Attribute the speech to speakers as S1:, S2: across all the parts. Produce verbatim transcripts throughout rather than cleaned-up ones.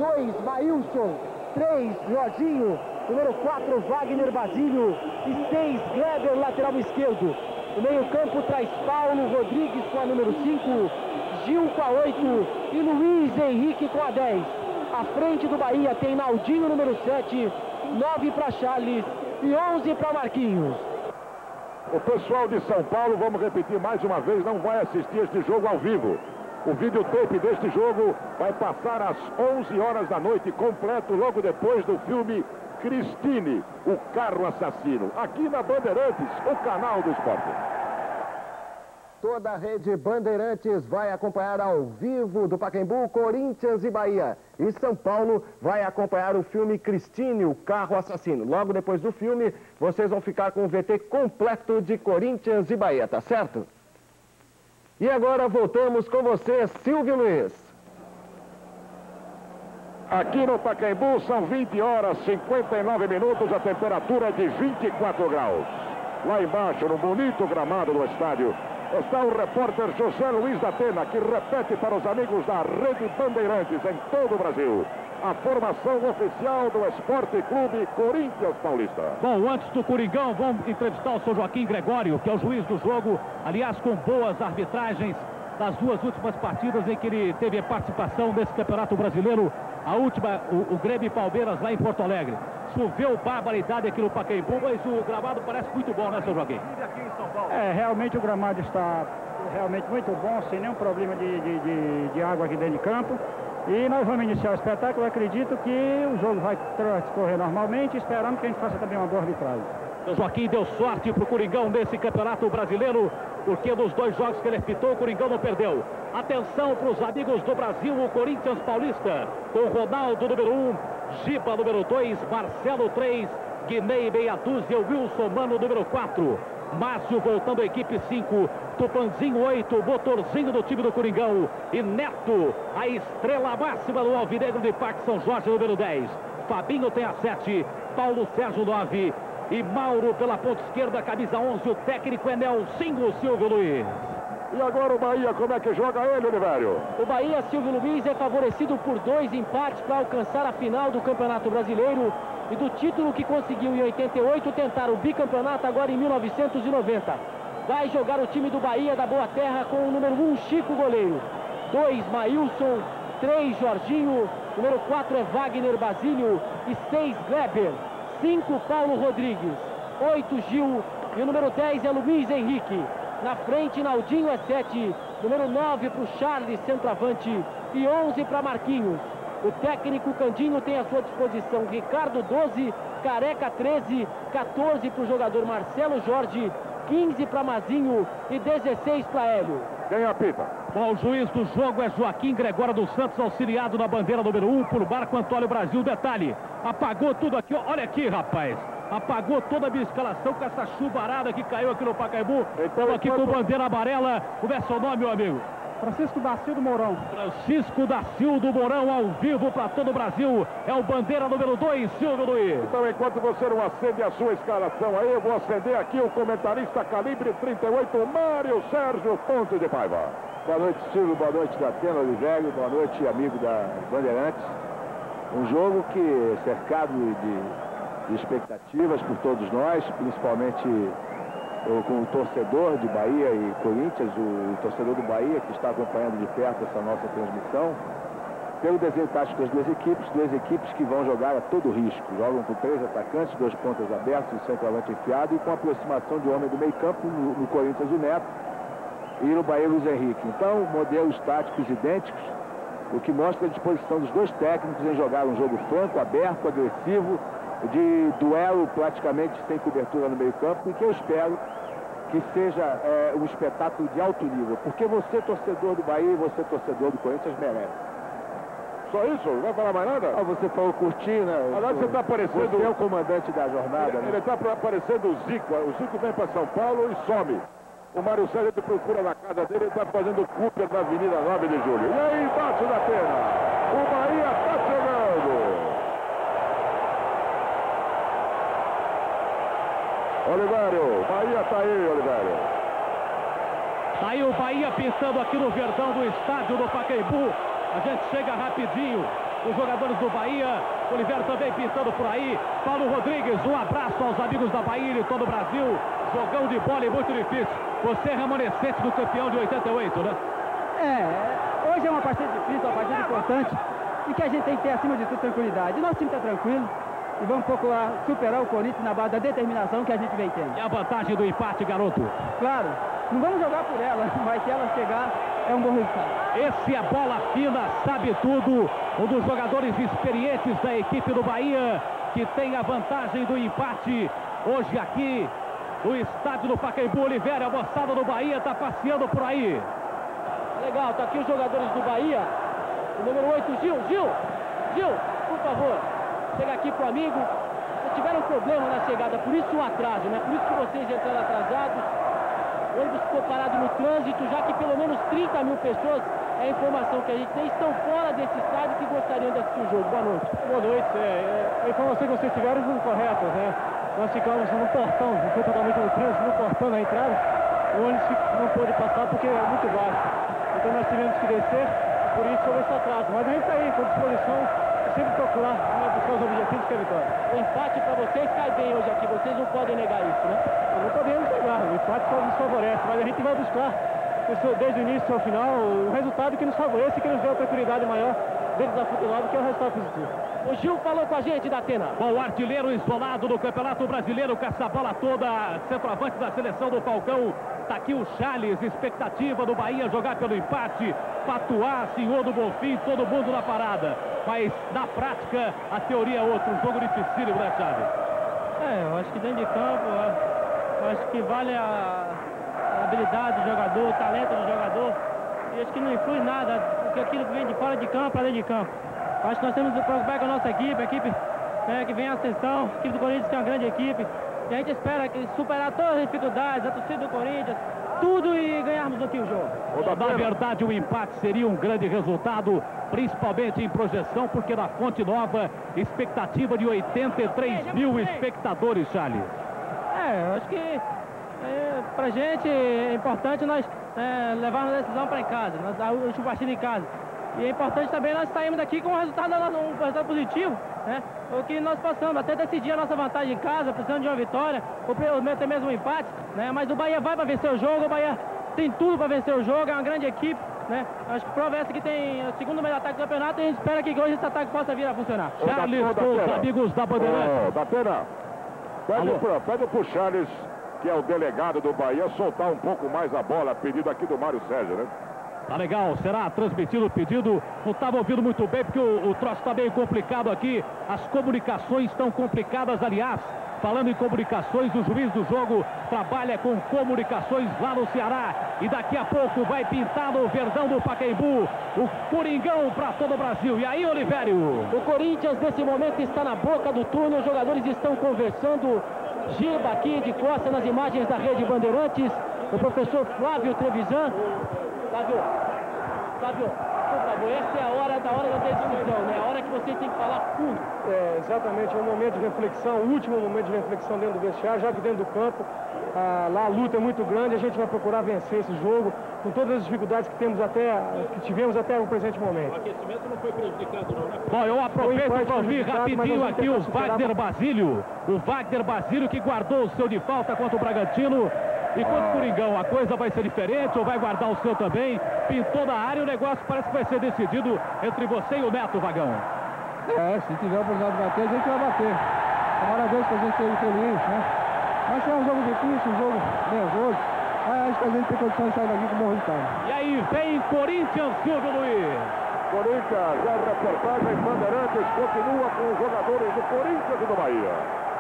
S1: dois, Maílson. três, Jorginho. Número quatro, Wagner Basílio. E seis, Kleber, lateral esquerdo. O meio-campo traz Paulo Rodrigues com a número cinco, Gil com a oito e Luiz Henrique com a dez. À frente do Bahia tem Naldinho, número sete, nove para Charles e onze para Marquinhos.
S2: O pessoal de São Paulo, vamos repetir mais uma vez, não vai assistir este jogo ao vivo. O videotape deste jogo vai passar às onze horas da noite, completo logo depois do filme Christine, o carro assassino, aqui na Bandeirantes, o canal do esporte.
S3: Toda a rede Bandeirantes vai acompanhar ao vivo do Pacaembu, Corinthians e Bahia. E São Paulo vai acompanhar o filme Christine, o carro assassino. Logo depois do filme, vocês vão ficar com o V T completo de Corinthians e Bahia, tá certo? E agora voltamos com você, Silvio Luiz.
S2: Aqui no Pacaembu são vinte horas e cinquenta e nove minutos, a temperatura é de vinte e quatro graus. Lá embaixo, no bonito gramado do estádio, está o repórter José Luiz da Atena, que repete para os amigos da Rede Bandeirantes em todo o Brasil a formação oficial do Esporte Clube Corinthians Paulista.
S4: Bom, antes do Coringão, vamos entrevistar o seu Joaquim Gregório, que é o juiz do jogo, aliás, com boas arbitragens das duas últimas partidas em que ele teve participação nesse Campeonato Brasileiro. A última, o, o Grêmio e Palmeiras lá em Porto Alegre. Choveu barbaridade aqui no Pacaembu, mas o gramado parece muito bom, né, seu Joaquim?
S5: É, realmente o gramado está realmente muito bom, sem nenhum problema de, de, de, de água aqui dentro de campo. E nós vamos iniciar o espetáculo. Eu acredito que o jogo vai transcorrer normalmente, esperando que a gente faça também uma boa arbitragem.
S4: O Joaquim deu sorte para o Coringão nesse Campeonato Brasileiro, porque nos dois jogos que ele apitou, o Coringão não perdeu. Atenção para os amigos do Brasil, o Corinthians Paulista, com Ronaldo, número um, Giba, número dois, Marcelo, três, Guinei, meia dúzia, Wilson Mano, número quatro, Márcio voltando à equipe cinco, Tupanzinho oito, motorzinho do time do Coringão, e Neto, a estrela máxima do Alvinegro de Parque São Jorge, número dez. Fabinho tem a sete, Paulo Sérgio nove, e Mauro pela ponta esquerda, camisa onze, o técnico é Nelsinho Silvio Luiz.
S2: E agora o Bahia, como é que joga ele, Olivério?
S1: O Bahia, Silvio Luiz, é favorecido por dois empates para alcançar a final do Campeonato Brasileiro e do título que conseguiu em oitenta e oito, tentar o bicampeonato agora em mil novecentos e noventa. Vai jogar o time do Bahia da Boa Terra com o número um, Chico, goleiro. dois, Maílson. três, Jorginho. Número quatro é Wagner Basílio. E seis, Kleber. cinco, Paulo Rodrigues. oito, Gil. E o número dez é Luiz Henrique. Na frente, Naldinho é sete. Número nove para o Charles, centroavante. E onze para Marquinhos. O técnico Candinho tem à sua disposição Ricardo, doze. Careca, treze. quatorze para o jogador Marcelo Jorge. quinze para Mazinho e dezesseis para Hélio.
S2: Quem apita?
S4: Bom, o juiz do jogo é Joaquim Gregório dos Santos, auxiliado na bandeira número um por Marco Antônio Brasil. Detalhe, apagou tudo aqui, ó, olha aqui, rapaz. Apagou toda a minha escalação com essa chuvarada que caiu aqui no Pacaembu. Estou aqui com bandeira amarela. Como é seu nome, meu amigo?
S5: Francisco da Silva Mourão.
S4: Francisco da Silva Mourão, ao vivo para todo o Brasil. É o bandeira número dois, Silvio Luiz.
S2: Então, enquanto você não acende a sua escalação aí, eu vou acender aqui o comentarista calibre trinta e oito, Mário Sérgio Ponte de Paiva.
S6: Boa noite, Silvio. Boa noite, Datena, Olivério. Boa noite, amigo da Bandeirantes. Um jogo que é cercado de, de expectativas por todos nós, principalmente eu, como torcedor de Bahia e Corinthians, o, o torcedor do Bahia que está acompanhando de perto essa nossa transmissão, pelo desenho tático das duas equipes, duas equipes que vão jogar a todo risco. Jogam com três atacantes, dois pontas abertos, um centroavante enfiado e com aproximação de homem do meio campo, no, no Corinthians o Neto e no Bahia Luiz Henrique. Então, modelos táticos idênticos, o que mostra a disposição dos dois técnicos em jogar um jogo franco, aberto, agressivo, de duelo praticamente sem cobertura no meio campo, e que eu espero que seja é, um espetáculo de alto nível, porque você, torcedor do Bahia, e você, torcedor do Corinthians, merece.
S2: Só isso? Não vai falar mais nada?
S6: Ah, você falou curtinho, né?
S2: Aliás, você está aparecendo...
S6: Você é o comandante da jornada,
S2: Ele está
S6: né?
S2: aparecendo o Zico. O Zico vem para São Paulo e some. O Mário Sérgio procura na casa dele, ele está fazendo Cooper na Avenida nove de Julho. E aí embaixo da pena, o Bahia está chegando. Olivério, Bahia está aí, Olivério.
S4: Tá aí o Bahia pintando aqui no Verdão do estádio do Pacaembu. A gente chega rapidinho os jogadores do Bahia. Oliveira também pintando por aí. Paulo Rodrigues, um abraço aos amigos da Bahia e todo o Brasil. Jogão de bola e muito difícil. Você é remanescente do campeão de oitenta e oito, né?
S5: É, hoje é uma partida difícil, uma partida importante. E que a gente tem que ter, acima de tudo, tranquilidade. Nosso time está tranquilo. E vamos procurar superar o Corinthians na base da determinação que a gente vem tendo.
S4: E a vantagem do empate, garoto?
S5: Claro, não vamos jogar por ela, mas se ela chegar, é um bom resultado.
S4: Esse é bola fina, sabe tudo. Um dos jogadores experientes da equipe do Bahia, que tem a vantagem do empate. Hoje aqui, no estádio do Pacaembu. Oliveira, a moçada do Bahia está passeando por aí.
S1: Legal, tá aqui os jogadores do Bahia. O número oito, Gil, Gil, Gil, por favor. Chega aqui pro amigo. Vocês tiveram um problema na chegada, por isso o atraso, né? Por isso que vocês entraram atrasados. O ônibus ficou parado no trânsito, já que pelo menos trinta mil pessoas, é a informação que a gente tem, estão fora desse estádio que gostariam de assistir o jogo. Boa noite.
S5: Boa noite. É, é, a informação que vocês tiveram foi correta, né? Nós ficamos no portão, não foi totalmente no trânsito, no portão na entrada. O ônibus não pôde passar porque é muito baixo. Então nós tivemos que descer, por isso houve esse atraso. Mas a gente está aí, com disposição. Sempre procurar, né, buscar os objetivos que é a vitória.
S1: O empate para vocês cai bem hoje aqui, vocês não podem negar isso, né?
S5: Não podemos negar, o empate só nos favorece, mas a gente vai buscar, desde o início ao final, o resultado que nos favorece e que nos dê uma tranquilidade maior dentro da futilidade, que é o resultado positivo.
S1: O Gil falou com a gente, Datena.
S4: Bom, o artilheiro isolado do Campeonato Brasileiro, com essa bola toda, centroavante da seleção do Falcão. Tá aqui o Charles, expectativa do Bahia jogar pelo empate. Patuá, senhor do Bonfim, todo mundo na parada. Mas, na prática, a teoria é outra. Um jogo dificílimo, né, Charles?
S5: É, eu acho que dentro de campo, eu acho que vale a, a habilidade do jogador, o talento do jogador. E acho que não influi nada, porque aquilo que vem de fora de campo para dentro de campo. Eu acho que nós temos que preocupar com a nossa equipe, a equipe né, que vem a ascensão, a equipe do Corinthians que é uma grande equipe. E a gente espera que superar todas as dificuldades, a torcida do Corinthians, tudo e ganharmos aqui o jogo.
S4: Na verdade, o empate seria um grande resultado, principalmente em projeção, porque na Fonte Nova, expectativa de oitenta e três mil espectadores, Charles.
S5: É, eu acho que é, pra gente é importante nós é, levarmos a decisão para em casa, nós, a última partida em casa. E é importante também nós sairmos daqui com um resultado, um resultado positivo, né? O que nós possamos até decidir a nossa vantagem em casa, precisando de uma vitória, ou até mesmo um empate, né? Mas o Bahia vai para vencer o jogo, o Bahia tem tudo para vencer o jogo, é uma grande equipe, né? Acho que prova essa que tem o segundo melhor ataque do campeonato e a gente espera que hoje esse ataque possa vir a funcionar.
S4: Ô, Charles, com os amigos da Bandeirantes.
S2: Ô, Datena, pede pro, pede pro Charles, que é o delegado do Bahia, soltar um pouco mais a bola, pedido aqui do Mário Sérgio, né?
S4: Tá legal, será transmitido o pedido. Não estava ouvindo muito bem porque o, o troço está meio complicado aqui. As comunicações estão complicadas, aliás. Falando em comunicações, o juiz do jogo trabalha com comunicações lá no Ceará. E daqui a pouco vai pintar no Verdão do Pacaembu o Coringão para todo o Brasil. E aí, Olivério?
S1: O Corinthians, nesse momento, está na boca do túnel. Os jogadores estão conversando. Giba aqui de costas nas imagens da Rede Bandeirantes. O professor Flávio Trevisan. Flávio, Flávio, por favor, essa é a hora da hora da decisão, né? A hora que você tem que falar tudo.
S5: É, exatamente, é um momento de reflexão, o último momento de reflexão dentro do vestiário, já que dentro do campo, ah, lá a luta é muito grande, a gente vai procurar vencer esse jogo, com todas as dificuldades que temos até, que tivemos até o presente momento.
S4: O aquecimento não foi prejudicado, não, né? Bom, eu aproveito para ouvir rapidinho aqui o Wagner Basílio, o Wagner Basílio que guardou o seu de falta contra o Bragantino. E quanto ao Coringão, a coisa vai ser diferente ou vai guardar o seu também? Pintou na área e o negócio parece que vai ser decidido entre você e o Neto, Vagão.
S5: É, se tiver a oportunidade de bater, a gente vai bater. Tomara a Deus que a gente seja feliz, né? Mas é um jogo difícil, um jogo nervoso. Mas acho que a gente tem condições de sair daqui com um bom resultado.
S4: E aí vem Corinthians, Silvio Luiz.
S2: Corinthians, a reportagem Bandeirantes continua com os jogadores do Corinthians e do Bahia.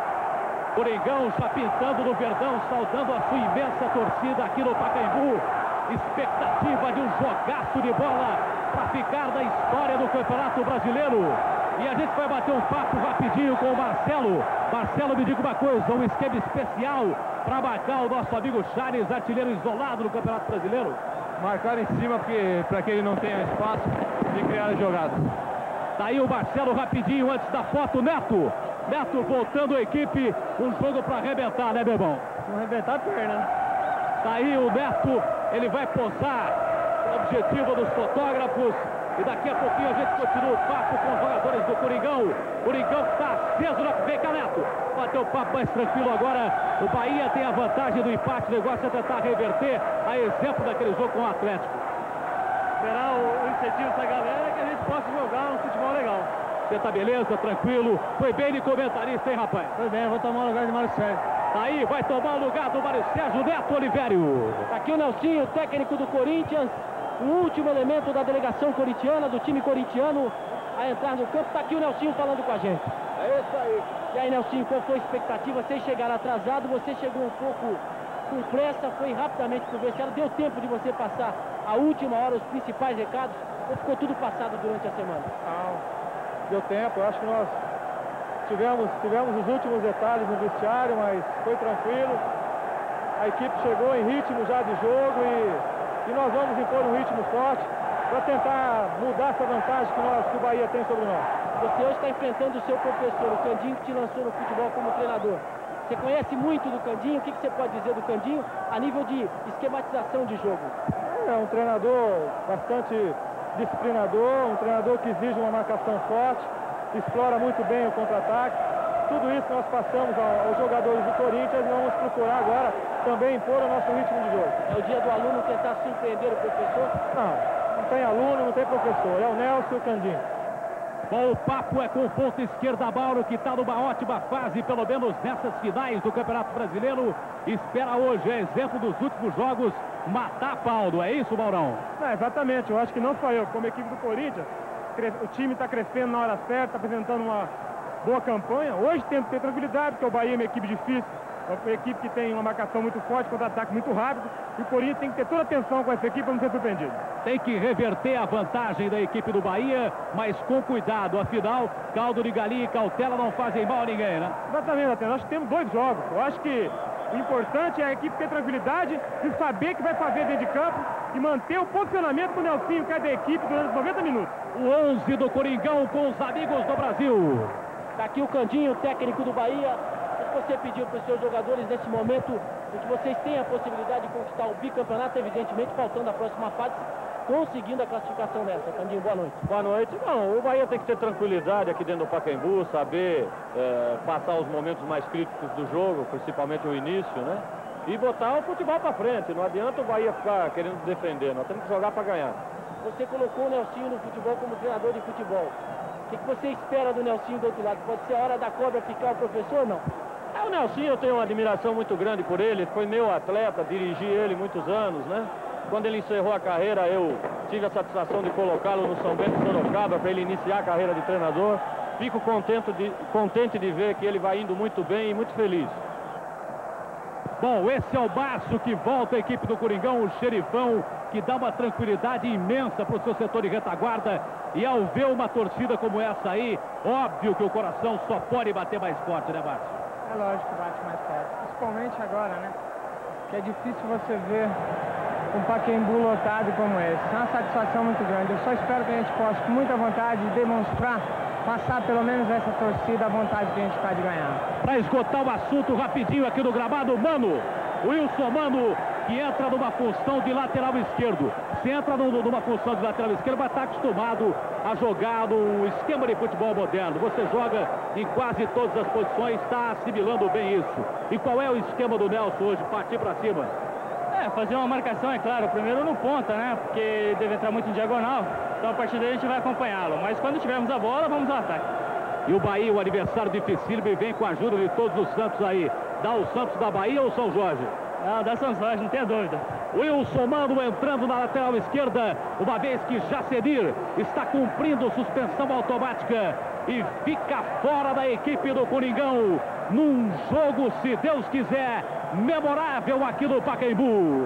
S4: Coringão já pintando no Verdão, saudando a sua imensa torcida aqui no Pacaembu. Expectativa de um jogaço de bola para ficar na história do Campeonato Brasileiro. E a gente vai bater um papo rapidinho com o Marcelo. Marcelo, me diga uma coisa, um esquema especial para marcar o nosso amigo Charles, artilheiro isolado no Campeonato Brasileiro?
S5: Marcar em cima para que ele não tenha espaço de criar a jogada.
S4: Tá aí o Marcelo rapidinho antes da foto, Neto. Neto voltando a equipe, um jogo para arrebentar, né, meu irmão?
S5: Vamos arrebentar a perna.
S4: Tá aí o Neto, ele vai posar o objetivo dos fotógrafos. E daqui a pouquinho a gente continua o papo com o jogador. Coringão. Coringão que está aceso na... Vem cá, Neto. Bateu o papo mais tranquilo agora. O Bahia tem a vantagem do empate. O negócio é tentar reverter, a exemplo daquele jogo com o Atlético.
S5: Esperar o, o incentivo dessa galera que a gente possa jogar um futebol legal.
S4: Você tá beleza, tranquilo. Foi bem de comentarista, hein, rapaz?
S5: Foi bem, vou tomar o lugar de Mário Sérgio.
S4: Tá aí, vai tomar o lugar do Mário Sérgio Neto Olivério.
S1: Aqui o Nelsinho, técnico do Corinthians. O último elemento da delegação corintiana, do time corintiano, a entrar no campo. Tá aqui o Nelsinho falando com a gente.
S6: É isso aí.
S1: E aí, Nelsinho, qual foi a expectativa? Vocês chegaram atrasado, você chegou um pouco com pressa, foi rapidamente pro vestiário. Deu tempo de você passar a última hora, os principais recados, ou ficou tudo passado durante a semana?
S5: Não, deu tempo. Eu acho que nós tivemos, tivemos os últimos detalhes no vestiário, mas foi tranquilo. A equipe chegou em ritmo já de jogo e, e nós vamos impor um ritmo forte para tentar mudar essa vantagem que, nós, que o Bahia tem sobre nós.
S1: Você hoje está enfrentando o seu professor, o Candinho, que te lançou no futebol como treinador. Você conhece muito do Candinho, o que, que você pode dizer do Candinho a nível de esquematização de jogo?
S5: É um treinador bastante disciplinador, um treinador que exige uma marcação forte, explora muito bem o contra-ataque. Tudo isso nós passamos aos jogadores do Corinthians e vamos procurar agora também impor o nosso ritmo de jogo.
S1: É o dia do aluno tentar surpreender o professor?
S5: Não, não tem aluno, não tem professor, é o Nelson e o Candinho.
S4: Bom, o papo é com o ponto esquerda, Mauro, que está numa ótima fase, pelo menos nessas finais do Campeonato Brasileiro. Espera hoje, é exemplo dos últimos jogos, matar pau, não é isso, Maurão?
S5: É, exatamente, eu acho que não só eu, como equipe do Corinthians, o time está crescendo na hora certa, está apresentando uma boa campanha. Hoje tem que ter tranquilidade, porque o Bahia é uma equipe difícil, é uma equipe que tem uma marcação muito forte, contra-ataque muito rápido, e o Corinthians tem que ter toda atenção com essa equipe para não ser surpreendido.
S4: Tem que reverter a vantagem da equipe do Bahia, mas com cuidado. Afinal, caldo de galinha e cautela não fazem mal a ninguém, né?
S5: Exatamente, até nós temos dois jogos. Eu acho que o importante é a equipe ter tranquilidade e saber o que vai fazer dentro de campo e manter o posicionamento do Nelsinho, que é da equipe, durante os noventa minutos.
S4: O onze do Coringão com os amigos do Brasil.
S1: Tá aqui o Candinho, técnico do Bahia. O que você pediu para os seus jogadores nesse momento em que vocês têm a possibilidade de conquistar o bicampeonato, evidentemente faltando a próxima fase, conseguindo a classificação nessa? Candinho, boa noite.
S7: Boa noite. Bom, o Bahia tem que ter tranquilidade aqui dentro do Pacaembu, saber é, passar os momentos mais críticos do jogo, principalmente o início, né? E botar o futebol para frente. Não adianta o Bahia ficar querendo defender, nós temos que jogar para ganhar.
S1: Você colocou o Nelsinho no futebol como treinador de futebol. O que, que você espera do Nelsinho do outro lado? Pode ser a hora da cobra ficar o professor ou não?
S7: É, o Nelsinho, eu tenho uma admiração muito grande por ele. Foi meu atleta, dirigi ele muitos anos, né? Quando ele encerrou a carreira, eu tive a satisfação de colocá-lo no São Bento Sorocaba para ele iniciar a carreira de treinador. Fico contente de, contente de ver que ele vai indo muito bem e muito feliz.
S4: Bom, esse é o Baço que volta a equipe do Coringão, o xerifão, que dá uma tranquilidade imensa para o seu setor de retaguarda. E ao ver uma torcida como essa aí, óbvio que o coração só pode bater mais forte, né, Baço?
S8: É lógico que bate mais forte, principalmente agora, né? Que é difícil você ver um Pacaembu lotado como esse. É uma satisfação muito grande. Eu só espero que a gente possa, com muita vontade, demonstrar, passar pelo menos essa torcida, a vontade que a gente está de ganhar.
S4: Para esgotar o assunto rapidinho aqui no gramado, Mano, Wilson Mano, que entra numa função de lateral esquerdo. Se entra numa função de lateral esquerdo, vai estar acostumado a jogar no esquema de futebol moderno. Você joga em quase todas as posições, está assimilando bem isso. E qual é o esquema do Nelson hoje? Partir para cima.
S5: É, fazer uma marcação, é claro, primeiro no ponta, né? Porque deve entrar muito em diagonal. Então a partir daí a gente vai acompanhá-lo. Mas quando tivermos a bola, vamos ao ataque.
S4: E o Bahia, o adversário dificílimo, e vem com a ajuda de todos os Santos aí. Dá o Santos da Bahia ou o São Jorge?
S5: Não, dá São Jorge, não tenha dúvida.
S4: Wilson Mano entrando na lateral esquerda, uma vez que Jacemir está cumprindo suspensão automática e fica fora da equipe do Coringão, num jogo, se Deus quiser, memorável aqui no Pacaembu.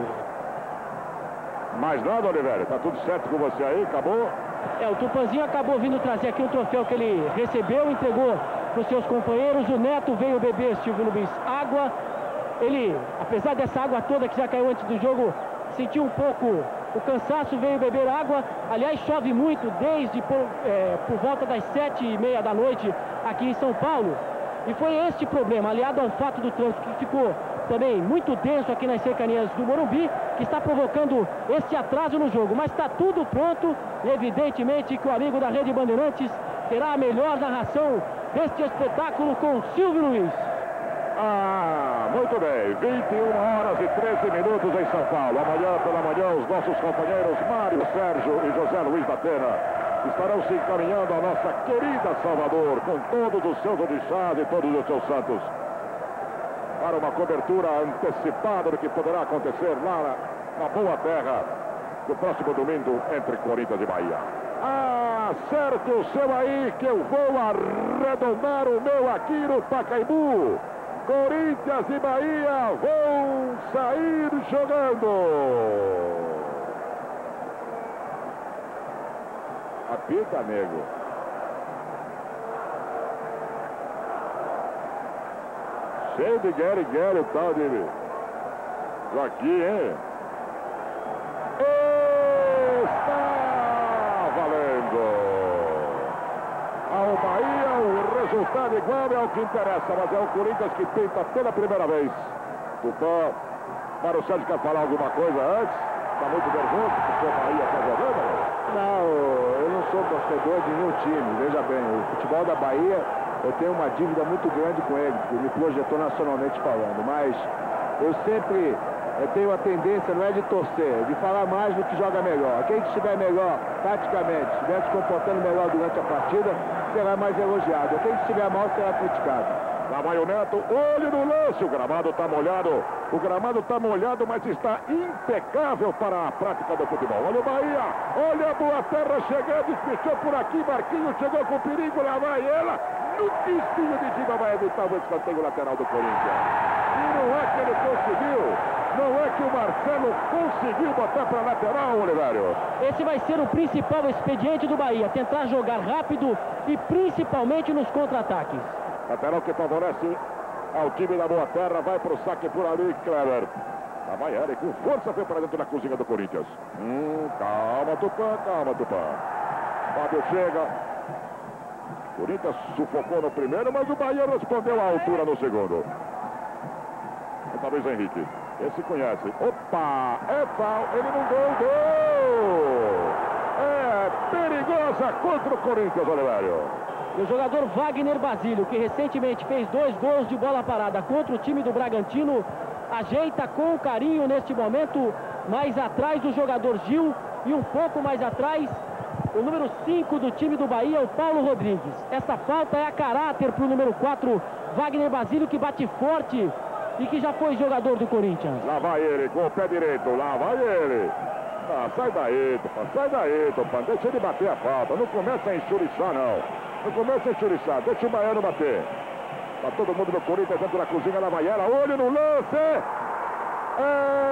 S2: Mais nada, Oliveira? Tá tudo certo com você aí? Acabou?
S1: É, o Tupanzinho acabou vindo trazer aqui um troféu que ele recebeu, entregou para os seus companheiros. O Neto veio beber, Silvio Lubins, água. Ele, apesar dessa água toda que já caiu antes do jogo, sentiu um pouco o cansaço, veio beber água. Aliás, chove muito desde por, é, por volta das sete e meia da noite aqui em São Paulo. E foi este problema, aliado ao fato do trânsito que ficou também muito denso aqui nas cercanias do Morumbi, que está provocando esse atraso no jogo. Mas está tudo pronto, evidentemente que o amigo da Rede Bandeirantes terá a melhor narração deste espetáculo com Silvio Luiz.
S2: Ah, muito bem. vinte e uma horas e treze minutos em São Paulo. Amanhã pela manhã, os nossos companheiros Mário Sérgio e José Luiz da Pena estarão se encaminhando à nossa querida Salvador, com todos os seus orixás e todos os seus santos, para uma cobertura antecipada do que poderá acontecer lá na, na boa terra no próximo domingo entre Corinthians e Bahia. Ah, acerte o seu aí que eu vou arredondar o meu aqui no Pacaembu. Corinthians e Bahia vão sair jogando. Apita, nego. Cheio de guerre-guerre o tal de Joaquim, hein? Está valendo. Ao Bahia, o resultado igual é o que interessa, mas é o Corinthians que tenta pela primeira vez. Tupã, Mário Sérgio quer falar alguma coisa antes? Está muito nervoso porque o Bahia está jogando?
S6: Não, eu não sou torcedor de nenhum time. Veja bem, o futebol da Bahia, eu tenho uma dívida muito grande com ele, porque ele projetou nacionalmente falando, mas eu sempre eu tenho a tendência, não é de torcer, de falar mais do que joga melhor. Quem que estiver melhor, taticamente, estiver se comportando melhor durante a partida, será mais elogiado. Quem que estiver mal, será criticado.
S2: Lá vai o Neto, olho no lance, o gramado está molhado, o gramado está molhado, mas está impecável para a prática do futebol. Olha o Bahia, olha a Boa Terra chegando, espichou por aqui, Marquinhos chegou com perigo, lá vai ela, no desvio de Giba vai evitar o escanteio lateral do Corinthians. E não é que ele conseguiu, não é que o Marcelo conseguiu botar para a lateral, Olivério.
S1: Esse vai ser o principal expediente do Bahia, tentar jogar rápido e principalmente nos contra-ataques.
S2: Lateral que favorece ao time da Boa Terra, vai para o saque por ali, Kleber. Lá vai Eric, com força foi para dentro da cozinha do Corinthians. Hum, calma, Tupã, calma, Tupã. Fábio chega. Corinthians sufocou no primeiro, mas o Bahia respondeu à altura no segundo. Outra vez Henrique. Esse conhece. Opa, é foul, ele não deu gol. É perigosa contra o Corinthians, Olivério.
S1: E o jogador Wagner Basílio, que recentemente fez dois gols de bola parada contra o time do Bragantino, ajeita com carinho neste momento, mais atrás o jogador Gil e um pouco mais atrás o número cinco do time do Bahia, o Paulo Rodrigues. Essa falta é a caráter para o número quatro, Wagner Basílio, que bate forte e que já foi jogador do Corinthians.
S2: Lá vai ele com o pé direito, lá vai ele. Ah, sai daí, Tupã, sai daí, Tupã, deixa ele bater a falta, não começa a enxuriçar não. Não começa a enxuriçar, deixa o Baiano bater. Tá todo mundo no Corinthians dentro da cozinha, lá vai ela, olho no lance. É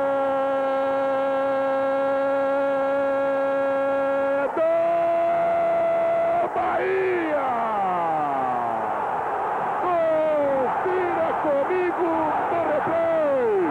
S2: do Bahia. Confira comigo no replay.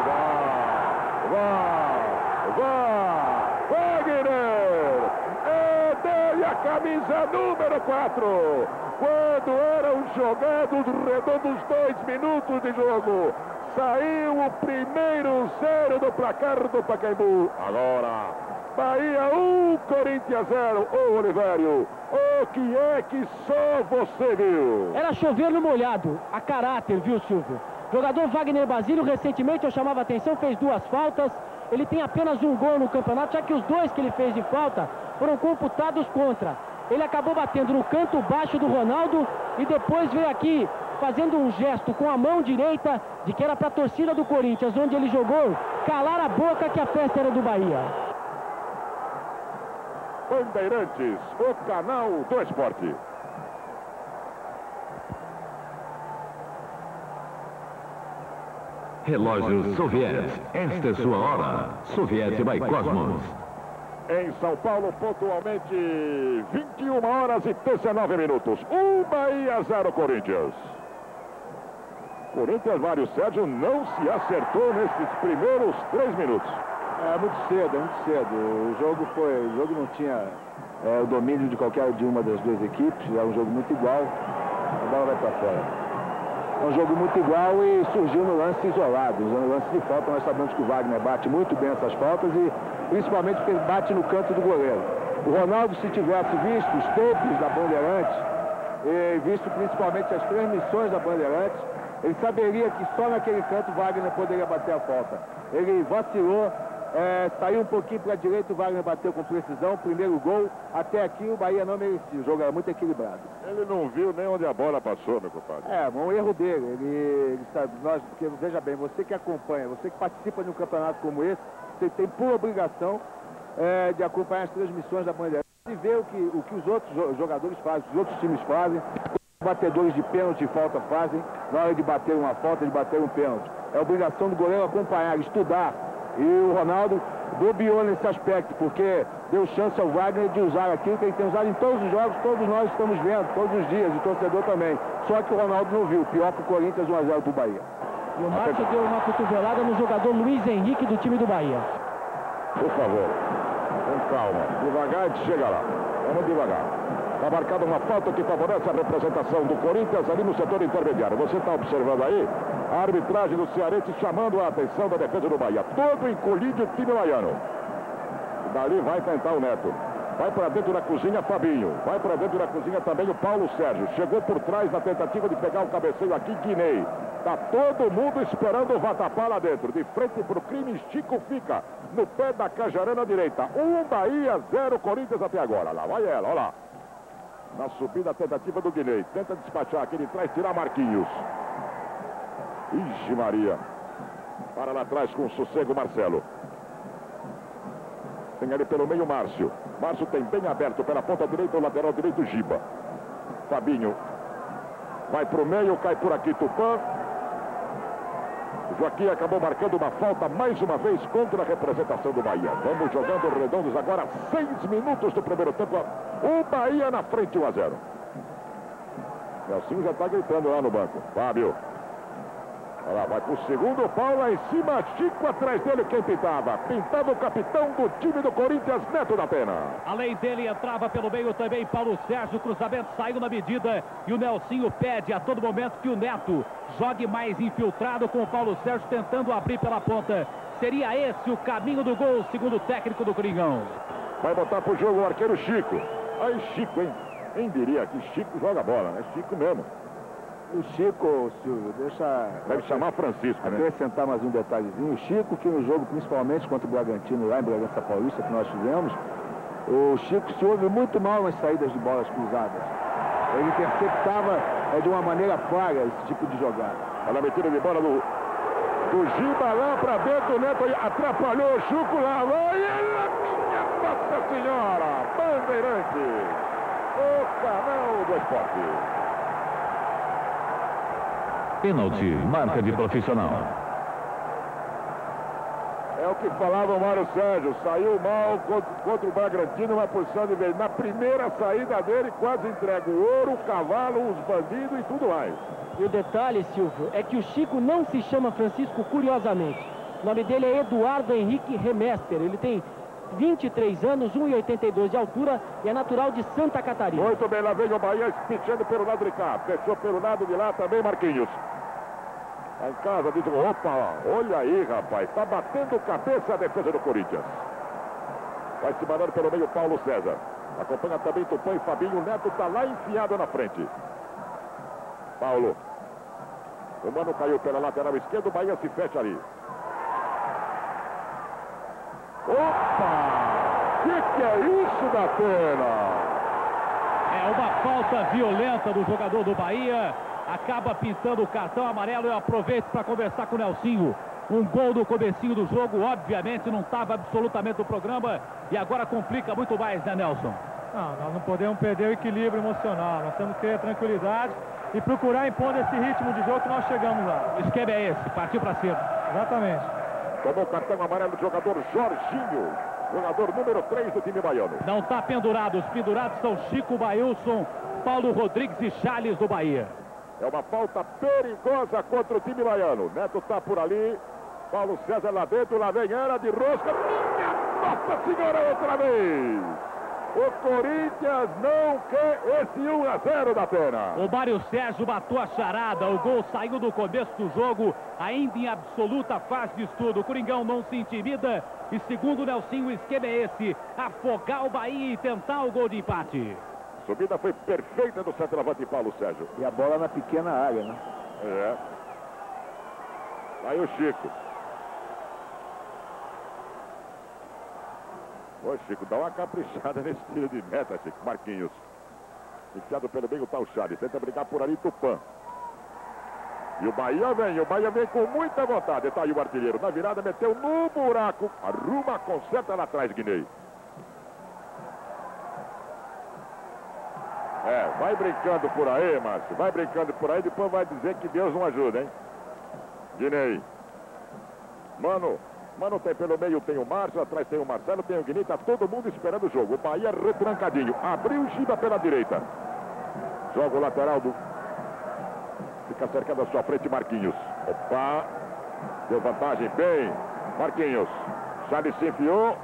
S2: Vá, vá, vá, Wagner. É dele a camisa número quatro. Quando eram jogados redondos dois minutos de jogo, saiu o primeiro zero do placar do Pacaembu. Agora, Bahia um, Corinthians zero. Ô, Olivério, o que é que só você viu?
S1: Era chover no molhado, a caráter, viu, Silvio? Jogador Wagner Basílio, recentemente eu chamava a atenção, fez duas faltas. Ele tem apenas um gol no campeonato, já que os dois que ele fez de falta foram computados contra. Ele acabou batendo no canto baixo do Ronaldo e depois veio aqui fazendo um gesto com a mão direita de que era para a torcida do Corinthians, onde ele jogou, calar a boca que a festa era do Bahia.
S2: Bandeirantes, o canal do esporte.
S9: Relógio Soviet, esta é sua hora. Soviet by Cosmos.
S2: Em São Paulo, pontualmente, vinte e uma horas e dezenove minutos. Um Bahia, zero Corinthians. Corinthians, Mário Sérgio, não se acertou nesses primeiros três minutos.
S6: É muito cedo, é muito cedo. O jogo foi, o jogo não tinha é, o domínio de qualquer de uma das duas equipes. Era um jogo muito igual. A bola vai para fora. É um jogo muito igual e surgiu no lance isolado. No lance de falta, nós sabemos que o Wagner bate muito bem essas faltas e principalmente porque ele bate no canto do goleiro. O Ronaldo, se tivesse visto os tapes da Bandeirantes, e visto principalmente as transmissões da Bandeirantes, ele saberia que só naquele canto o Wagner poderia bater a falta. Ele vacilou, é, saiu um pouquinho para a direita, o Wagner bateu com precisão, primeiro gol. Até aqui o Bahia não merecia, o jogo era muito equilibrado.
S2: Ele não viu nem onde a bola passou, meu compadre.
S6: É, um erro dele. Ele, ele sabe, nós, porque veja bem, você que acompanha, você que participa de um campeonato como esse, você tem por obrigação é, de acompanhar as transmissões da Bandeirantes e ver o que, o que os outros jogadores fazem, os outros times fazem. Batedores de pênalti e falta fazem na hora de bater uma falta, de bater um pênalti. É obrigação do goleiro acompanhar, estudar. E o Ronaldo bobeou nesse aspecto, porque deu chance ao Wagner de usar aquilo que ele tem usado em todos os jogos, todos nós estamos vendo, todos os dias, e o torcedor também. Só que o Ronaldo não viu, pior que o Corinthians, um a zero pro Bahia.
S1: E o Márcio deu uma cotovelada no jogador Luiz Henrique do time do Bahia.
S2: Por favor, com calma, devagar a gente chega lá. Vamos devagar. Está marcada uma falta que favorece a representação do Corinthians ali no setor intermediário. Você está observando aí a arbitragem do cearense chamando a atenção da defesa do Bahia. Todo encolhido o time baiano. E dali vai tentar o Neto. Vai para dentro da cozinha Fabinho. Vai para dentro da cozinha também o Paulo Sérgio. Chegou por trás na tentativa de pegar o cabeceio aqui, Guinei. Está todo mundo esperando o Vatapá lá dentro. De frente para o crime, Chico fica no pé da Cajarana direita. Um Bahia, zero Corinthians até agora. Lá vai ela, olha lá. Na subida, a tentativa do Guinei. Tenta despachar aqui de trás, tirar Marquinhos. Ixi, Maria. Para lá atrás com sossego, Marcelo. Tem ali pelo meio, Márcio. Márcio tem bem aberto pela ponta direita, o lateral direito, Giba. Fabinho. Vai para o meio, cai por aqui, Tupã. Joaquim acabou marcando uma falta mais uma vez contra a representação do Bahia. Vamos jogando redondos agora, seis minutos do primeiro tempo. O Bahia na frente, um a zero. Nelsinho já está gritando lá no banco. Fábio. Olha lá, vai pro segundo, Paulo lá em cima, Chico atrás dele, quem pintava? Pintava o capitão do time do Corinthians, Neto da Pena.
S4: Além dele, entrava pelo meio também Paulo Sérgio, o cruzamento saiu na medida e o Nelsinho pede a todo momento que o Neto jogue mais infiltrado com o Paulo Sérgio tentando abrir pela ponta. Seria esse o caminho do gol, segundo o técnico do Coringão.
S2: Vai botar pro jogo o arqueiro Chico. Aí Chico, hein? Quem diria que Chico joga bola, né? Chico mesmo.
S6: O Chico, Silvio, deixa...
S2: Deve chamar Francisco, né?
S6: Acrescentar mais um detalhezinho. O Chico, que no jogo, principalmente contra o Bragantino, lá em Bragança Paulista, que nós fizemos, o Chico se ouve muito mal nas saídas de bolas cruzadas. Ele interceptava é, de uma maneira falha esse tipo de jogada.
S2: Olha a metida de bola do, do Giba lá pra dentro, o Neto atrapalhou o Chico lá. Vai ela, minha Nossa Senhora! Bandeirante! O canal do esporte.
S9: Pênalti, marca de profissional.
S2: É o que falava o Mário Sérgio. Saiu mal contra, contra o Bragantino, uma posição de vez. Na primeira saída dele, quase entrega o ouro, o cavalo, os bandidos e tudo mais.
S1: E o detalhe, Silvio, é que o Chico não se chama Francisco curiosamente. O nome dele é Eduardo Henrique Remester. Ele tem vinte e três anos, um e oitenta e dois de altura e é natural de Santa Catarina.
S2: Muito bem, lá vem o Bahia espichando pelo lado de cá. Fechou pelo lado de lá também, Marquinhos. Tá em casa, diz, opa, olha aí, rapaz. Tá batendo cabeça a defesa do Corinthians. Vai se mandando pelo meio Paulo César. Acompanha também Tupã e Fabinho. O Neto tá lá enfiado na frente. Paulo. O Mano caiu pela lateral esquerda, o Bahia se fecha ali. Opa! Que que é isso, da Pena?
S4: É uma falta violenta do jogador do Bahia. Acaba pintando o cartão amarelo. Eu aproveito para conversar com o Nelsinho. Um gol no comecinho do jogo, obviamente não estava absolutamente no programa e agora complica muito mais, né, Nelson?
S8: Não, nós não podemos perder o equilíbrio emocional. Nós temos que ter a tranquilidade e procurar impor esse ritmo de jogo que nós chegamos lá.
S4: O esquema é esse, partir para cima.
S8: Exatamente.
S2: Tomou o cartão amarelo do jogador Jorginho, jogador número três do time baiano.
S4: Não está pendurado, os pendurados são Chico, Bailson, Paulo Rodrigues e Charles do Bahia.
S2: É uma falta perigosa contra o time baiano. Neto está por ali, Paulo César lá dentro, lá vem ela de rosca. Minha Nossa Senhora, outra vez! O Corinthians não quer esse um a zero da Pena.
S4: O Mário Sérgio matou a charada. O gol saiu no começo do jogo, ainda em absoluta fase de estudo. O Coringão não se intimida. E segundo o Nelsinho, o esquema é esse: afogar o Bahia e tentar o gol de empate.
S2: Subida foi perfeita do centroavante Paulo Sérgio.
S6: E a bola na pequena área, né?
S2: É. Aí o Chico. Ô, Chico, dá uma caprichada nesse tiro de meta, Chico. Marquinhos. Enfiado pelo meio tá o Charles. Tenta brigar por ali, Tupã. E o Bahia vem, o Bahia vem com muita vontade. Tá aí o artilheiro. Na virada, meteu no buraco. Arruma, conserta lá atrás, Guinei. É, vai brincando por aí, Márcio. Vai brincando por aí, depois vai dizer que Deus não ajuda, hein? Guinei. Mano, mano tem pelo meio, tem o Márcio, atrás tem o Marcelo, tem o Guinei, tá todo mundo esperando o jogo. O Bahia retrancadinho. Abriu o Giba pela direita. Joga o lateral do... Fica cercado à sua frente, Marquinhos. Opa! Deu vantagem, bem. Marquinhos. Charles se enfiou.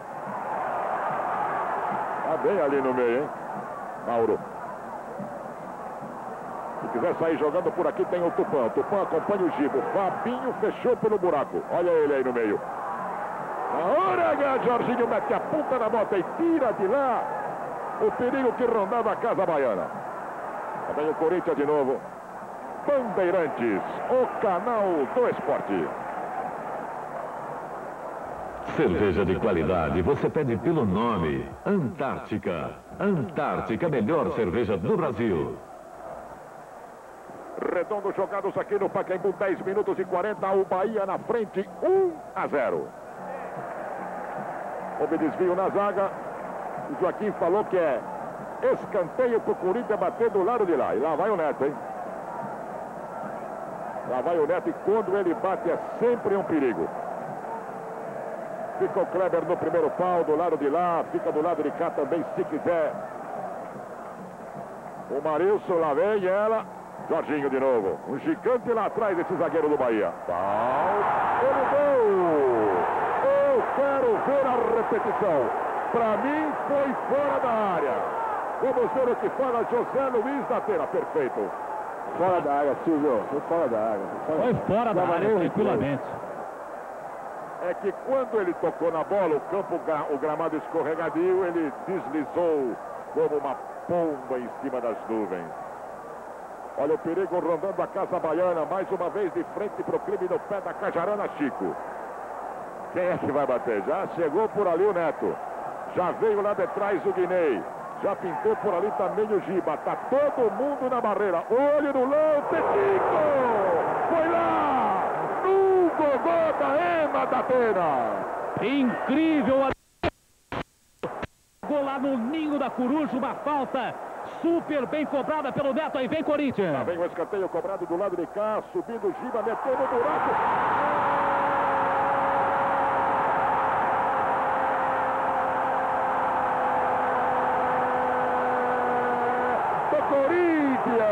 S2: Tá bem ali no meio, hein? Mauro. Se quiser sair jogando por aqui, tem o Tupã. O Tupã acompanha o Gibo. Fabinho fechou pelo buraco. Olha ele aí no meio. Na hora, Jorginho mete a ponta na bota e tira de lá o perigo que rondava a Casa Baiana. Também o Corinthians de novo. Bandeirantes, o canal do esporte.
S9: Cerveja de qualidade, você pede pelo nome. Antártica. Antártica, melhor cerveja do Brasil.
S2: Redondo jogados aqui no Pacaembu, dez minutos e quarenta, o Bahia na frente, um a zero. Houve desvio na zaga, o Joaquim falou que é escanteio para o Corinthians bater do lado de lá. E lá vai o Neto, hein? Lá vai o Neto e quando ele bate é sempre um perigo. Fica o Kleber no primeiro pau, do lado de lá, fica do lado de cá também, se quiser. O Marilson lá vem e ela... Jorginho de novo. Um gigante lá atrás, esse zagueiro do Bahia. Pau. Ele deu. Eu quero ver a repetição. Para mim, foi fora da área. Vamos ver o que fala José Luiz da Atena. Perfeito.
S6: Fora da área, Silvio. Foi fora da área.
S4: Fora... Foi fora da área, tranquilamente.
S2: É que quando ele tocou na bola, o campo, o gramado escorregadio, ele deslizou como uma pomba em cima das nuvens. Olha o perigo rondando a Casa Baiana, mais uma vez de frente para o crime no pé da Cajarana, Chico. Quem é que vai bater? Já chegou por ali o Neto. Já veio lá de trás o Guinei. Já pintou por ali também o Giba. Tá todo mundo na barreira. Olho no lance, Chico! Foi lá! No gogó da Ema da Pena!
S4: Incrível! Gol lá no ninho da coruja, uma falta super bem cobrada pelo Neto. Aí vem Corinthians.
S2: Lá vem o escanteio cobrado do lado de cá, subindo o Giba, meteu no buraco. Do Corinthians.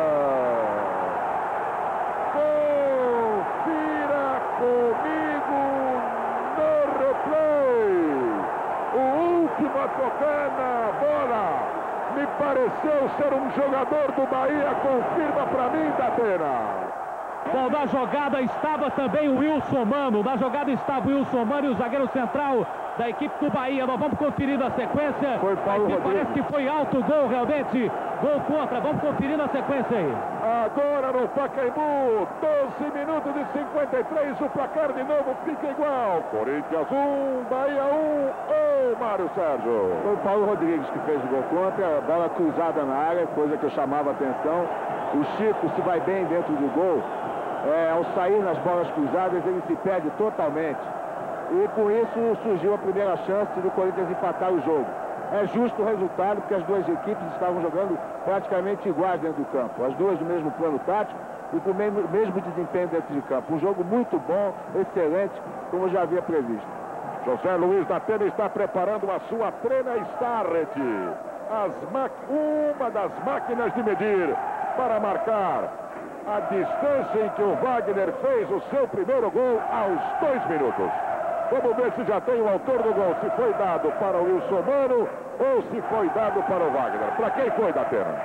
S2: Confira comigo no replay. O último a tocar na bola. Me pareceu ser um jogador do Bahia, confirma para mim, Datena.
S4: Bom, na jogada estava também o Wilson Mano. Na jogada estava o Wilson Mano e o zagueiro central da equipe do Bahia. Nós vamos conferir na sequência.
S6: Foi Paulo Rodrigues.
S4: Parece que foi alto gol, realmente. Gol contra. Vamos conferir na sequência aí.
S2: Agora no Pacaembu, doze minutos e cinquenta e três. O placar de novo fica igual. Corinthians um, Bahia um. Ô, Mário Sérgio.
S6: Foi o Paulo Rodrigues que fez o gol contra. Bola cruzada na área, coisa que eu chamava a atenção. O Chico se vai bem dentro do gol. É, ao sair nas bolas cruzadas, ele se perde totalmente. E com isso surgiu a primeira chance do Corinthians empatar o jogo. É justo o resultado, porque as duas equipes estavam jogando praticamente iguais dentro do campo. As duas do mesmo plano tático e com o mesmo, mesmo desempenho dentro de campo. Um jogo muito bom, excelente, como eu já havia previsto.
S2: José Luiz da Atena está preparando a sua Trena Starret. As ma... Uma das máquinas de medir para marcar a distância em que o Wagner fez o seu primeiro gol aos dois minutos. Vamos ver se já tem o autor do gol, se foi dado para o Wilson Mano ou se foi dado para o Wagner. Para quem foi, Datena?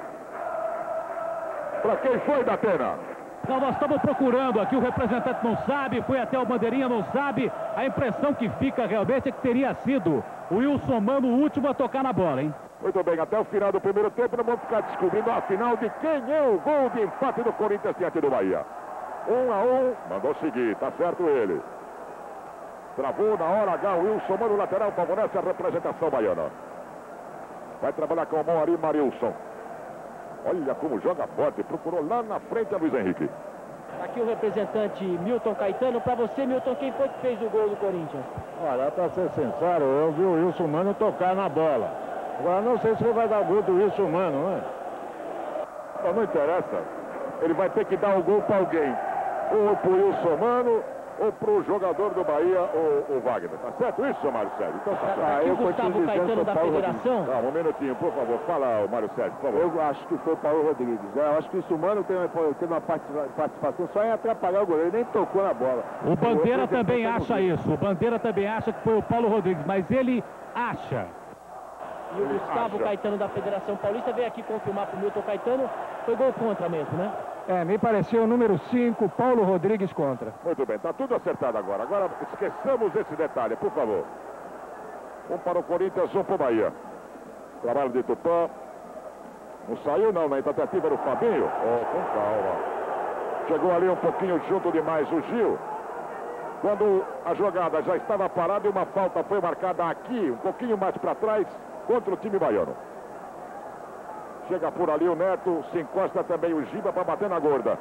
S2: Para quem foi, Datena?
S4: Então, nós estamos procurando aqui, o representante não sabe, foi até o bandeirinha, não sabe. A impressão que fica realmente é que teria sido o Wilson Mano o último a tocar na bola, hein?
S2: Muito bem, até o final do primeiro tempo nós vamos ficar descobrindo a final de quem é o gol de empate do Corinthians diante do Bahia. Um a um, mandou seguir, tá certo ele. Travou na hora H, Wilson, mano lateral, favorece a representação baiana. Vai trabalhar com o mão ali, Marilson. Olha como joga forte, procurou lá na frente a Luiz Henrique.
S1: Aqui o representante Milton Caetano. Para você, Milton, quem foi que fez o gol do Corinthians?
S6: Olha, para ser sincero, eu vi o Wilson Mano tocar na bola. Agora não sei se ele vai dar gol do Wilson Mano, né?
S2: Mas não interessa. Ele vai ter que dar o gol para alguém. Ou pro Wilson Mano, ou pro jogador do Bahia, o, o Wagner. Tá certo isso, Mário Sérgio? Então tá certo.
S1: Aqui o Gustavo Caetano da Federação.
S2: Calma, um minutinho, por favor. Fala, Mário Sérgio, por favor.
S6: Eu acho que foi o Paulo Rodrigues. Eu acho que o Sumano tem, tem uma participação só em atrapalhar o goleiro. Ele nem tocou na bola.
S4: O Bandeira também acha isso. O Bandeira também acha que foi o Paulo Rodrigues, mas ele acha.
S1: E o Gustavo
S2: acha.
S1: Caetano da Federação Paulista veio aqui confirmar para o Milton Caetano. Foi gol contra mesmo, né?
S5: É, me pareceu o número cinco, Paulo Rodrigues contra.
S2: Muito bem, tá tudo acertado agora. Agora esqueçamos esse detalhe, por favor. Um para o Corinthians, um para o Bahia. Trabalho de Tupã. Não saiu não, na tentativa do Fabinho. Oh, com calma. Chegou ali um pouquinho junto demais o Gil. Quando a jogada já estava parada e uma falta foi marcada aqui, um pouquinho mais para trás, contra o time baiano. Chega por ali o Neto, se encosta também o Giba para bater na gorda.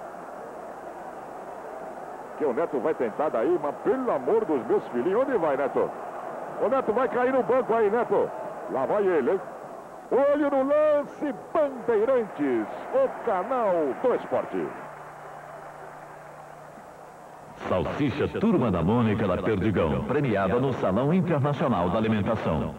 S2: Que o Neto vai tentar daí, mas pelo amor dos meus filhinhos, onde vai, Neto? O Neto vai cair no banco aí, Neto. Lá vai ele, hein? Olho no lance, Bandeirantes, o canal do esporte.
S9: Salsicha Turma da Mônica da Perdigão, premiada no Salão Internacional da Alimentação.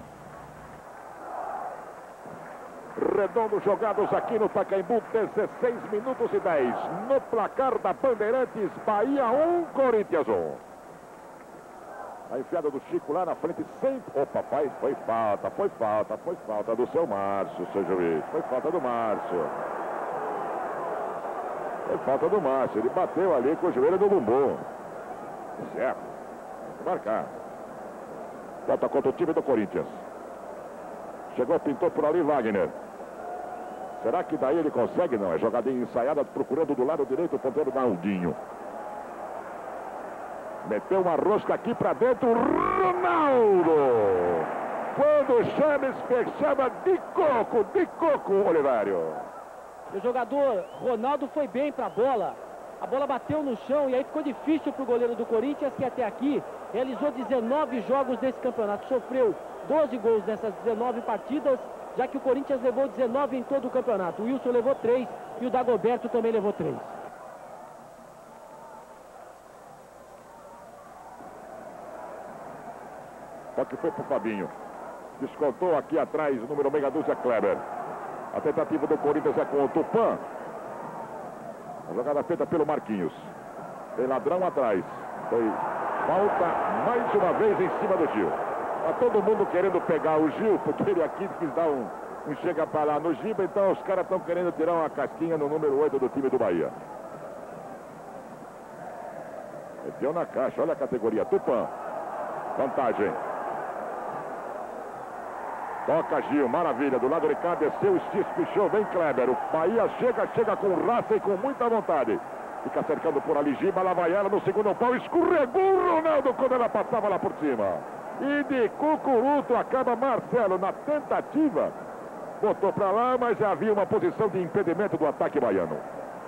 S2: Redondo jogados aqui no Pacaembu, dezesseis minutos e dez. No placar da Bandeirantes, Bahia um, Corinthians um. A enfiada do Chico lá na frente, sempre... Opa, pai, foi falta, foi falta, foi falta do seu Márcio, seu juiz. Foi falta do Márcio. Foi falta do Márcio, ele bateu ali com o joelho do bumbum. Certo, marcar. Falta contra o time do Corinthians. Chegou, pintou por ali Wagner. Será que daí ele consegue? Não, é jogadinha ensaiada, procurando do lado direito o ponteiro Naldinho. Meteu uma rosca aqui pra dentro, Ronaldo! Quando chama, fechava de coco, de coco, Olivério.
S1: O jogador Ronaldo foi bem para a bola. A bola bateu no chão e aí ficou difícil para o goleiro do Corinthians, que até aqui realizou dezenove jogos nesse campeonato. Sofreu doze gols nessas dezenove partidas, já que o Corinthians levou dezenove em todo o campeonato. O Wilson levou três e o Dagoberto também levou três.
S2: Só que foi pro Fabinho. Descontou aqui atrás o número meia dúzia Kleber. A tentativa do Corinthians é com o Tupã. A jogada feita pelo Marquinhos. Tem ladrão atrás. Foi falta mais uma vez em cima do Gil. Tá todo mundo querendo pegar o Gil, porque ele aqui quis dar um, um chega para lá no Giba, então os caras estão querendo tirar uma casquinha no número oito do time do Bahia. Meteu na caixa, olha a categoria. Tupã. Vantagem. Toca Gil, maravilha, do lado de cá, desceu, espichou, vem Kleber. O Bahia chega, chega com raça e com muita vontade. Fica cercando por ali Giba, lá vai ela no segundo pau, escorregou o Ronaldo quando ela passava lá por cima. E de cucuruto acaba Marcelo na tentativa. Botou pra lá, mas já havia uma posição de impedimento do ataque baiano.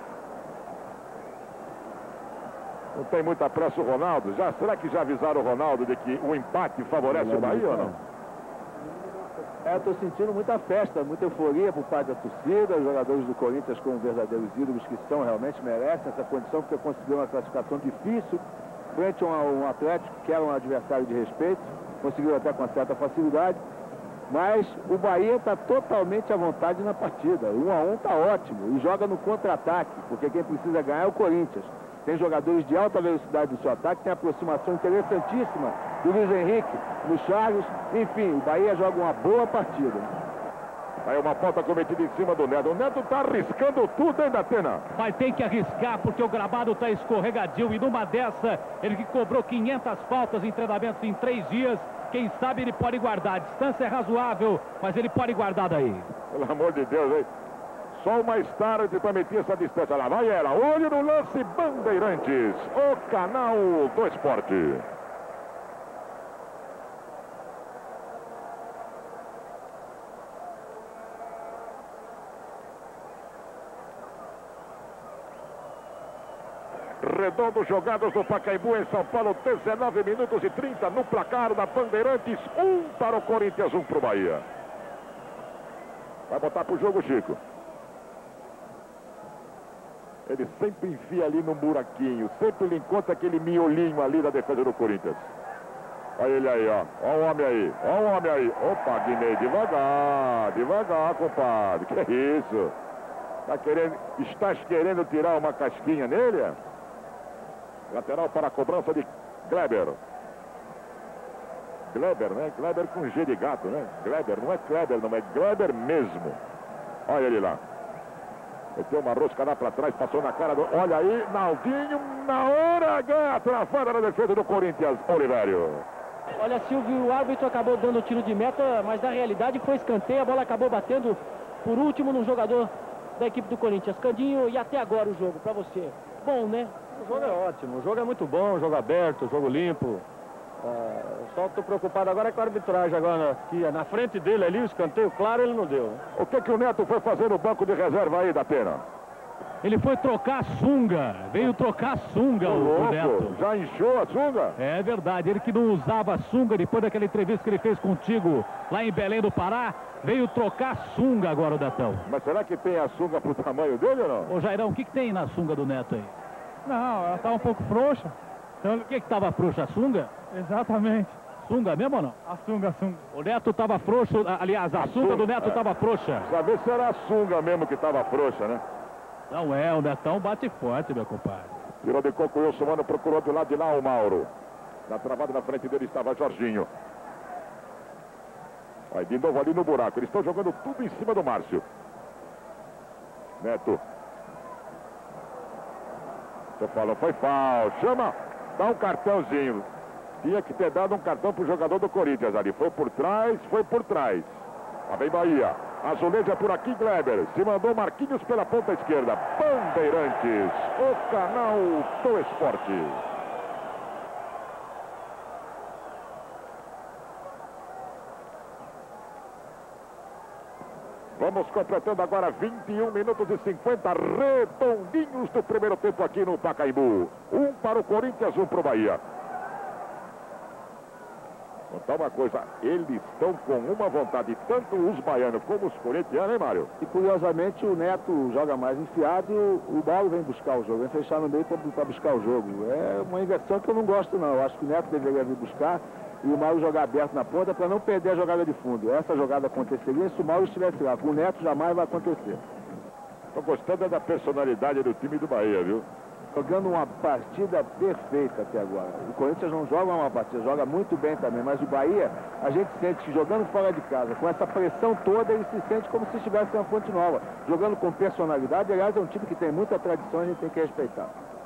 S2: Não tem muita pressa o Ronaldo. Já, será que já avisaram o Ronaldo de que o empate favorece o Bahia ou não?
S6: É, estou sentindo muita festa, muita euforia por parte da torcida, os jogadores do Corinthians como verdadeiros ídolos que são, realmente merecem essa condição, porque conseguiram uma classificação difícil, frente a um, um Atlético que era um adversário de respeito, conseguiu até com certa facilidade, mas o Bahia está totalmente à vontade na partida, um a um está ótimo, e joga no contra-ataque, porque quem precisa ganhar é o Corinthians. Tem jogadores de alta velocidade no seu ataque, tem aproximação interessantíssima do Luiz Henrique, do Charles, enfim, o Bahia joga uma boa partida.
S2: Aí uma falta cometida em cima do Neto. O Neto está arriscando tudo, hein, Datena?
S4: Mas tem que arriscar, porque o gramado está escorregadio. E numa dessa, ele que cobrou quinhentas faltas em treinamento em três dias, Quem sabe ele pode guardar. A distância é razoável, mas ele pode guardar daí.
S2: Pelo amor de Deus, hein? Só mais tarde para meter essa distância. Lá vai ela. Olho no lance, Bandeirantes. O canal do esporte. Redondo, jogadas do Pacaembu em São Paulo, dezenove minutos e trinta no placar da Bandeirantes, um para o Corinthians, um para o Bahia. Vai botar pro jogo, Chico. Ele sempre enfia ali no buraquinho, sempre ele encontra aquele miolinho ali da defesa do Corinthians. Olha ele aí, ó. Olha o homem aí, olha o homem aí. Opa, Guinei, devagar, devagar, compadre. Que é isso? Tá querendo, estás querendo tirar uma casquinha nele? Lateral para a cobrança de Kleber. Kleber, né? Kleber com G de gato, né? Kleber, não é Kleber, não é Kleber mesmo. Olha ele lá. Meteu uma rosca lá para trás, passou na cara do... Olha aí, Naldinho, na hora H, travada na defesa do Corinthians, Olivério.
S1: Olha, Silvio, o árbitro acabou dando o tiro de meta, mas na realidade foi escanteio, a bola acabou batendo por último no jogador da equipe do Corinthians. Candinho, e até agora o jogo, para você? Bom, né?
S7: O jogo é ótimo, o jogo é muito bom, jogo aberto, jogo limpo. Ah, só estou preocupado agora com a arbitragem agora, que na frente dele ali, o escanteio claro ele não deu.
S2: O que que o Neto foi fazer no banco de reserva aí da Pena?
S4: Ele foi trocar a sunga, veio trocar a sunga, o, o Neto.
S2: Já inchou a sunga?
S4: É verdade, ele que não usava a sunga depois daquela entrevista que ele fez contigo lá em Belém do Pará, veio trocar a sunga agora o Netão.
S2: Mas será que tem a sunga pro tamanho dele ou não?
S4: Ô Jairão, o que que tem na sunga do Neto aí?
S5: Não, ela tá um pouco frouxa.
S4: Então, o que que tava frouxa, a sunga?
S5: Exatamente.
S4: Sunga mesmo ou não?
S5: A sunga, a sunga.
S4: O Neto tava frouxo, aliás, a, a sunga, sunga do Neto é. tava frouxa.
S2: Saber se era a sunga mesmo que tava frouxa, né?
S4: Não é, o Netão bate forte, meu compadre.
S2: Tirou de coco o Wilson, mano, procurou do lado de lá o Mauro. Na travada na frente dele estava Jorginho. Vai de novo ali no buraco. Eles estão jogando tudo em cima do Márcio. Neto. Você falou, foi falta. Chama, dá um cartãozinho. Tinha que ter dado um cartão pro jogador do Corinthians ali. Foi por trás, foi por trás. Lá vem Bahia. Azuleja por aqui, Kleber. Se mandou Marquinhos pela ponta esquerda. Bandeirantes, o canal do esporte. Vamos completando agora vinte e um minutos e cinquenta redondinhos do primeiro tempo aqui no Pacaembu. Um para o Corinthians, um para o Bahia. Vou contar uma coisa, eles estão com uma vontade, tanto os baianos como os corintianos, hein, Mário?
S6: E curiosamente o Neto joga mais enfiado e o, o Mauro vem buscar o jogo, vem fechar no meio para buscar o jogo. É uma inversão que eu não gosto não, eu acho que o Neto deveria vir buscar e o Mauro jogar aberto na ponta para não perder a jogada de fundo. Essa jogada aconteceria se o Mauro estivesse lá, com o Neto jamais vai acontecer.
S2: Estou gostando da personalidade do time do Bahia, viu?
S6: Jogando uma partida perfeita até agora. O Corinthians não joga uma partida, joga muito bem também, mas o Bahia, a gente sente que jogando fora de casa, com essa pressão toda, ele se sente como se estivesse na Fonte Nova, jogando com personalidade. Aliás, é um time que tem muita tradição e a gente tem que respeitar.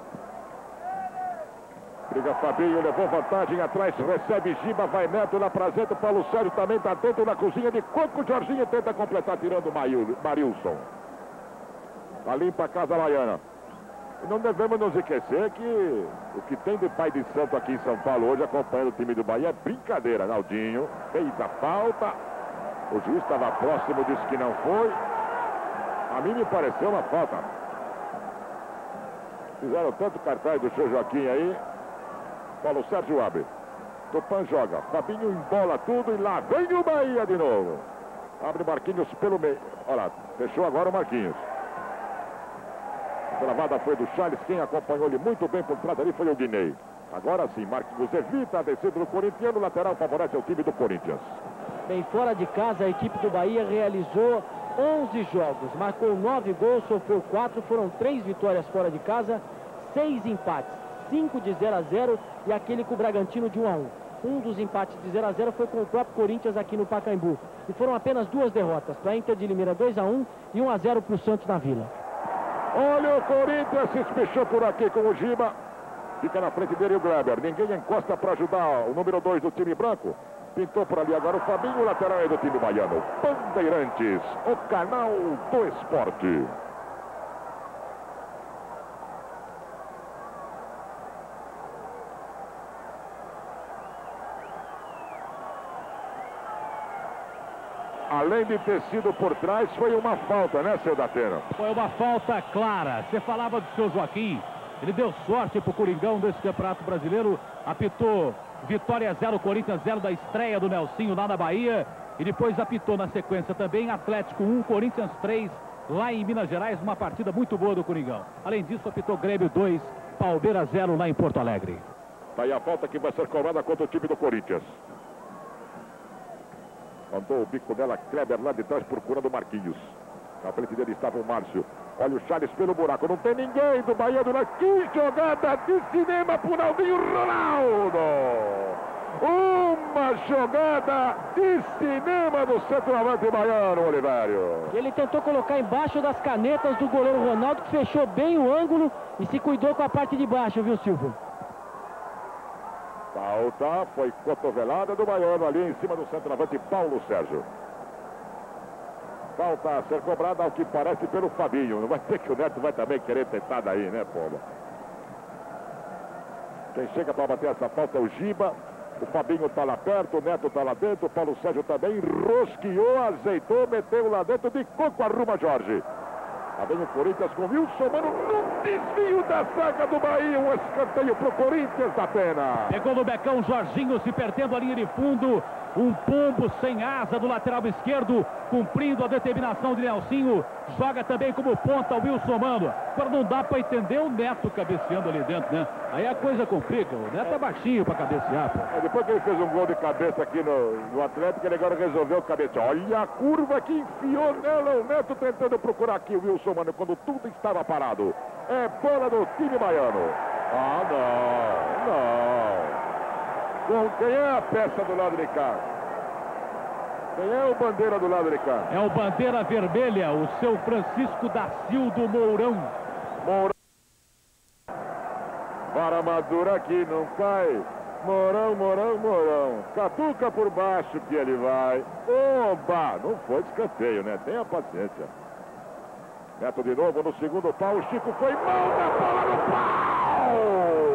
S2: Briga Fabinho, levou vantagem atrás, recebe Giba, vai Neto lá pra dentro, Paulo Sérgio também tá dentro na cozinha de coco, Jorginho tenta completar tirando o Marilson. Tá limpa a casa baiana. E não devemos nos esquecer que o que tem de pai de santo aqui em São Paulo hoje acompanhando o time do Bahia é brincadeira. Naldinho fez a falta, o juiz estava próximo, disse que não foi. A mim me pareceu uma falta. Fizeram tanto cartaz do seu Joaquim aí. Paulo Sérgio abre. Tupã joga. Fabinho embola tudo e lá vem o Bahia de novo. Abre Marquinhos pelo meio. Olha lá, fechou agora o Marquinhos. A travada foi do Charles, quem acompanhou ele muito bem por trás ali foi o Guinei. Agora sim, Marquinhos evita a descida do corintiano, lateral favorece o time do Corinthians.
S1: Bem, fora de casa, a equipe do Bahia realizou onze jogos, marcou nove gols, sofreu quatro, foram três vitórias fora de casa, seis empates, cinco de zero a zero e aquele com o Bragantino de um a um. Um dos empates de zero a zero foi com o próprio Corinthians aqui no Pacaembu. E foram apenas duas derrotas, para a Inter de Limeira dois a um e um a zero para o Santos na Vila.
S2: Olha o Corinthians, se espichou por aqui com o Giba. Fica na frente dele o Kleber. Ninguém encosta para ajudar o número dois do time branco. Pintou por ali agora o Fabinho, o lateral é do time baiano. Bandeirantes, o canal do esporte. Além de ter sido por trás, foi uma falta, né, seu Datena?
S4: Foi uma falta clara. Você falava do seu Joaquim. Ele deu sorte pro Coringão desse Campeonato Brasileiro. Apitou Vitória zero, Corinthians zero da estreia do Nelsinho lá na Bahia. E depois apitou na sequência também Atlético um, Corinthians três, lá em Minas Gerais. Uma partida muito boa do Coringão. Além disso, apitou Grêmio dois, Palmeiras zero lá em Porto Alegre.
S2: Tá aí a falta que vai ser cobrada contra o time do Corinthians. Mandou o bico dela, Kleber lá de trás procurando o Marquinhos. Na frente dele estava o Márcio. Olha o Charles pelo buraco. Não tem ninguém do Bahia do Leste. Que jogada de cinema pro Naldinho Ronaldo. Uma jogada de cinema do centroavante baiano, Olivério.
S1: Ele tentou colocar embaixo das canetas do goleiro Ronaldo, que fechou bem o ângulo e se cuidou com a parte de baixo, viu, Silvio?
S2: Falta, foi cotovelada do baiano ali em cima do centroavante Paulo Sérgio. Falta a ser cobrada, ao que parece, pelo Fabinho. Não vai ter que o Neto vai também querer tentar daí, né, Pomba? Quem chega para bater essa falta é o Giba. O Fabinho está lá perto, o Neto está lá dentro, o Paulo Sérgio também. Rosqueou, azeitou, meteu lá dentro, de coco arruma Jorge. Lá vem o Corinthians com Wilson Mano no desvio da zaga do Bahia. Um escanteio pro Corinthians da pena.
S4: Pegou no becão, Jorginho se perdendo a linha de fundo. Um pombo sem asa do lateral esquerdo, cumprindo a determinação de Nelsinho. Joga também como ponta o Wilson Mano. Agora não dá para entender o Neto cabeceando ali dentro, né? Aí a coisa complica. O Neto é baixinho para cabecear, pô.
S2: É, depois que ele fez um gol de cabeça aqui no, no Atlético, ele agora resolveu cabecear. Olha a curva que enfiou nela. O Neto tentando procurar aqui o Wilson Mano quando tudo estava parado. É bola do time baiano. Ah, não, não. Com quem é a peça do lado de cá? Quem é o bandeira do lado de cá?
S4: É o bandeira vermelha, o seu Francisco da Silva Mourão.
S2: Mourão. Vara madura aqui, não cai. Mourão, Mourão, Mourão. Catuca por baixo que ele vai. Oba! Não foi escanteio, né? Tenha paciência. Neto de novo no segundo pau. O Chico foi mão da bola no pau!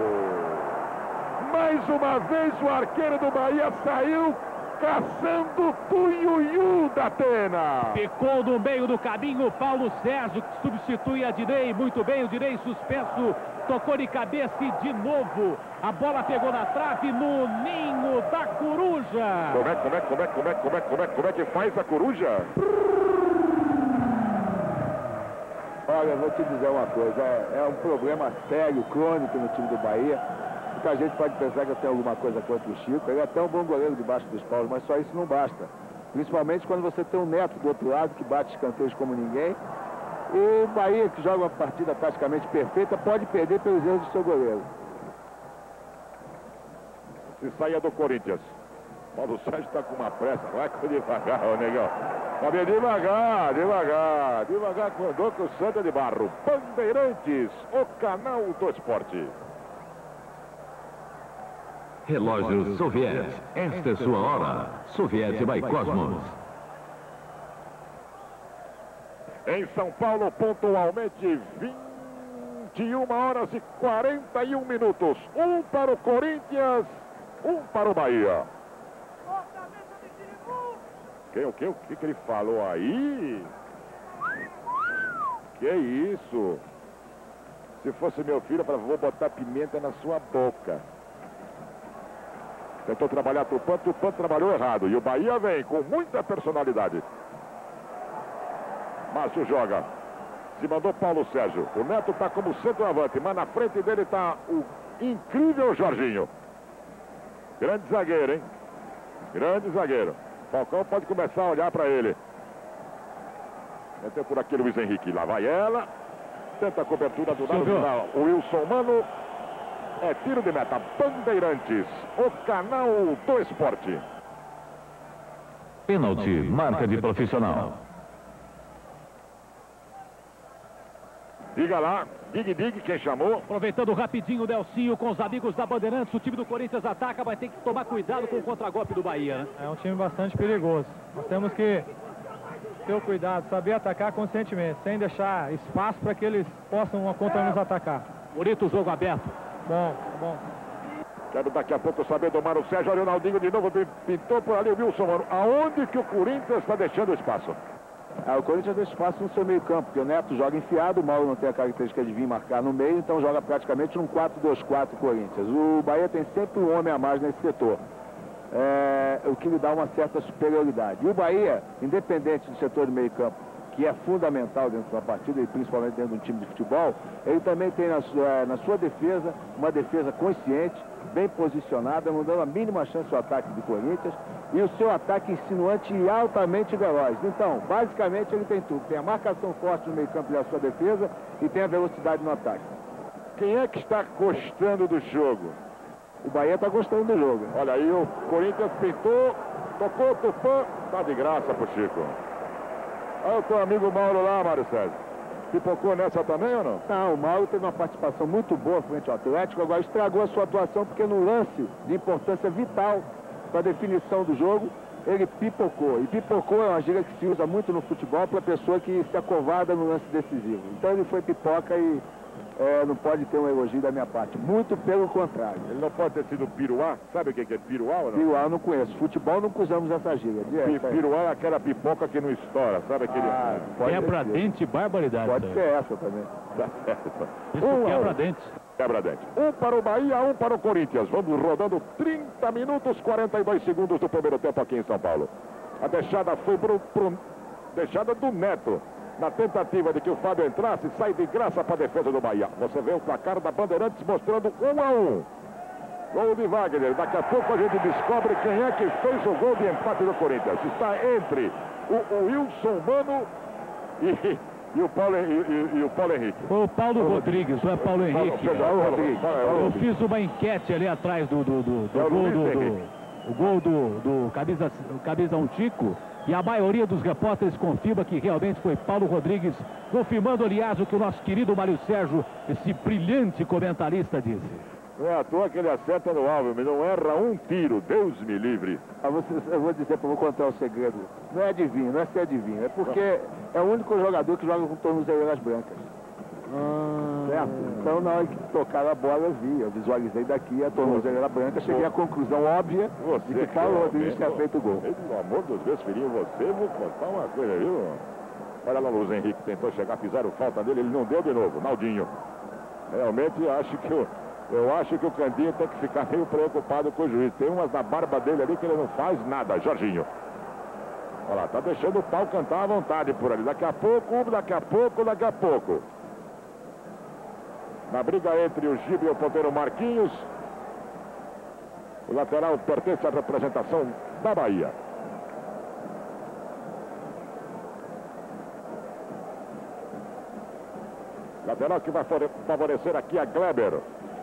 S2: Mais uma vez o arqueiro do Bahia saiu caçando Tunhuiu da Atena.
S4: Ficou no meio do caminho Paulo Sérgio, que substitui a Dinei. Muito bem, o Dinei suspenso. Tocou de cabeça e de novo a bola pegou na trave no ninho da coruja.
S2: Como é, como é, como é, como é, como é, como é, como é que faz a coruja?
S6: Olha, eu vou te dizer uma coisa, é, é um problema sério, crônico no time do Bahia. Muita gente pode pensar que eu tenho alguma coisa contra o Chico. Ele é até um bom goleiro debaixo dos paus, mas só isso não basta. Principalmente quando você tem um Neto do outro lado que bate escanteios como ninguém. E o Bahia, que joga uma partida praticamente perfeita, pode perder pelos erros do seu goleiro.
S2: Se saia do Corinthians. Paulo Sérgio está com uma pressa. Vai com devagar, ô negão. Vai devagar, devagar. Devagar com o Doco Santa de Barro. Bandeirantes, o canal do esporte.
S9: Relógio Soviet. Esta é sua hora. Soviet by Cosmos.
S2: Em São Paulo, pontualmente, vinte e uma horas e quarenta e um minutos. Um para o Corinthians, um para o Bahia. Que, o que, o que, que ele falou aí? Que isso? Se fosse meu filho, eu falava, vou botar pimenta na sua boca. Tentou trabalhar Tupã, Tupã trabalhou errado. E o Bahia vem com muita personalidade. Márcio joga. Se mandou Paulo Sérgio. O Neto está como centroavante, mas na frente dele está o incrível Jorginho. Grande zagueiro, hein? Grande zagueiro. Falcão pode começar a olhar para ele. Meteu por aqui Luiz Henrique. Lá vai ela. Tenta a cobertura do lado final. O Wilson Mano. É tiro de meta. Bandeirantes, o canal do esporte.
S9: Pênalti, marca de profissional.
S2: Diga lá, Dig Dig, quem chamou?
S4: Aproveitando rapidinho o Delcinho com os amigos da Bandeirantes, o time do Corinthians ataca, vai ter que tomar cuidado com o contragolpe do Bahia, né?
S8: É um time bastante perigoso. Nós temos que ter o cuidado, saber atacar conscientemente, sem deixar espaço para que eles possam contra nos atacar.
S4: Bonito jogo aberto.
S8: Bom, bom.
S2: Quero daqui a pouco saber do Mário Sérgio. Olha o Ronaldinho de novo, pintou por ali o Wilson, mano. Aonde que o Corinthians está deixando espaço?
S6: Ah, o Corinthians deixa espaço no seu meio campo, porque o Neto joga enfiado, o Mauro não tem a característica de vir marcar no meio, então joga praticamente num quatro dois quatro Corinthians. O Bahia tem sempre um homem a mais nesse setor, é, o que lhe dá uma certa superioridade. E o Bahia, independente do setor de meio campo, que é fundamental dentro da partida e principalmente dentro de um time de futebol, ele também tem na sua, na sua defesa, uma defesa consciente, bem posicionada, não dando a mínima chance ao ataque do Corinthians, e o seu ataque insinuante e altamente veloz. Então, basicamente, ele tem tudo. Tem a marcação forte no meio campo da sua defesa e tem a velocidade no ataque.
S2: Quem é que está gostando do jogo?
S6: O Bahia está gostando do jogo.
S2: Olha aí, o Corinthians pintou, tocou, Tupã, tá de graça pro Chico. Olha o teu amigo Mauro lá, Mário Sérgio. Pipocou nessa também ou não?
S6: Não, o Mauro teve uma participação muito boa frente ao Atlético, agora estragou a sua atuação porque no lance de importância vital para a definição do jogo, ele pipocou. E pipocou é uma gíria que se usa muito no futebol para a pessoa que se acovarda no lance decisivo. Então ele foi pipoca e é, não pode ter um elogio da minha parte. Muito pelo contrário.
S2: Ele não pode ter sido piruá? Sabe o que é piruá ou não?
S6: Piruá eu não conheço. Futebol não usamos essa gíria.
S2: Pi, piruá é aquela pipoca que não estoura, sabe aquele...
S4: Ah, quebra-dente, barbaridade.
S6: Pode ser essa também.
S2: Tá certo.
S4: Isso um, quebra-dente.
S2: Quebra-dente. Um para o Bahia, um para o Corinthians. Vamos rodando trinta minutos, quarenta e dois segundos do primeiro tempo aqui em São Paulo. A deixada foi pro, pro, deixada do Neto. Na tentativa de que o Fábio entrasse, sai de graça para a defesa do Bahia. Você vê o placar da Bandeirantes mostrando um a um. Gol de Wagner. Daqui a pouco a gente descobre quem é que fez o gol de empate do Corinthians. Está entre o, o Wilson Mano e, e, o Paulo, e, e, e o Paulo Henrique.
S4: Foi o Paulo Paulo Rodrigues, não é Paulo Henrique.
S2: Paulo, Paulo, Rodrigues.
S4: Eu fiz uma enquete ali atrás do, do, do, do gol do, do, o gol do, do camisa, camisa um Tico. E a maioria dos repórteres confirma que realmente foi Paulo Rodrigues, confirmando, aliás, o que o nosso querido Mário Sérgio, esse brilhante comentarista, disse.
S2: Não é à toa que ele acerta no alvo, mas não erra um tiro, Deus me livre.
S6: Ah, você, eu vou dizer, para vou contar o segredo. Não é adivinho, não é ser adivinho, é porque é o único jogador que joga com tornozeleiras brancas.
S4: Ah,
S6: certo? Então, na hora que tocaram a bola, eu vi, eu visualizei daqui a tornozeleira branca, cheguei à conclusão óbvia
S2: você
S6: de que Paulo Rodrigues tinha feito o gol.
S2: Pelo amor dos meus filhinhos, você, vou contar uma coisa, viu? Olha lá o Luiz Henrique, tentou chegar, fizeram falta nele, ele não deu de novo, Naldinho. Realmente, acho que o, eu acho que o Candinho tem que ficar meio preocupado com o juiz. Tem umas na barba dele ali que ele não faz nada, Jorginho. Olha lá, tá deixando o pau cantar à vontade por ali. Daqui a pouco, daqui a pouco, daqui a pouco. Na briga entre o Gibe e o ponteiro Marquinhos. O lateral pertence à representação da Bahia. Lateral que vai favorecer aqui a Gleber.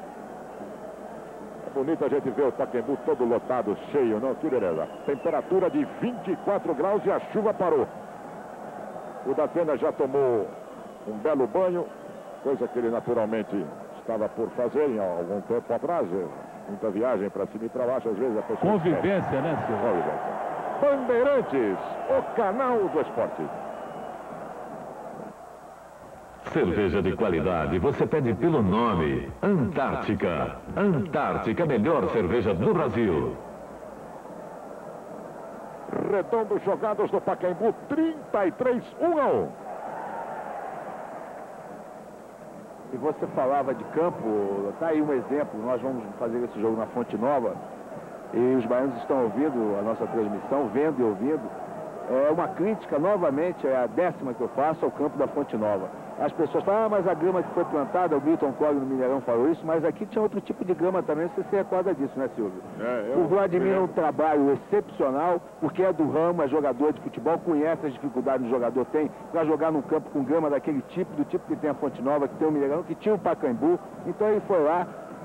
S2: É bonito a gente ver o Pacaembu todo lotado, cheio, não? Que beleza. Temperatura de vinte e quatro graus e a chuva parou. O Datena já tomou um belo banho. Coisa que ele naturalmente estava por fazer em algum tempo atrás. Muita viagem para cima e para baixo, às vezes a pessoa...
S4: Convivência, né, senhor?
S2: Convivência. Bandeirantes, o canal do esporte.
S9: Cerveja de qualidade, você pede pelo nome. Antártica. Antártica, a melhor cerveja do Brasil.
S2: Redondo jogados no Pacaembu, trinta e três, um a um.
S6: E você falava de campo, tá aí um exemplo, nós vamos fazer esse jogo na Fonte Nova e os baianos estão ouvindo a nossa transmissão, vendo e ouvindo. É uma crítica, novamente, é a décima que eu faço ao campo da Fonte Nova. As pessoas falam, ah, mas a grama que foi plantada, o Milton Collor no Mineirão falou isso, mas aqui tinha outro tipo de grama também, você se recorda disso, né, Silvio?
S2: É, eu...
S6: O Vladimir é um trabalho excepcional, porque é do ramo, é jogador de futebol, conhece as dificuldades que o jogador tem para jogar num campo com grama daquele tipo, do tipo que tem a Fonte Nova, que tem o Mineirão, que tinha o Pacaembu. Então ele foi lá,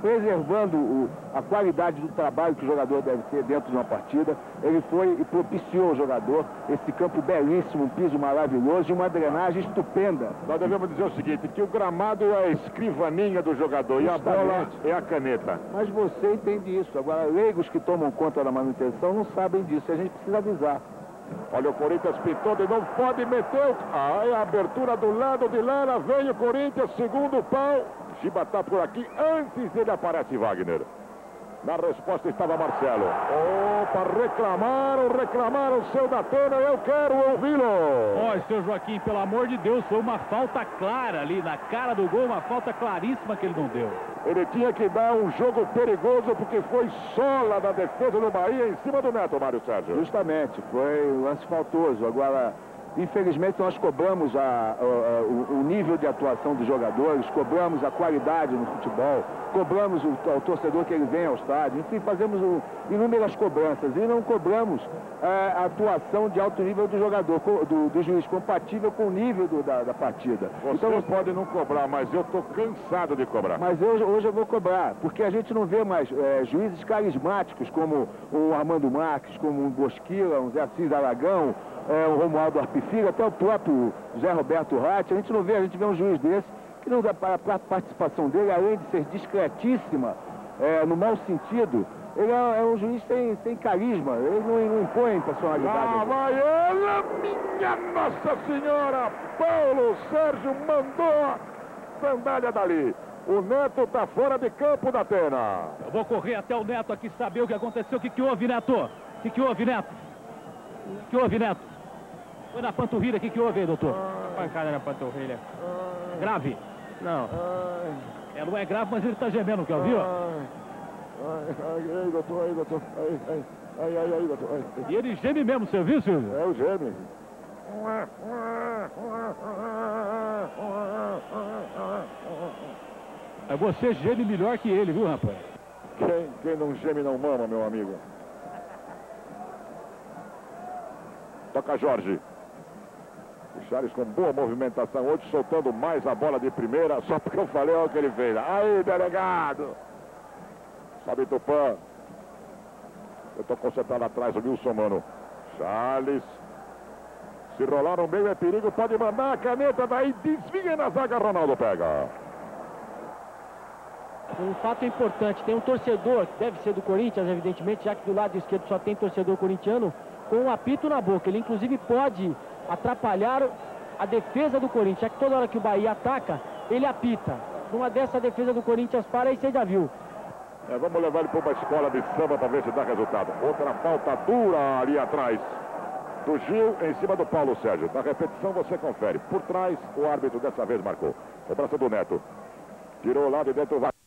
S6: preservando o, a qualidade do trabalho que o jogador deve ter dentro de uma partida. Ele foi e propiciou o jogador esse campo belíssimo, um piso maravilhoso e uma drenagem estupenda.
S2: Nós devemos dizer o seguinte, que o gramado é a escrivaninha do jogador e a bola é a caneta.
S6: Mas você entende isso. Agora, leigos que tomam conta da manutenção não sabem disso. A gente precisa avisar.
S2: Olha o Corinthians pintou de novo, pode meter o... Ah, é a abertura do lado de Lara, vem o Corinthians, segundo pau. Giba tá por aqui, antes dele aparece Wagner. Na resposta estava Marcelo. Opa, reclamaram, reclamaram, seu Datena, eu quero ouvi-lo.
S4: Olha, seu Joaquim, pelo amor de Deus, foi uma falta clara ali na cara do gol, uma falta claríssima que ele não deu.
S2: Ele tinha que dar um jogo perigoso porque foi sola da defesa do Bahia em cima do Neto, Mário Sérgio.
S6: Justamente, foi um lance faltoso. Agora, infelizmente, nós cobramos a, a, a, o, o nível de atuação dos jogadores, cobramos a qualidade no futebol, cobramos o, o torcedor que ele vem ao estádio, enfim, fazemos o, inúmeras cobranças e não cobramos a, a atuação de alto nível do jogador, do, do juiz, compatível com o nível do, da, da partida.
S2: Você então, pode não cobrar, mas eu estou cansado de cobrar.
S6: Mas eu, hoje eu vou cobrar, porque a gente não vê mais é, juízes carismáticos como o Armando Marques, como o Bosquila, o Zé Assis Aragão, É, o Romualdo Arpifilho, até o próprio Zé Roberto Ratti. A gente não vê, a gente vê um juiz desse que não dá para a participação dele, além de ser discretíssima, é, no mau sentido, ele é, é um juiz sem, sem carisma, ele não, não impõe personalidade.
S2: Lá vai ela, minha Nossa Senhora! Paulo Sérgio mandou a sandália dali. O Neto está fora de campo da Atena.
S4: Eu vou correr até o Neto aqui saber o que aconteceu. O que, que houve, Neto? O que, que houve, Neto? O que houve, Neto? Foi na panturrilha, o que, que houve aí, doutor?
S8: Pancada na panturrilha.
S4: Grave?
S8: Não.
S4: É, não é grave, mas ele está gemendo, que viu?
S2: Ai, ai, ai, doutor, ai, doutor, ai, ai, ai, ai, ai, doutor, ai.
S4: E ele geme mesmo, você viu, Silvio?
S2: É o geme.
S4: É, você geme melhor que ele, viu, rapaz?
S2: Quem, quem não geme não mama, meu amigo. Toca Jorge. O Charles com boa movimentação hoje, soltando mais a bola de primeira, só porque eu falei olha o que ele fez. Aí, delegado! Sobe Tupã. Eu tô concentrado atrás, o Wilson, mano. Charles. Se rolar no meio é perigo, pode mandar a caneta, daí desvia na zaga, Ronaldo pega.
S1: Um fato importante, tem um torcedor, deve ser do Corinthians, evidentemente, já que do lado esquerdo só tem torcedor corintiano, com um apito na boca. Ele, inclusive, pode atrapalhar a defesa do Corinthians, já que toda hora que o Bahia ataca, ele apita. Numa dessa, a defesa do Corinthians para, aí você já viu.
S2: É, vamos levar ele para uma escola de samba para ver se dá resultado. Outra falta dura ali atrás do Gil, em cima do Paulo Sérgio. Na repetição você confere. Por trás, o árbitro dessa vez marcou. Cobrança do Neto. Tirou lá de dentro. Vai.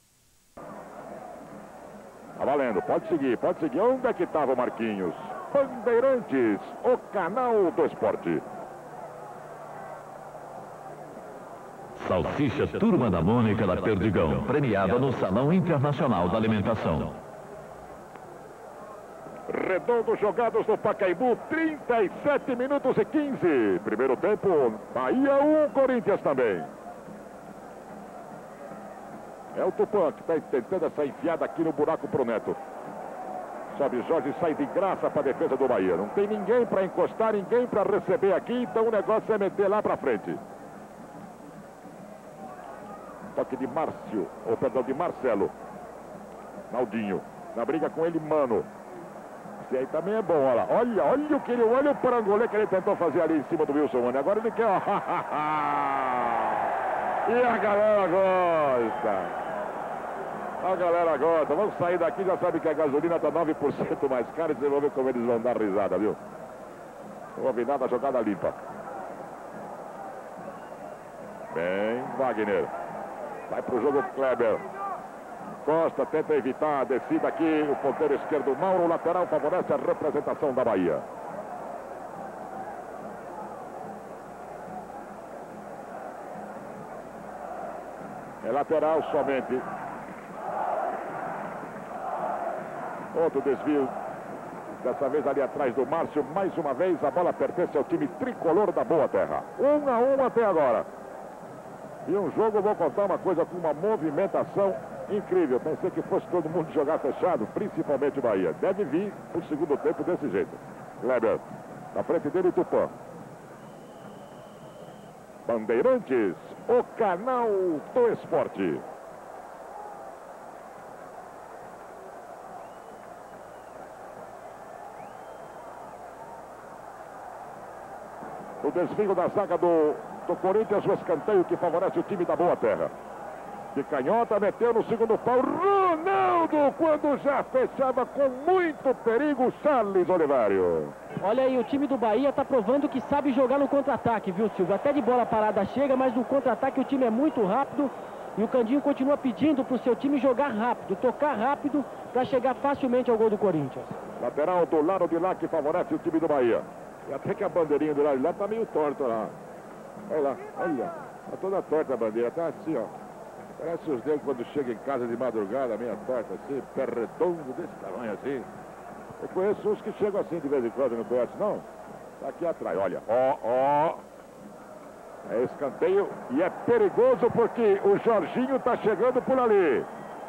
S2: Tá valendo. Pode seguir, pode seguir. Onde é que estava o Marquinhos? Bandeirantes, o canal do esporte.
S9: Salsicha Turma da Mônica da Perdigão, premiada no Salão Internacional da Alimentação.
S2: Redondo jogados no Pacaembu, trinta e sete minutos e quinze. Primeiro tempo, Bahia um, Corinthians também. É o Tupã que está tentando essa enfiada aqui no buraco pro Neto. Sobe Jorge, sai de graça para a defesa do Bahia. Não tem ninguém para encostar, ninguém para receber aqui, então o negócio é meter lá para frente. Toque de Márcio, ou perdão, de Marcelo. Naldinho, na briga com ele, Mano. Esse aí também é bom, olha lá. Olha, olha o que ele, olha o parangolê que ele tentou fazer ali em cima do Wilson, Mano. Agora ele quer, ó. E a galera gosta. A galera gosta. Vamos sair daqui, já sabe que a gasolina está nove por cento mais cara. E vocês vão ver como eles vão dar risada, viu? Não houve nada, jogada limpa. Bem, Wagner. Vai para o jogo Kleber. Costa tenta evitar a descida aqui. O ponteiro esquerdo, Mauro, lateral, favorece a representação da Bahia. É lateral somente. Outro desvio. Dessa vez ali atrás do Márcio. Mais uma vez a bola pertence ao time tricolor da Boa Terra. Um a um até agora. E um jogo, vou contar uma coisa, com uma movimentação Incrível, pensei que fosse todo mundo jogar fechado, principalmente o Bahia. Deve vir o segundo tempo desse jeito. Kleber, na frente dele, Tupã. Bandeirantes, o canal do esporte. O desvio da zaga do, do Corinthians, o escanteio que favorece o time da Boa Terra. De canhota, meteu no segundo pau. Ronaldo, quando já fechava com muito perigo, Salles Olivário.
S1: Olha aí, o time do Bahia está provando que sabe jogar no contra-ataque, viu, Silvio? Até de bola parada chega, mas no contra-ataque o time é muito rápido. E o Candinho continua pedindo para o seu time jogar rápido, tocar rápido, para chegar facilmente ao gol do Corinthians.
S2: Lateral do lado de lá que favorece o time do Bahia. E até que a bandeirinha do lado de lá está meio torta lá. Olha lá, olha. Está toda torta a bandeira, está assim, ó. Parece os dedos quando chega em casa de madrugada, meia torta assim, pé redondo desse tamanho assim. Eu conheço uns que chegam assim de vez em quando, não conhece não? Tá aqui atrás, olha. Ó, ó. É escanteio e é perigoso porque o Jorginho está chegando por ali.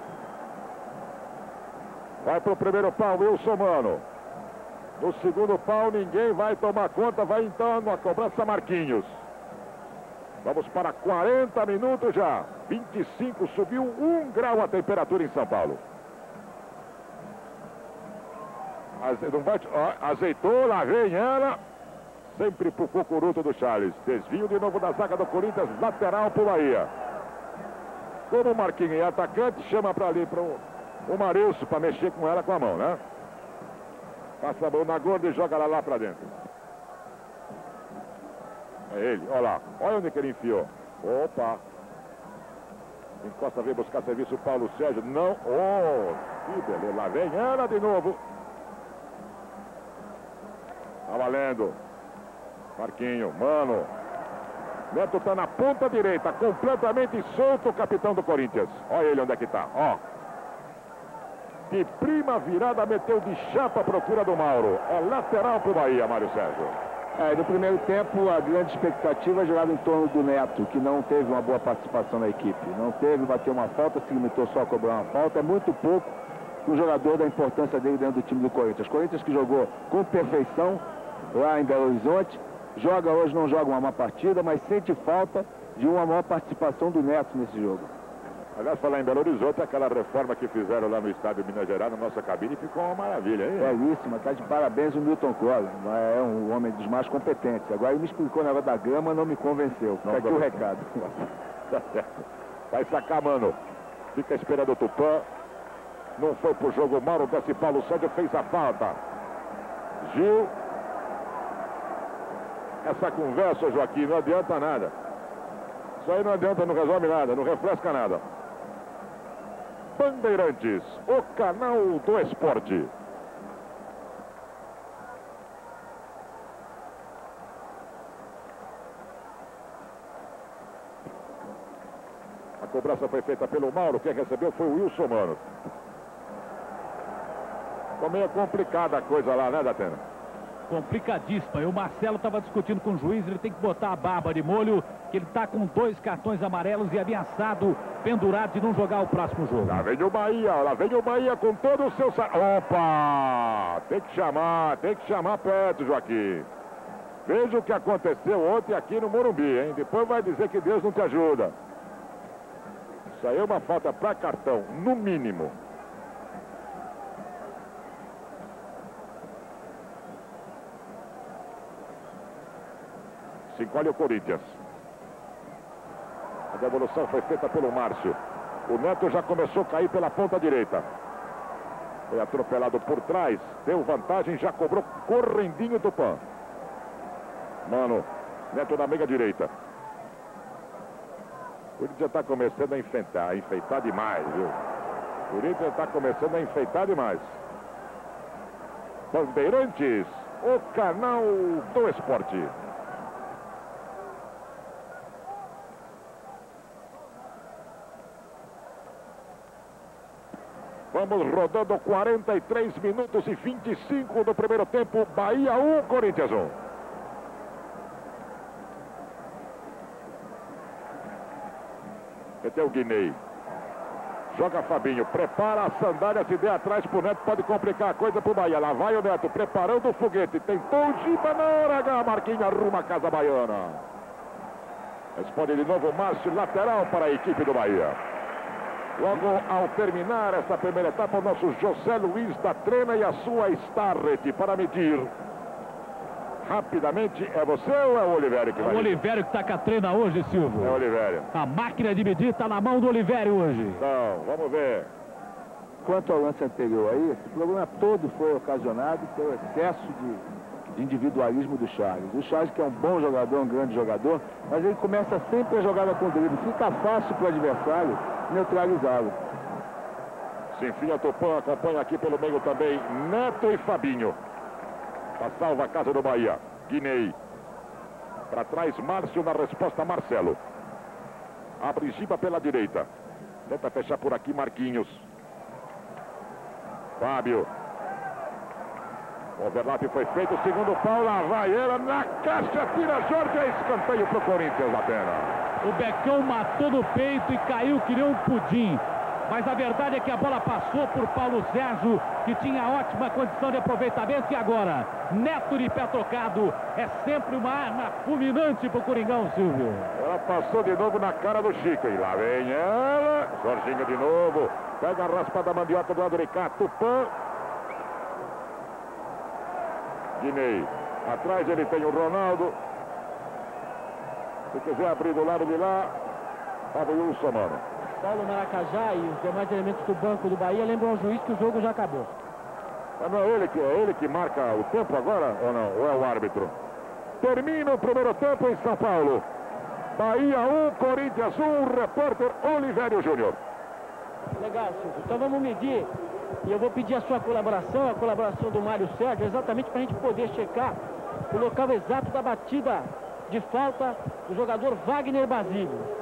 S2: Vai pro primeiro pau, Wilson Mano. No segundo pau ninguém vai tomar conta, vai então na cobrança Marquinhos. Vamos para quarenta minutos já. vinte e cinco, subiu um grau a temperatura em São Paulo. Aze... Não vai... Azeitou, lá vem ela. Sempre pro cocuruto do Charles. Desvio de novo da zaga do Corinthians, lateral pro Bahia. Como o Marquinhos é atacante, chama para ali pro o Marilson para mexer com ela com a mão, né? Passa a mão na gorda e joga ela lá para dentro. É ele, olha lá. Olha onde que ele enfiou. Opa. Encosta, vem buscar serviço o Paulo Sérgio. Não. Oh, que beleza. Lá vem ela de novo. Tá valendo. Marquinho, Mano. Neto tá na ponta direita, completamente solto o capitão do Corinthians. Olha ele onde é que tá, ó. De prima virada, meteu de chapa à procura do Mauro. É lateral pro Bahia, Mário Sérgio.
S6: É, no primeiro tempo, a grande expectativa girava em torno do Neto, que não teve uma boa participação na equipe. Não teve, bateu uma falta, se limitou só a cobrar uma falta. É muito pouco um jogador da importância dele dentro do time do Corinthians. Corinthians que jogou com perfeição lá em Belo Horizonte. Joga hoje, não joga uma má partida, mas sente falta de uma maior participação do Neto nesse jogo.
S2: Aliás, falar em Belo Horizonte, aquela reforma que fizeram lá no estádio Minas Gerais, na nossa cabine, ficou uma maravilha, hein?
S6: Belíssima, está de parabéns o Milton Collor. É um homem dos mais competentes. Agora ele me explicou o negócio da grama, não me convenceu. Fica aqui o recado.
S2: Tá certo. Vai sacar, Mano. Fica esperando o Tupã. Não foi pro jogo, Mauro desce, Paulo Sérgio fez a falta. Gil. Essa conversa, Joaquim, não adianta nada. Isso aí não adianta, não resolve nada, não refresca nada. Bandeirantes, o canal do esporte. A cobrança foi feita pelo Mauro, quem recebeu foi o Wilson Mano. Ficou meio complicada a coisa lá, né, Datena?
S4: Complicadíssima. E o Marcelo estava discutindo com o juiz, ele tem que botar a barba de molho, que ele está com dois cartões amarelos e ameaçado, pendurado de não jogar o próximo jogo.
S2: Lá vem o Bahia, lá vem o Bahia com todo o seu... Opa! Tem que chamar, tem que chamar perto, Joaquim. Veja o que aconteceu ontem aqui no Morumbi, hein? Depois vai dizer que Deus não te ajuda. Isso aí é uma falta para cartão, no mínimo. Se encolhe o Corinthians. A devolução foi feita pelo Márcio. O Neto já começou a cair pela ponta direita. Foi atropelado por trás. Deu vantagem, já cobrou correndinho do Pan. Mano, Neto na meia direita. O Corinthians já está começando a enfeitar, a enfeitar demais, viu? O Corinthians está começando a enfeitar demais. Bandeirantes, o canal do esporte. Vamos rodando quarenta e três minutos e vinte e cinco do primeiro tempo. Bahia um, Corinthians um. Até o Guinei. Joga Fabinho, prepara a sandália, se der atrás pro Neto, pode complicar a coisa pro Bahia. Lá vai o Neto, preparando o foguete. Tentou o Giba na hora H. Marquinhos arruma a casa baiana. Responde de novo Márcio, lateral para a equipe do Bahia. Logo ao terminar esta primeira etapa, o nosso José Luiz da Trena e a sua Starret para medir. Rapidamente, é você ou é o Olivério que vai?
S4: É o Olivério que está com a Trena hoje, Silvio.
S2: É o Olivério.
S4: A máquina de medir está na mão do Olivério hoje.
S2: Então, vamos ver.
S6: Quanto ao lance anterior aí, esse problema todo foi ocasionado pelo excesso de, de individualismo do Charles. O Charles, que é um bom jogador, um grande jogador, mas ele começa sempre a jogada com drible. Fica fácil para o adversário neutralizá-lo.
S2: Se enfia Tupã, acompanha aqui pelo meio também Neto e Fabinho. A salva a casa do Bahia. Guinei. Para trás, Márcio na resposta, Marcelo. Abre Giba pela direita. Tenta fechar por aqui, Marquinhos. Fábio. O overlap foi feito. Segundo pau, lá vai ela na caixa. Tira Jorge. É escanteio para o Corinthians, da pena.
S4: O Becão matou no peito e caiu que nem um pudim. Mas a verdade é que a bola passou por Paulo Sérgio, que tinha ótima condição de aproveitamento. E agora, Neto de pé trocado. É sempre uma arma fulminante para o Coringão, Silvio.
S2: Ela passou de novo na cara do Chico. E lá vem ela. Jorginho de novo. Pega a raspa da mandioca do lado de cá. Tupã. Guinei. Atrás ele tem o Ronaldo. Se quiser abrir do lado de lá, Fábio Wilson, mano.
S1: Paulo Maracajá e os demais elementos do banco do Bahia lembram ao juiz que o jogo já acabou.
S2: Mas não é ele que, é ele que marca o tempo agora, ou não? Ou é o árbitro? Termina o primeiro tempo em São Paulo. Bahia um, Corinthians um, repórter Olivério Júnior.
S1: Legal, Silvio. Então vamos medir. E eu vou pedir a sua colaboração, a colaboração do Mário Sérgio, exatamente para a gente poder checar o local exato da batida de falta do jogador Wagner Basílio.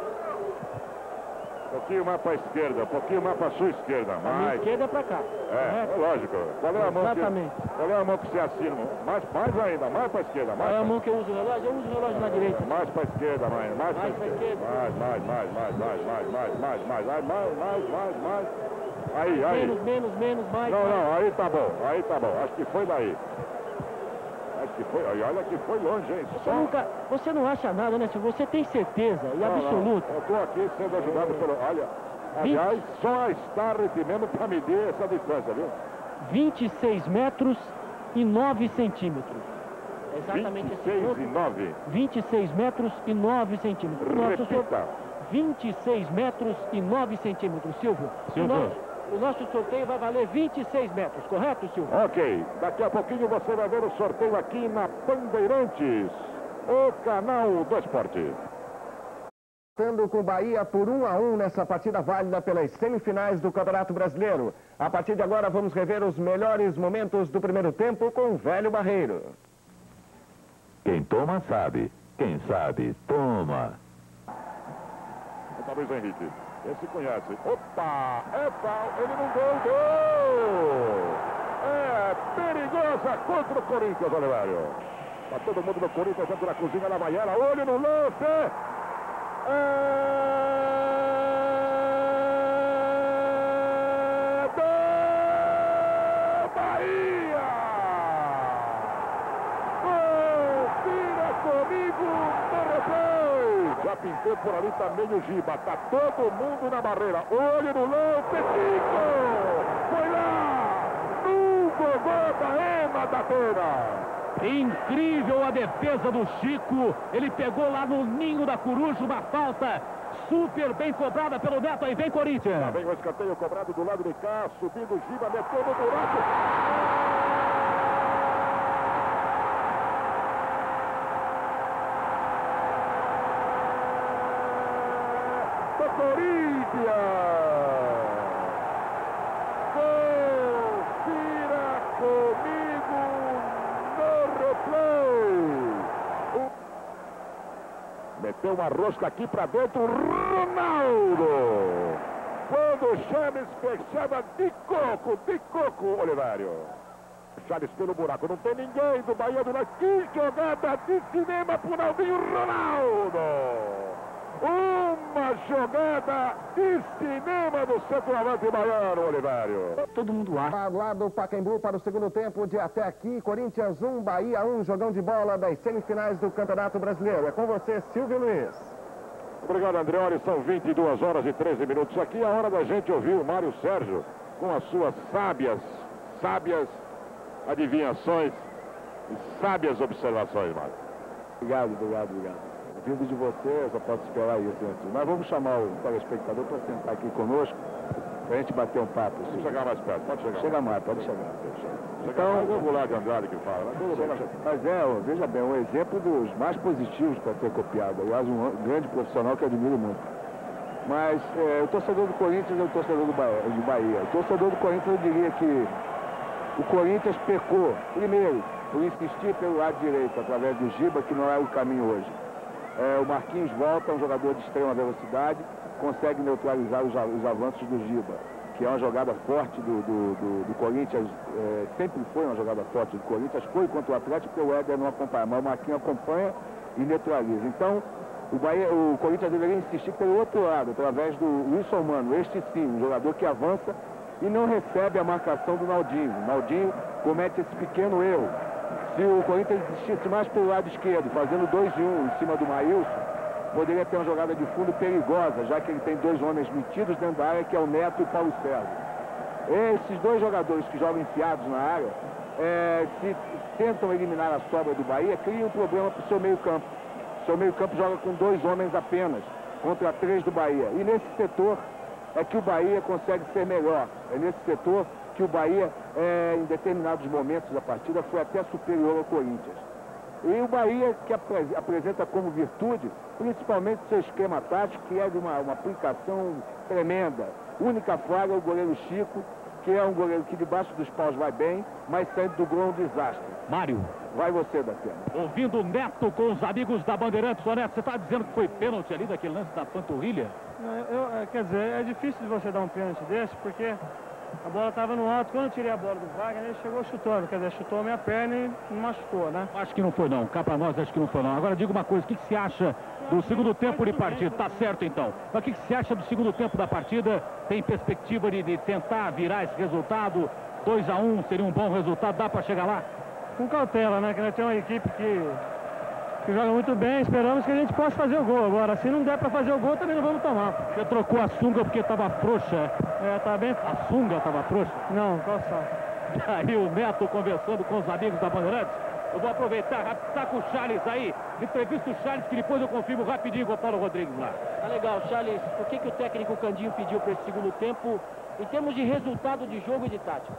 S2: Um pouquinho mais para a esquerda, um pouquinho mais para a sua esquerda.
S1: A minha esquerda é para cá.
S2: É, é lógico. Qual é a mão
S1: Exatamente.
S2: Que, qual é a mão que você assina? Mais, mais ainda, mais para a esquerda. Mais
S1: qual é a
S2: pra...
S1: mão que eu uso o relógio? Eu uso o relógio na direita.
S2: Mais para a esquerda, mais, mais,
S1: mais
S2: para a esquerda.
S1: esquerda.
S2: Mais, mais, mais, mais, mais, mais, mais, mais, mais, mais, mais, mais, mais, mais. Aí, aí.
S1: Menos, menos, menos, mais.
S2: Não,
S1: mais.
S2: não, aí tá bom, aí tá bom. Acho que foi daí. Acho que foi, olha que foi longe, hein?
S1: Você, nunca, você não acha nada, né? Se você tem certeza e
S2: não,
S1: absoluta.
S2: Não. Eu estou aqui sendo ajudado pelo... Olha, aliás, só a Starret mesmo para medir essa distância, viu?
S1: vinte e seis metros e nove centímetros. Exatamente
S2: vinte e seis
S1: esse
S2: e nove.
S1: vinte e seis metros e nove centímetros.
S2: Repita.
S1: Nosso vinte e seis metros e nove centímetros, Silvio.
S4: Silvio.
S1: O nosso, o nosso sorteio vai valer vinte e seis metros, correto, Silvio?
S2: Ok, daqui a pouquinho você vai ver o sorteio aqui na Bandeirantes, o canal do esporte.
S3: Estando com o Bahia por um a um nessa partida válida pelas semifinais do Campeonato Brasileiro. A partir de agora vamos rever os melhores momentos do primeiro tempo com o Velho Barreiro.
S9: Quem toma sabe, quem sabe toma.
S2: Opa, Luiz Henrique, esse conhece. Opa, é pau, ele não deu gol. É perigosa contra o Corinthians, Olivério. Tá todo mundo no Corinthians, dentro da cozinha, lá vai ela, olho no lance. É do Bahia! Confira comigo no replay! Já pintei por ali também o Giba, tá todo mundo na barreira, olho no lance, Chico! Foi lá! No gogó da Ema da Pena!
S4: Incrível a defesa do Chico. Ele pegou lá no ninho da coruja uma falta super bem cobrada pelo Neto. Aí vem Corinthians.
S2: Lá vem o escanteio cobrado do lado de cá. Subindo o Giba, meteu no buraco. Do Corinthians. Confira comigo no replay. Meteu uma rosca aqui pra dentro, Ronaldo. Quando o Chaves fechava de coco, de coco, Olivério. Chaves pelo buraco, não tem ninguém do Bahia do Norte. Que jogada de cinema pro Naldinho, Ronaldo. Um uma jogada de cinema do centroavante baiano, Olivério.
S3: Todo mundo acha. Lá do Pacaembu para o segundo tempo de até aqui, Corinthians um, Bahia um, jogão de bola das semifinais do Campeonato Brasileiro. É com você, Silvio Luiz.
S2: Obrigado, Andreoli. São vinte e duas horas e treze minutos aqui. A hora da gente ouvir o Mário Sérgio com as suas sábias, sábias adivinhações e sábias observações, Mário.
S6: Obrigado, obrigado, obrigado. Vindo de você, eu só posso esperar isso. Mas vamos chamar o telespectador para sentar aqui conosco, para a gente bater um papo.
S2: Vamos chegar mais perto, pode chegar.
S6: Chega mais, pode chegar.
S2: Então, é o Goulart de Andrade que fala, né?
S6: Mas é, ó, veja bem, um exemplo dos mais positivos para ser copiado. Aliás, um grande profissional que eu admiro muito. Mas é, o torcedor do Corinthians é o torcedor do Bahia, de Bahia. O torcedor do Corinthians, eu diria que o Corinthians pecou, primeiro, por insistir pelo lado direito, através do Giba, que não é o caminho hoje. É, o Marquinhos volta, um jogador de extrema velocidade, consegue neutralizar os, os avanços do Giba, que é uma jogada forte do, do, do, do Corinthians, é, sempre foi uma jogada forte do Corinthians, foi contra o Atlético, porque o Éder não acompanha, mas o Marquinhos acompanha e neutraliza. Então, o, Bahia, o Corinthians deveria insistir pelo outro lado, através do Wilson Mano, este sim, um jogador que avança e não recebe a marcação do Naldinho. O Naldinho comete esse pequeno erro. Se o Corinthians insistisse mais pelo lado esquerdo, fazendo dois e um em cima do Maílson, poderia ter uma jogada de fundo perigosa, já que ele tem dois homens metidos dentro da área, que é o Neto e o Paulo Sérgio. Esses dois jogadores que jogam enfiados na área, é, se tentam eliminar a sobra do Bahia, criam um problema para o seu meio campo. O seu meio campo joga com dois homens apenas, contra três do Bahia. E nesse setor é que o Bahia consegue ser melhor. É nesse setor que o Bahia, é, em determinados momentos da partida, foi até superior ao Corinthians. E o Bahia, que apre apresenta como virtude, principalmente seu esquema tático, que é de uma, uma aplicação tremenda. Única falha é o goleiro Chico, que é um goleiro que debaixo dos paus vai bem, mas saindo do gol é um desastre.
S4: Mário.
S6: Vai você, Datena.
S4: Ouvindo o Neto com os amigos da Bandeirantes. Ô Neto, você está dizendo que foi pênalti ali daquele lance da panturrilha?
S8: Eu, eu, quer dizer, é difícil de você dar um pênalti desse, porque a bola estava no alto. Quando eu tirei a bola do Wagner, ele chegou chutando. Quer dizer, chutou a minha perna e não machucou, né?
S4: Acho que não foi não. Cá pra nós, acho que não foi não. Agora diga uma coisa, o que, que você acha do segundo tempo de partida? Tá certo então. Mas o que, que você acha do segundo tempo da partida? Tem perspectiva de, de tentar virar esse resultado? dois a um seria um bom resultado? Dá para chegar lá?
S8: Com cautela, né? Que nós temos uma equipe que, que joga muito bem. Esperamos que a gente possa fazer o gol. Agora, se não der para fazer o gol, também não vamos tomar.
S4: Você trocou a sunga porque estava frouxa?
S8: É, tá bem.
S4: A sunga estava frouxa?
S8: Não, qual só?
S4: Aí o Neto conversando com os amigos da Bandeirantes. Eu vou aproveitar, tá com o Charles aí. Entrevista o Charles, que depois eu confirmo rapidinho com o Paulo Rodrigues lá.
S1: Tá legal, Charles. O que, que o técnico Candinho pediu para esse segundo tempo, em termos de resultado de jogo e de tática?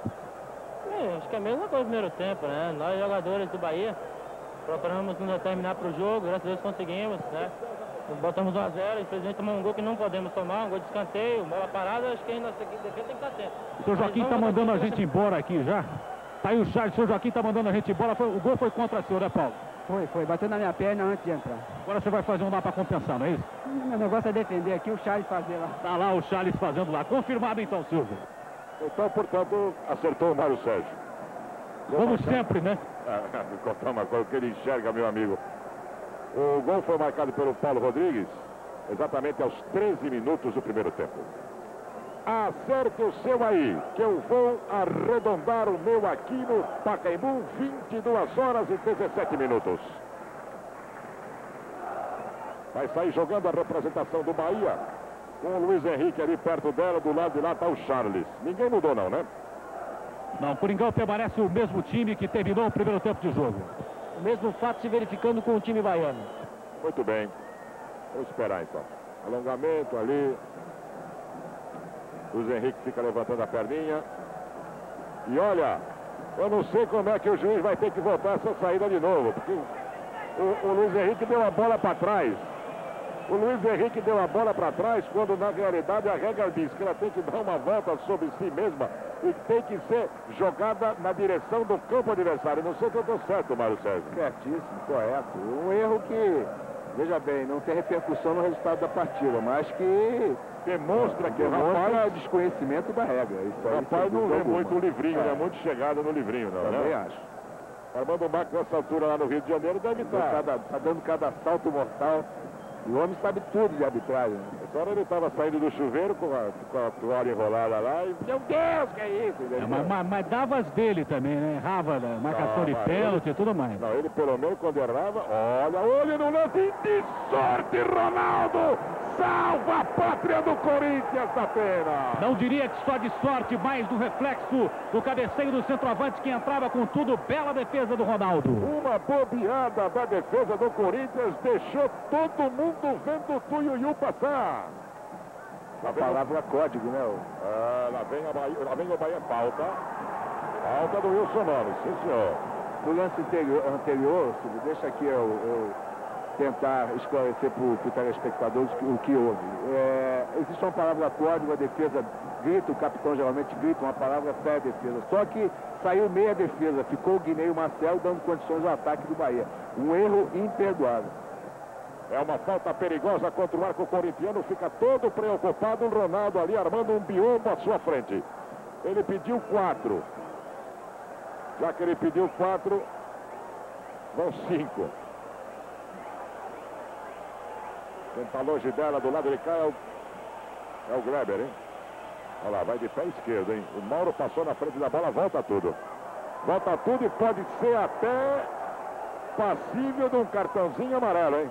S10: É, acho que é a mesma coisa do primeiro tempo, né? Nós, jogadores do Bahia, procuramos nos determinar para o jogo, graças a Deus conseguimos, né? Botamos um a zero, infelizmente tomamos um gol que não podemos tomar, um gol de escanteio, bola parada, acho que ainda nossa defesa tem que estar atento.
S4: O senhor Joaquim está mandando a gente embora aqui já. Tá aí o Charles, o senhor Joaquim está mandando a gente embora. Foi, o gol foi contra o senhor, né, Paulo?
S5: Foi, foi. Bateu na minha perna antes de entrar.
S4: Agora você vai fazer um lá para compensar, não é isso?
S5: Meu negócio é defender aqui, o Charles fazer lá.
S4: Tá lá o Charles fazendo lá. Confirmado então, Silvio.
S2: Então, portanto, acertou o Mário Sérgio.
S4: Como sempre, né?
S2: Ah, vou contar uma coisa, o que ele enxerga, meu amigo. O gol foi marcado pelo Paulo Rodrigues, exatamente aos treze minutos do primeiro tempo. Acerte o seu aí, que eu vou arredondar o meu aqui no Pacaembu, vinte e duas horas e dezessete minutos. Vai sair jogando a representação do Bahia, com o Luiz Henrique ali perto dela, do lado de lá está o Charles. Ninguém mudou não, né?
S4: Não, o Coringão permanece o mesmo time que terminou o primeiro tempo de jogo.
S1: O mesmo fato se verificando com o time baiano.
S2: Muito bem. Vamos esperar então. Alongamento ali. Luiz Henrique fica levantando a perninha. E olha, eu não sei como é que o juiz vai ter que voltar essa saída de novo. Porque o, o Luiz Henrique deu a bola para trás. O Luiz Henrique deu a bola para trás, quando na realidade a regra diz que ela tem que dar uma volta sobre si mesma e tem que ser jogada na direção do campo adversário. Não sei se eu estou certo, Mário Sérgio.
S6: Certíssimo, correto. Um erro que, veja bem, não tem repercussão no resultado da partida, mas que
S2: demonstra que o
S6: demonstra rapaz, desconhecimento da regra. Isso
S2: o rapaz não é muito o livrinho,
S6: é.
S2: não é muito chegada no livrinho, não.
S6: Também
S2: né?
S6: acho.
S2: Armando Marques nessa altura lá no Rio de Janeiro deve estar.
S6: Está tá dando cada salto mortal. O homem sabe tudo de arbitragem. Né?
S2: Agora ele estava saindo do chuveiro com a, com a toalha enrolada lá e, meu Deus, que é isso?
S4: É, mas, mas, mas dava as dele também, né? Errava né? Marcação
S2: Não,
S4: de pênalti e tudo mais.
S2: Não, ele pelo menos quando errava, olha, olha no lance de sorte, Ronaldo! Salva a pátria do Corinthians da pena!
S4: Não diria que só de sorte, mais do reflexo do cabeceio do centroavante que entrava com tudo. Bela defesa do Ronaldo.
S2: Uma bobeada da defesa do Corinthians deixou todo mundo vendo o Tuiuiu passar.
S6: A palavra código, né?
S2: Ah, lá vem a Bahia, lá vem o Bahia, falta. Falta do Wilson Nunes, sim senhor.
S6: No lance anterior, anterior Silvio, deixa aqui eu, eu tentar esclarecer para o telespectador o que houve. É, existe uma palavra código, a defesa grita, o capitão geralmente grita uma palavra pré-defesa. Só que saiu meia defesa, ficou o Guinei e o Marcelo dando condições ao ataque do Bahia. Um erro imperdoável.
S2: É uma falta perigosa contra o arco corintiano, fica todo preocupado o Ronaldo ali armando um biombo à sua frente. Ele pediu quatro. Já que ele pediu quatro, vão cinco. Quem está longe dela, do lado de cá, é o, é o Gleber, hein? Olha lá, vai de pé esquerdo, hein? O Mauro passou na frente da bola, volta tudo. Volta tudo e pode ser até passível de um cartãozinho amarelo, hein?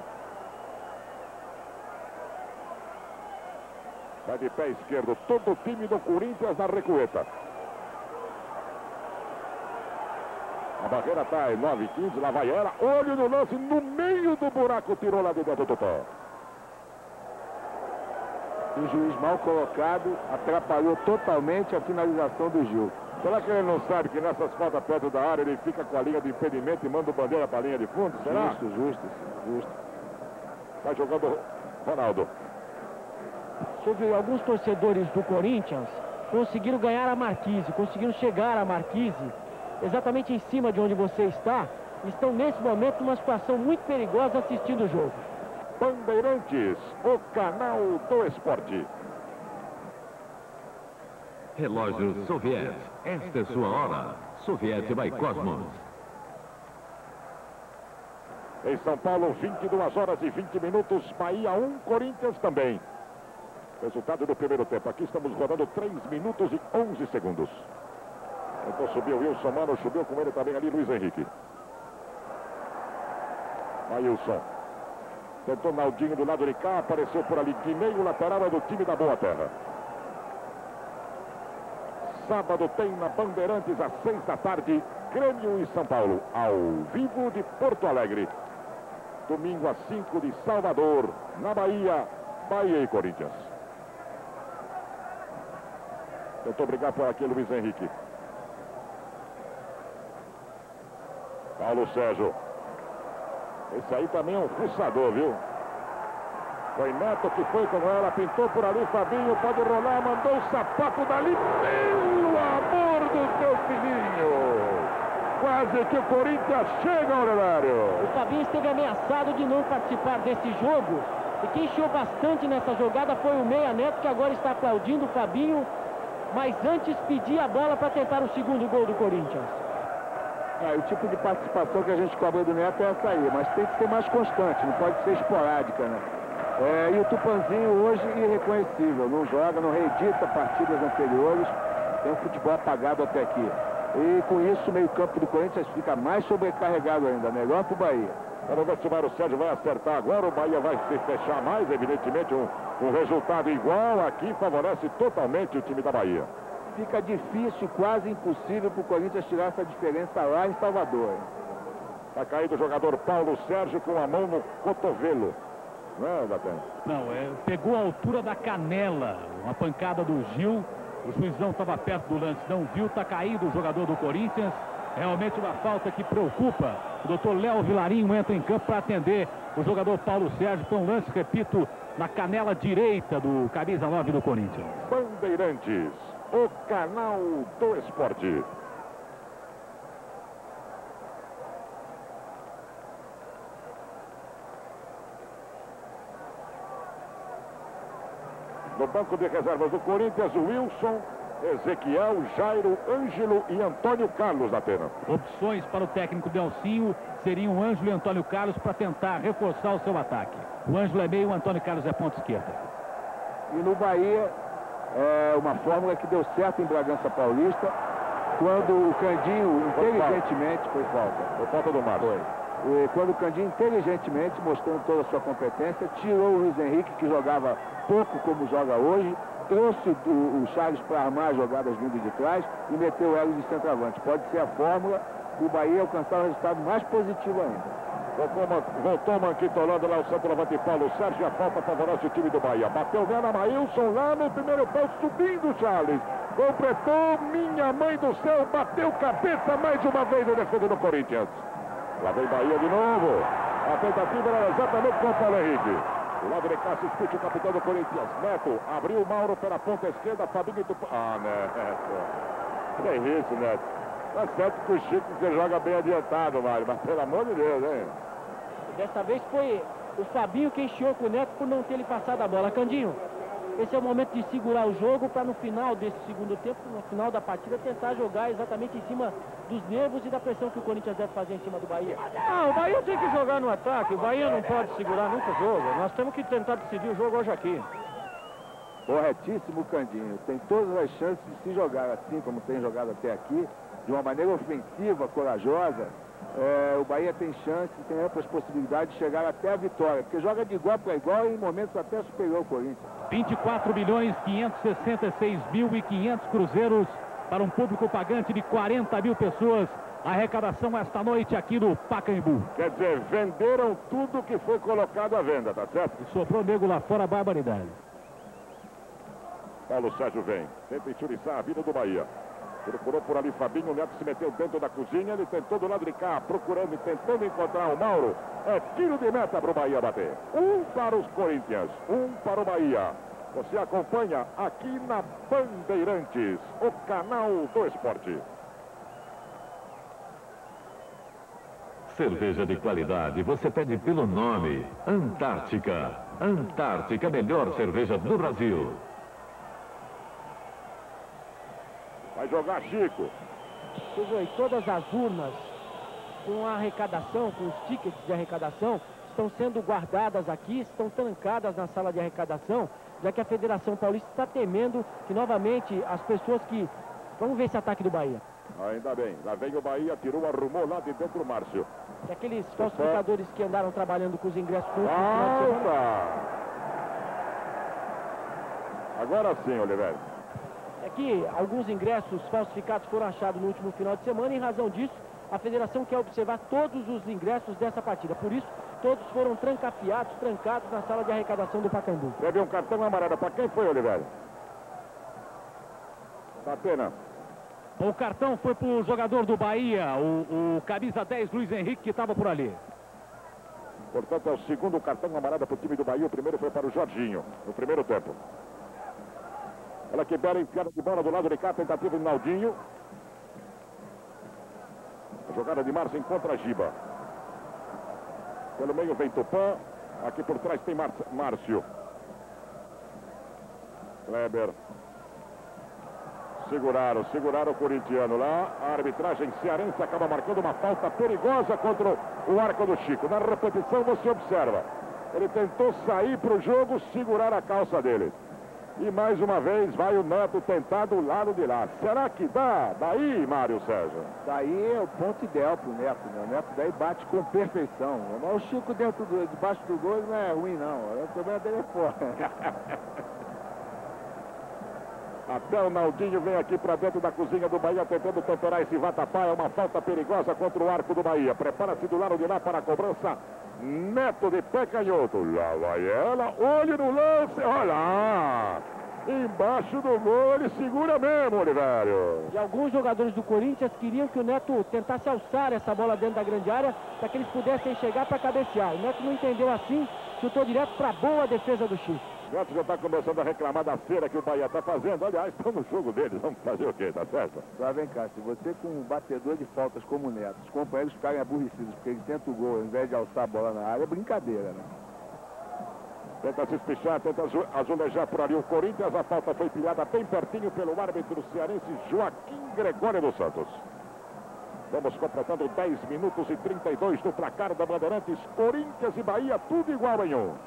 S2: Vai de pé esquerdo, todo o time do Corinthians na recueta. A barreira está em nove e quinze, lá vai ela. Olho no lance, no meio do buraco, tirou lá de dentro do pé.
S6: O juiz mal colocado atrapalhou totalmente a finalização do Gil.
S2: Será que ele não sabe que nessas faltas perto da área ele fica com a linha de impedimento e manda o bandeira para a linha de fundo? Será?
S6: Justo, justo, justo.
S2: Está jogando Ronaldo.
S1: Sobre alguns torcedores do Corinthians conseguiram ganhar a Marquise, conseguiram chegar a Marquise, exatamente em cima de onde você está, estão nesse momento numa situação muito perigosa assistindo o jogo.
S2: Bandeirantes, o canal do esporte.
S9: Relógio Soviet, esta é sua hora. Soviet by Cosmos.
S2: Em São Paulo, vinte e duas horas e vinte minutos, Bahia um, Corinthians também. Resultado do primeiro tempo. Aqui estamos rodando três minutos e onze segundos. Então subiu Wilson Mano, subiu com ele também ali Luiz Henrique. Wilson. Tentou Naldinho do lado de cá, apareceu por ali. Guinei, o lateral é do time da Boa Terra. Sábado tem na Bandeirantes às seis da tarde, Grêmio e São Paulo, ao vivo de Porto Alegre. Domingo às cinco de Salvador, na Bahia, Bahia e Corinthians. Tentou brigar por aqui Luiz Henrique. Paulo Sérgio. Esse aí também é um fuçador, viu? Foi Neto que foi com ela, pintou por ali, Fabinho, pode rolar, mandou o sapato dali, pelo amor do seu filhinho! Quase que o Corinthians chega ao horário.
S1: O Fabinho esteve ameaçado de não participar desse jogo, e quem encheu bastante nessa jogada foi o Meia Neto, que agora está aplaudindo o Fabinho, mas antes pedia a bola para tentar o segundo gol do Corinthians.
S6: É, o tipo de participação que a gente cobra do Neto é essa aí, mas tem que ser mais constante, não pode ser esporádica, né? É, e o Tupanzinho hoje irreconhecível, não joga, não reedita partidas anteriores, tem um futebol apagado até aqui. E com isso o meio campo do Corinthians fica mais sobrecarregado ainda, melhor que o Bahia.
S2: Vamos ver se o Mário Sérgio vai acertar agora, o Bahia vai se fechar mais, evidentemente um, um resultado igual aqui favorece totalmente o time da Bahia.
S6: Fica difícil, quase impossível para o Corinthians tirar essa diferença lá em Salvador.
S2: Está caído o jogador Paulo Sérgio com a mão no cotovelo. Não, Datan?
S4: Não, é, pegou a altura da canela, uma pancada do Gil. O juizão estava perto do lance, não viu, está caído o jogador do Corinthians. Realmente uma falta que preocupa. O doutor Léo Vilarinho entra em campo para atender o jogador Paulo Sérgio. Foi um lance, repito, na canela direita do camisa nove do Corinthians.
S2: Bandeirantes, o canal do esporte. No banco de reservas do Corinthians, o Wilson, Ezequiel, Jairo, Ângelo e Antônio Carlos da Atena.
S4: Opções para o técnico Delcinho seriam Ângelo e Antônio Carlos para tentar reforçar o seu ataque. O Ângelo é meio, o Antônio Carlos é ponta esquerda.
S6: E no Bahia, é uma fórmula que deu certo em Bragança Paulista, quando o Candinho inteligentemente... Foi falta.
S2: Foi falta do Márcio.
S6: Foi. E quando o Candinho inteligentemente, mostrando toda a sua competência, tirou o Luiz Henrique, que jogava pouco como joga hoje, trouxe o, o Charles para armar as jogadas vindo de trás e meteu o Hélio de centroavante. Pode ser a fórmula para o Bahia alcançar um resultado mais positivo ainda.
S2: Voltou manquitolando lá o centroavante Paulo Sérgio, a falta favorece o time do Bahia. Bateu nela, Maílson lá no primeiro pau, subindo Charles. Completou, minha mãe do céu, bateu cabeça mais uma vez no defesa do Corinthians. Lá vem Bahia de novo. A tentativa era exatamente com o Paulo Henrique. Do lado de cá se discute o capitão do Corinthians. Neto abriu o Mauro pela ponta esquerda, Fabinho do... Ah, Neto. Que é isso, Neto. Tá certo que o Chico você joga bem adiantado, Mário, mas pelo amor de Deus, hein?
S1: Dessa vez foi o Fabinho quem chiou com o Neto por não ter ele passado a bola. Candinho, esse é o momento de segurar o jogo para no final desse segundo tempo, no final da partida, tentar jogar exatamente em cima dos nervos e da pressão que o Corinthians deve fazer em cima do Bahia.
S7: Ah, o Bahia tem que jogar no ataque, o Bahia não pode segurar nunca o jogo. Nós temos que tentar decidir o jogo hoje aqui.
S6: Corretíssimo, Candinho. Tem todas as chances de se jogar assim, como tem jogado até aqui, de uma maneira ofensiva, corajosa. É, o Bahia tem chance, tem amplas possibilidades de chegar até a vitória, porque joga de igual para igual e em momentos até superior ao Corinthians.
S4: vinte e quatro milhões quinhentos e sessenta e seis mil e quinhentos cruzeiros para um público pagante de quarenta mil pessoas. A arrecadação esta noite aqui no Pacaembu.
S2: Quer dizer, venderam tudo que foi colocado à venda, tá certo?
S4: E sobrou nego lá fora, barbaridade.
S2: Paulo Sérgio vem, tenta enxuriçar a vida do Bahia. Procurou por ali Fabinho, o Neto se meteu dentro da cozinha, ele tentou do lado de cá, procurando e tentando encontrar o Mauro. É tiro de meta para o Bahia bater. Um para os Corinthians, um para o Bahia. Você acompanha aqui na Bandeirantes, o canal do esporte.
S9: Cerveja de qualidade, você pede pelo nome. Antártica. Antártica, a melhor cerveja do Brasil.
S2: Vai jogar Chico.
S1: E todas as urnas com a arrecadação, com os tickets de arrecadação, estão sendo guardadas aqui, estão trancadas na sala de arrecadação, já que a Federação Paulista está temendo que novamente as pessoas que... Vamos ver esse ataque do Bahia.
S2: Ainda bem, lá vem o Bahia, tirou, arrumou lá de dentro o Márcio.
S1: E aqueles falsificadores que andaram trabalhando com os ingressos públicos.
S2: Falta! Agora sim, Oliveira.
S1: É que alguns ingressos falsificados foram achados no último final de semana e em razão disso, a federação quer observar todos os ingressos dessa partida. Por isso, todos foram trancafiados, trancados na sala de arrecadação do Pacaembu.
S2: Teve um cartão amarelo. Para quem foi, Oliveira? Da pena.
S4: O cartão foi para o jogador do Bahia, o, o camisa dez, Luiz Henrique, que estava por ali.
S2: Portanto, é o segundo cartão amarelo para o time do Bahia. O primeiro foi para o Jorginho, no primeiro tempo. Ela que bela enfiada de bola do lado de cá, tentativa de Naldinho. A jogada de Márcio encontra a Giba. Pelo meio vem Tupã. Aqui por trás tem Mar Márcio. Kleber. Seguraram, seguraram o corintiano lá. A arbitragem cearense acaba marcando uma falta perigosa contra o arco do Chico. Na repetição você observa. Ele tentou sair para o jogo, segurar a calça dele. E mais uma vez vai o Neto tentar do lado de lá. Será que dá? Daí, Mário Sérgio?
S6: Daí é o ponto ideal para o Neto, né? O Neto daí bate com perfeição. Mas o Chico dentro do, debaixo do gol não é ruim, não. O problema dele é fora.
S2: Até o Naldinho vem aqui para dentro da cozinha do Bahia tentando temperar esse vatapá. É uma falta perigosa contra o arco do Bahia. Prepara-se do lado de lá para a cobrança. Neto de pé canhoto. Lá vai ela. Olhe no lance. Olha lá. Embaixo do gol ele segura mesmo, Olivério.
S1: E alguns jogadores do Corinthians queriam que o Neto tentasse alçar essa bola dentro da grande área para que eles pudessem chegar para cabecear. O Neto não entendeu assim, chutou direto para a boa defesa do Chico.
S2: O Neto já está começando a reclamar da cera que o Bahia está fazendo. Aliás, estão no jogo deles. Vamos fazer o quê? Tá certo?
S6: Tá, vem cá. Se você com um batedor de faltas como o Neto, os companheiros ficarem aborrecidos porque ele tenta o gol ao invés de alçar a bola na área, é brincadeira, né?
S2: Tenta se espichar, tenta azulejar por ali o Corinthians. A falta foi pilhada bem pertinho pelo árbitro cearense Joaquim Gregório dos Santos. Vamos completando dez minutos e trinta e dois do placar da Bandeirantes. Corinthians e Bahia, tudo igual em um.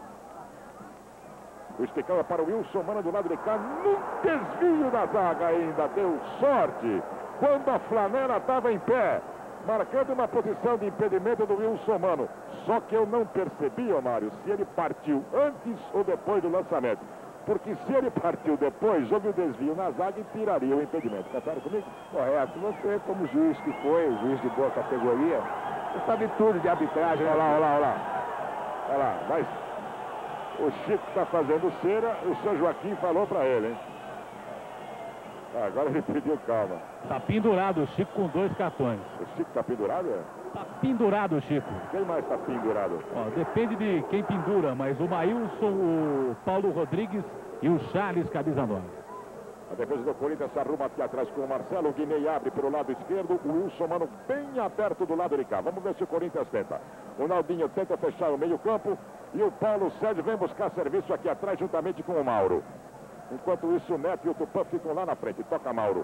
S2: O esticão é para o Wilson Mano do lado de cá. Num desvio da zaga ainda. Deu sorte quando a flanela estava em pé, marcando uma posição de impedimento do Wilson Mano. Só que eu não percebi, ô Mário, se ele partiu antes ou depois do lançamento. Porque se ele partiu depois, houve o desvio na zaga e tiraria o impedimento. Tá claro comigo?
S6: Correto. Você, como juiz que foi, juiz de boa categoria, você sabe tudo de arbitragem.
S2: Olha lá, olha lá, olha lá. Olha lá, mas o Chico está fazendo cera, o seu Joaquim falou para ele, hein? Ah, agora ele pediu calma.
S4: Tá pendurado o Chico com dois cartões.
S2: O Chico tá pendurado, é?
S4: Tá pendurado o Chico.
S2: Quem mais tá pendurado?
S4: Ó, depende de quem pendura, mas o Maílson, o Paulo Rodrigues e o Charles camisa nove.
S2: A defesa do Corinthians se arruma aqui atrás com o Marcelo. O Guinei abre para o lado esquerdo. O Wilson Mano bem aberto do lado de cá. Vamos ver se o Corinthians tenta. O Naldinho tenta fechar o meio campo. E o Paulo Sérgio vem buscar serviço aqui atrás juntamente com o Mauro. Enquanto isso, o Neto e o Tupã ficam lá na frente. Toca Mauro.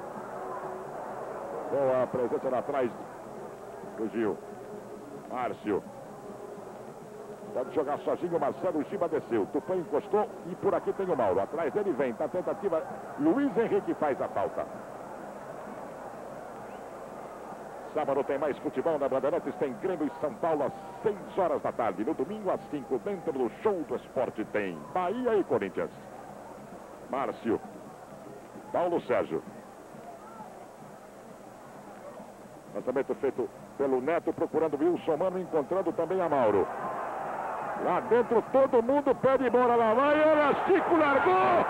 S2: Boa presença lá atrás do Gil. Márcio. Pode jogar sozinho, o Marcelo. O Giba desceu. Tupã encostou e por aqui tem o Mauro. Atrás dele vem. Tá tentativa. Luiz Henrique faz a falta. Sábado tem mais futebol na Bandeirantes. Tem Grêmio e São Paulo às seis horas da tarde. No domingo às cinco, dentro do Show do Esporte, tem Bahia e Corinthians. Márcio. Paulo Sérgio. Lançamento feito pelo Neto, procurando Wilson Mano, encontrando também a Mauro. Lá dentro todo mundo pede bola, lá vai, olha, Chico largou!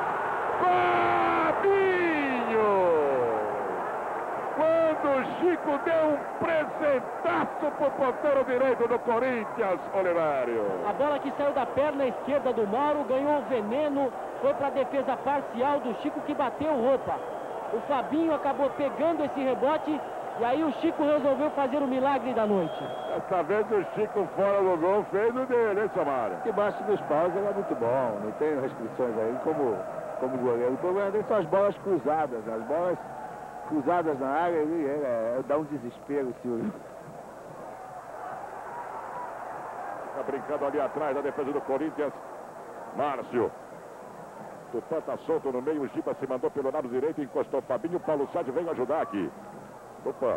S2: Fabinho! Quando o Chico deu um presentaço pro ponteiro direito do Corinthians, Olivério.
S1: A bola que saiu da perna esquerda do Mauro, ganhou o veneno, foi para a defesa parcial do Chico que bateu roupa. O Fabinho acabou pegando esse rebote e aí o Chico resolveu fazer o milagre da noite.
S2: Dessa vez o Chico fora do gol fez o dele, hein, Samara?
S6: Debaixo dos paus ele é muito bom, não tem restrições aí como, como goleiro. O problema dele são as bolas cruzadas, as bolas cruzadas na área, ele, ele é, dá um desespero, Silvio.
S2: Fica brincando ali atrás da defesa do Corinthians. Márcio. Tupã tá solto no meio, o Giba se mandou pelo lado direito, encostou o Fabinho, o Paulo Sérgio veio ajudar aqui. Tupã.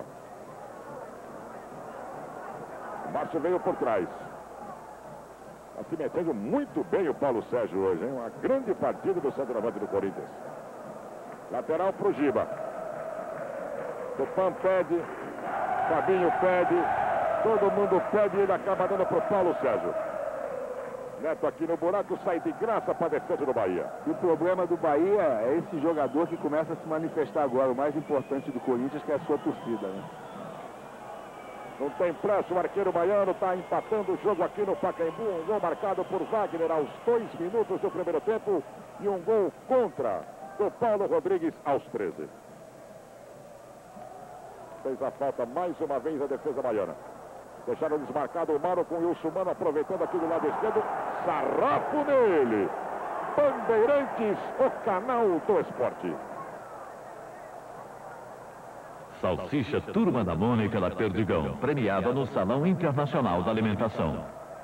S2: O Márcio veio por trás. Está se metendo muito bem o Paulo Sérgio hoje, hein? Uma grande partida do centroavante do Corinthians. Lateral pro Giba. Tupã pede, Fabinho pede, todo mundo pede e ele acaba dando pro Paulo Sérgio. Neto aqui no buraco, sai de graça para a defesa do Bahia.
S6: E o problema do Bahia é esse jogador que começa a se manifestar agora, o mais importante do Corinthians, que é a sua torcida, né?
S2: Não tem pressa, o arqueiro baiano está empatando o jogo aqui no Pacaembu. Um gol marcado por Wagner aos dois minutos do primeiro tempo e um gol contra do Paulo Rodrigues aos treze. Fez a falta mais uma vez a defesa baiana. Deixaram desmarcado o Mauro com o Wilson Mano, aproveitando aqui do lado esquerdo. Sarrafo nele. Bandeirantes, o canal do esporte.
S9: Salsicha Turma da Mônica da Perdigão, premiada no Salão Internacional da Alimentação.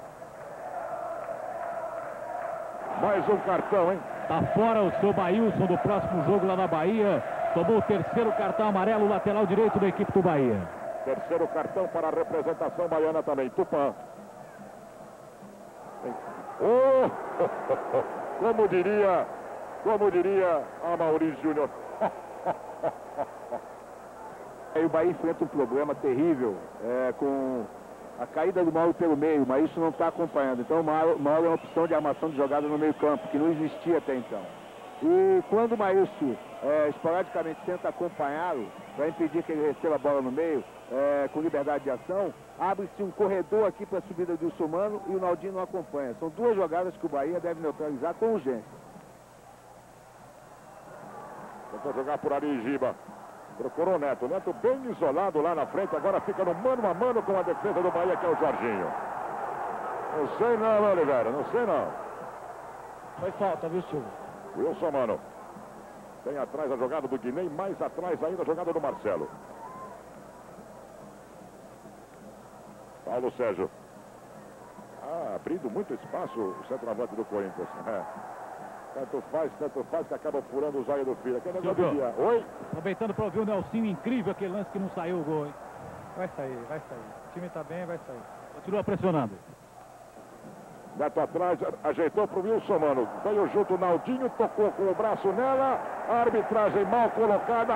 S2: Mais um cartão, hein?
S4: Tá fora o seu Maílson do próximo jogo lá na Bahia. Tomou o terceiro cartão amarelo, lateral direito da equipe do Bahia.
S2: Terceiro cartão para a representação baiana também. Tupã. Oh, como diria, como diria a Maurício Júnior.
S6: Aí o Bahia enfrenta um problema terrível é, com a caída do Mauro pelo meio, mas isso não está acompanhando. Então o Mauro, Mauro é uma opção de armação de jogada no meio campo, que não existia até então. E quando o Maílson é, esporadicamente tenta acompanhá-lo, para impedir que ele receba a bola no meio, é, com liberdade de ação, abre-se um corredor aqui para a subida do Wilson Mano e o Naldinho não acompanha. São duas jogadas que o Bahia deve neutralizar com urgência.
S2: Tentou jogar por ali, Giba. Procurou o Neto. Neto bem isolado lá na frente. Agora fica no mano a mano com a defesa do Bahia, que é o Jorginho. Não sei não, Oliveira. Não sei não.
S1: Foi falta, viu, Silvio?
S2: Wilson Mano. Tem atrás a jogada do Guiné, mais atrás ainda a jogada do Marcelo. Paulo Sérgio. Ah, abrindo muito espaço o centroavante do Corinthians. É. Tanto faz, tanto faz que acaba furando o zóio do filho. Aquele negócio do dia. Oi?
S4: Aproveitando para ouvir o Nelsinho, incrível aquele lance que não saiu o gol, hein?
S8: Vai sair, vai sair. O time tá bem, vai sair.
S4: Continua pressionando.
S2: Neto atrás, ajeitou para o Wilson Mano. Veio junto o Naldinho, tocou com o braço nela. A arbitragem mal colocada.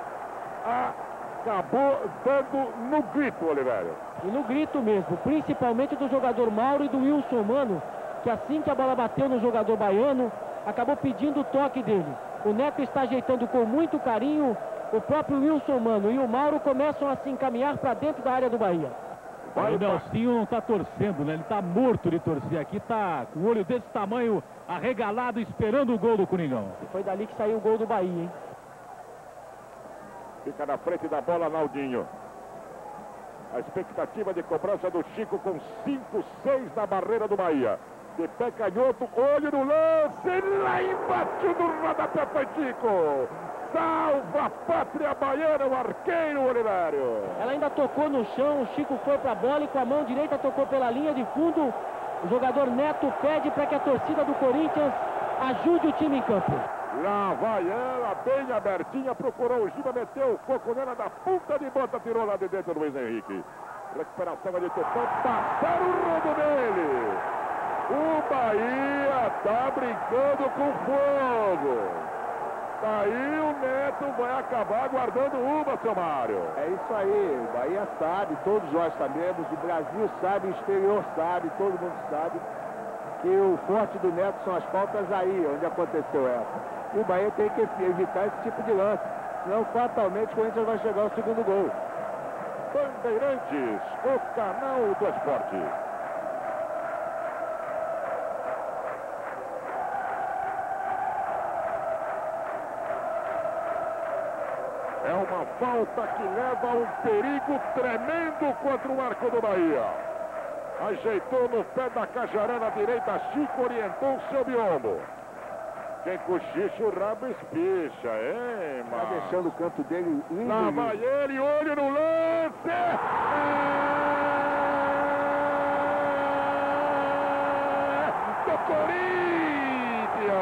S2: Acabou dando no grito, Oliveira.
S1: E no grito mesmo, principalmente do jogador Mauro e do Wilson Mano, que assim que a bola bateu no jogador baiano, acabou pedindo o toque dele. O Neto está ajeitando com muito carinho. O próprio Wilson Mano e o Mauro começam a se encaminhar para dentro da área do Bahia.
S4: Vai, o Nelsinho não está torcendo, né? Ele está morto de torcer aqui, está com o olho desse tamanho, arregalado, esperando o gol do Coringão.
S1: E foi dali que saiu o gol do Bahia, hein?
S2: Fica na frente da bola, Naldinho. A expectativa de cobrança do Chico com cinco, seis na barreira do Bahia. De pé canhoto, olho no lance, lá embaixo do rodapé foi Chico. Salva a pátria baiana, o arqueiro Oliveira.
S1: Ela ainda tocou no chão, o Chico foi para a bola e com a mão direita tocou pela linha de fundo. O jogador Neto pede para que a torcida do Corinthians ajude o time em campo.
S2: Lá vai ela, bem abertinha, procurou o Giba, meteu o coco nela da ponta de bota, tirou lá de dentro do Luiz Henrique. Recuperação de Tupã, passaram o rodo dele. O Bahia tá brincando com fogo. Aí o Neto vai acabar guardando uma, seu Mário.
S6: É isso aí, o Bahia sabe, todos nós sabemos, o Brasil sabe, o exterior sabe, todo mundo sabe que o forte do Neto são as faltas aí, onde aconteceu essa. E o Bahia tem que evitar esse tipo de lance, senão fatalmente o Corinthians vai chegar ao segundo gol.
S2: Bandeirantes, o canal do esporte. É uma falta que leva a um perigo tremendo contra o arco do Bahia. Ajeitou no pé da Cajaré na direita, Chico orientou o seu biombo. Quem cochicha o rabo espicha, hein, mano?
S6: Tá deixando o canto dele lindo.
S2: Lá vai ele, olho no lance! É do Corinthians!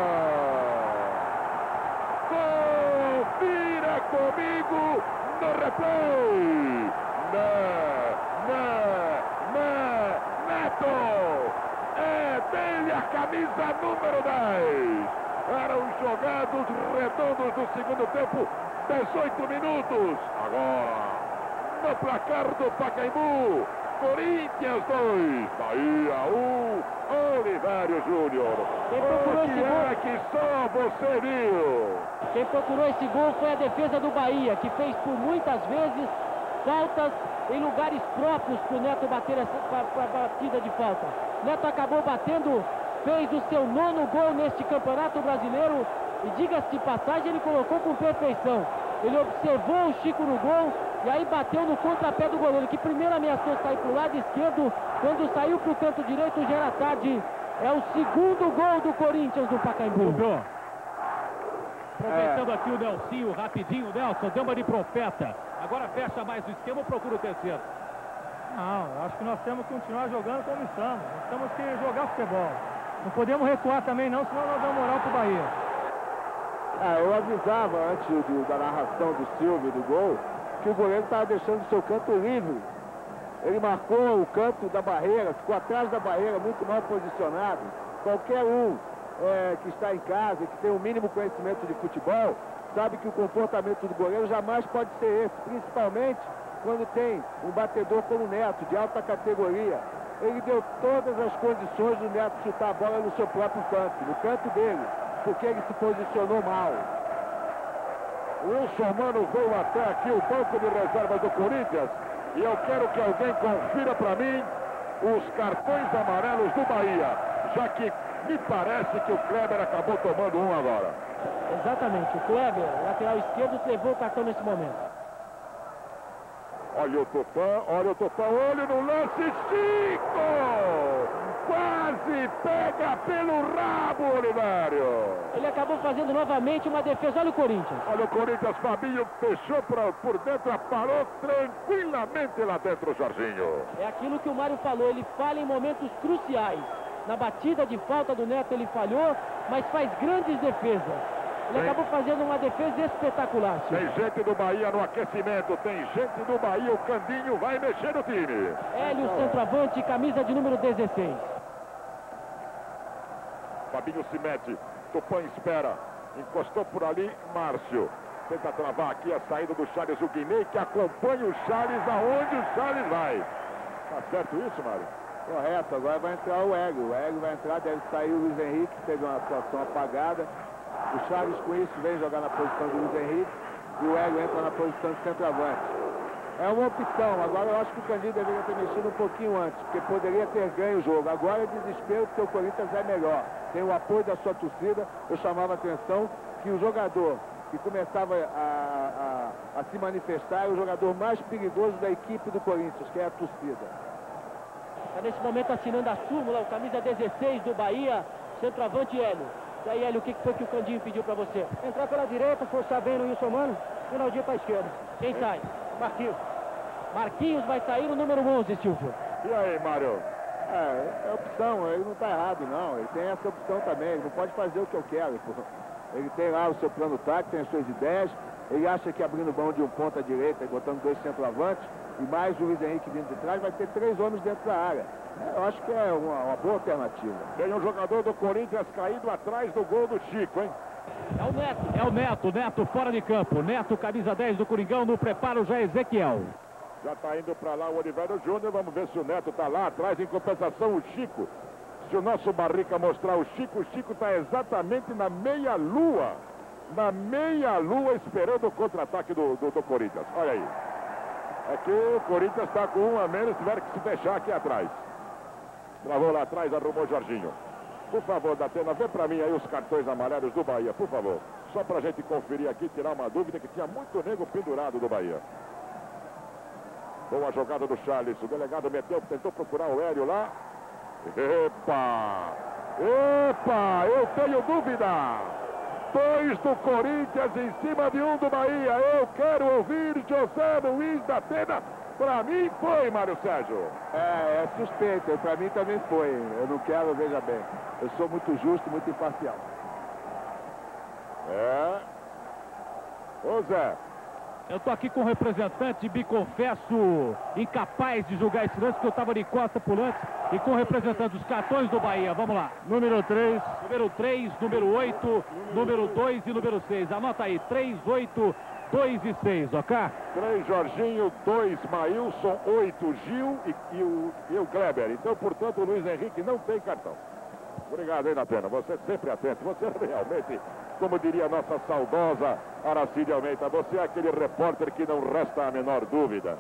S2: Confira comigo no replay! Né, né, né, Neto! É dele a camisa número dez! Eram jogados redondos do segundo tempo, dezoito minutos. Agora, no placar do Pacaembu, Corinthians dois, Bahia um, Oliveira Júnior.
S1: Quem procurou
S2: o que
S1: esse gol?
S2: é que só você viu?
S1: Quem procurou esse gol foi a defesa do Bahia, que fez por muitas vezes faltas em lugares próprios para o Neto bater essa pra, pra batida de falta. Neto acabou batendo, fez o seu nono gol neste Campeonato Brasileiro e, diga-se de passagem, ele colocou com perfeição. Ele observou o Chico no gol e aí bateu no contrapé do goleiro, que primeiro ameaçou sair para o lado esquerdo, quando saiu para o canto direito já era tarde. É o segundo gol do Corinthians no Pacaembu.
S4: Aproveitando é. aqui o Nelsinho, rapidinho, Nelson, deu uma de profeta. Agora fecha mais o esquema ou procura o terceiro?
S8: Não, acho que nós temos que continuar jogando como estamos. Nós temos que jogar futebol. Não podemos recuar também não, senão nós damos moral pro Bahia.
S6: Ah, eu avisava antes do, da narração do Silvio, do gol, que o goleiro estava deixando o seu canto livre. Ele marcou o canto da barreira, ficou atrás da barreira, muito mal posicionado. Qualquer um é, que está em casa, que tem o mínimo conhecimento de futebol, sabe que o comportamento do goleiro jamais pode ser esse, principalmente quando tem um batedor como o Neto, de alta categoria. Ele deu todas as condições do Neto chutar a bola no seu próprio canto, no canto dele, porque ele se posicionou mal.
S2: O Wilson Mano veio até aqui o banco de reserva do Corinthians e eu quero que alguém confira para mim os cartões amarelos do Bahia, já que me parece que o Kleber acabou tomando um agora.
S1: Exatamente, o Kleber, lateral esquerdo, levou o cartão nesse momento.
S2: Olha o Tupã, olha o Tupã, olho no lance, Chico! Quase pega pelo rabo, Olivério!
S1: Ele acabou fazendo novamente uma defesa, olha o Corinthians.
S2: Olha o Corinthians, Fabinho fechou pra, por dentro, parou tranquilamente lá dentro o Jorginho.
S1: É aquilo que o Mário falou, ele falha em momentos cruciais. Na batida de falta do Neto ele falhou, mas faz grandes defesas. Ele tem... acabou fazendo uma defesa espetacular. Tio.
S2: Tem gente do Bahia no aquecimento, tem gente do Bahia, o Candinho vai mexer no time.
S1: Hélio, centroavante, camisa de número dezesseis.
S2: Fabinho se mete, Tupã espera, encostou por ali, Márcio. Tenta travar aqui a saída do Charles, o Guinei, que acompanha o Charles aonde o Charles vai. Tá certo isso, Mário?
S6: Correto, agora vai entrar o Hélio. O Hélio vai entrar, deve sair o Luiz Henrique, que teve uma atuação apagada. O Charles com isso vem jogar na posição do Luiz Henrique e o Hélio entra na posição de centroavante. É uma opção, agora eu acho que o Candinho deveria ter mexido um pouquinho antes, porque poderia ter ganho o jogo. Agora é desespero porque o Corinthians é melhor. Tem o apoio da sua torcida. Eu chamava a atenção que o jogador que começava a, a, a se manifestar é o jogador mais perigoso da equipe do Corinthians, que é a torcida.
S1: Está nesse momento assinando a súmula, o camisa dezesseis do Bahia, centroavante Hélio. E aí, Hélio, o que foi que o Candinho pediu para você?
S5: Entrar pela direita, forçar bem no Wilson Mano, finalzinho para a esquerda.
S1: Quem sai?
S5: Marquinhos.
S1: Marquinhos vai sair no número onze, Silvio.
S2: E aí, Mário?
S6: É, é opção, ele não está errado, não. Ele tem essa opção também, ele não pode fazer o que eu quero. Pô. Ele tem lá o seu plano tático, tem as suas ideias. Ele acha que abrindo mão de um ponta à direita e botando dois centroavantes, e mais o Luiz Henrique vindo de trás, vai ter três homens dentro da área. É, eu acho que é uma, uma boa alternativa.
S2: Tem um jogador do Corinthians caído atrás do gol do Chico, hein?
S4: É o Neto. É o Neto, Neto fora de campo. Neto, camisa dez do Coringão, no preparo já é Ezequiel.
S2: Já está indo para lá o Olivério Júnior, vamos ver se o Neto está lá atrás, em compensação o Chico. Se o nosso Barrica mostrar o Chico, o Chico está exatamente na meia-lua. Na meia-lua esperando o contra-ataque do, do, do Corinthians. Olha aí. É que o Corinthians está com um a menos, tiver que se fechar aqui atrás. Travou lá atrás, arrumou o Jorginho. Por favor, Datena, vê para mim aí os cartões amarelos do Bahia, por favor. Só para a gente conferir aqui, tirar uma dúvida, que tinha muito nego pendurado do Bahia. Boa jogada do Charles. O delegado meteu, tentou procurar o Hélio lá. Epa! Epa! Eu tenho dúvida! Dois do Corinthians em cima de um do Bahia. Eu quero ouvir José Luiz Datena. Para mim foi, Mário Sérgio.
S6: É, é suspeito. Para mim também foi. Eu não quero, veja bem. Eu sou muito justo, muito imparcial.
S2: É. Ô Zé.
S4: Eu tô aqui com o representante, me confesso incapaz de julgar esse lance, porque eu estava de costa pro lance, e com o representante dos cartões do Bahia. Vamos lá. Número três. Número três, número oito, número dois e número seis. Anota aí, três, oito, dois e seis, ok?
S2: três, Jorginho, dois, Maílson, oito, Gil e, e, o, e o Kleber. Então, portanto, o Luiz Henrique não tem cartão. Obrigado, hein, Datena. Você sempre atento. Você realmente, como diria a nossa saudosa Aracide Almeida, você é aquele repórter que não resta a menor dúvida.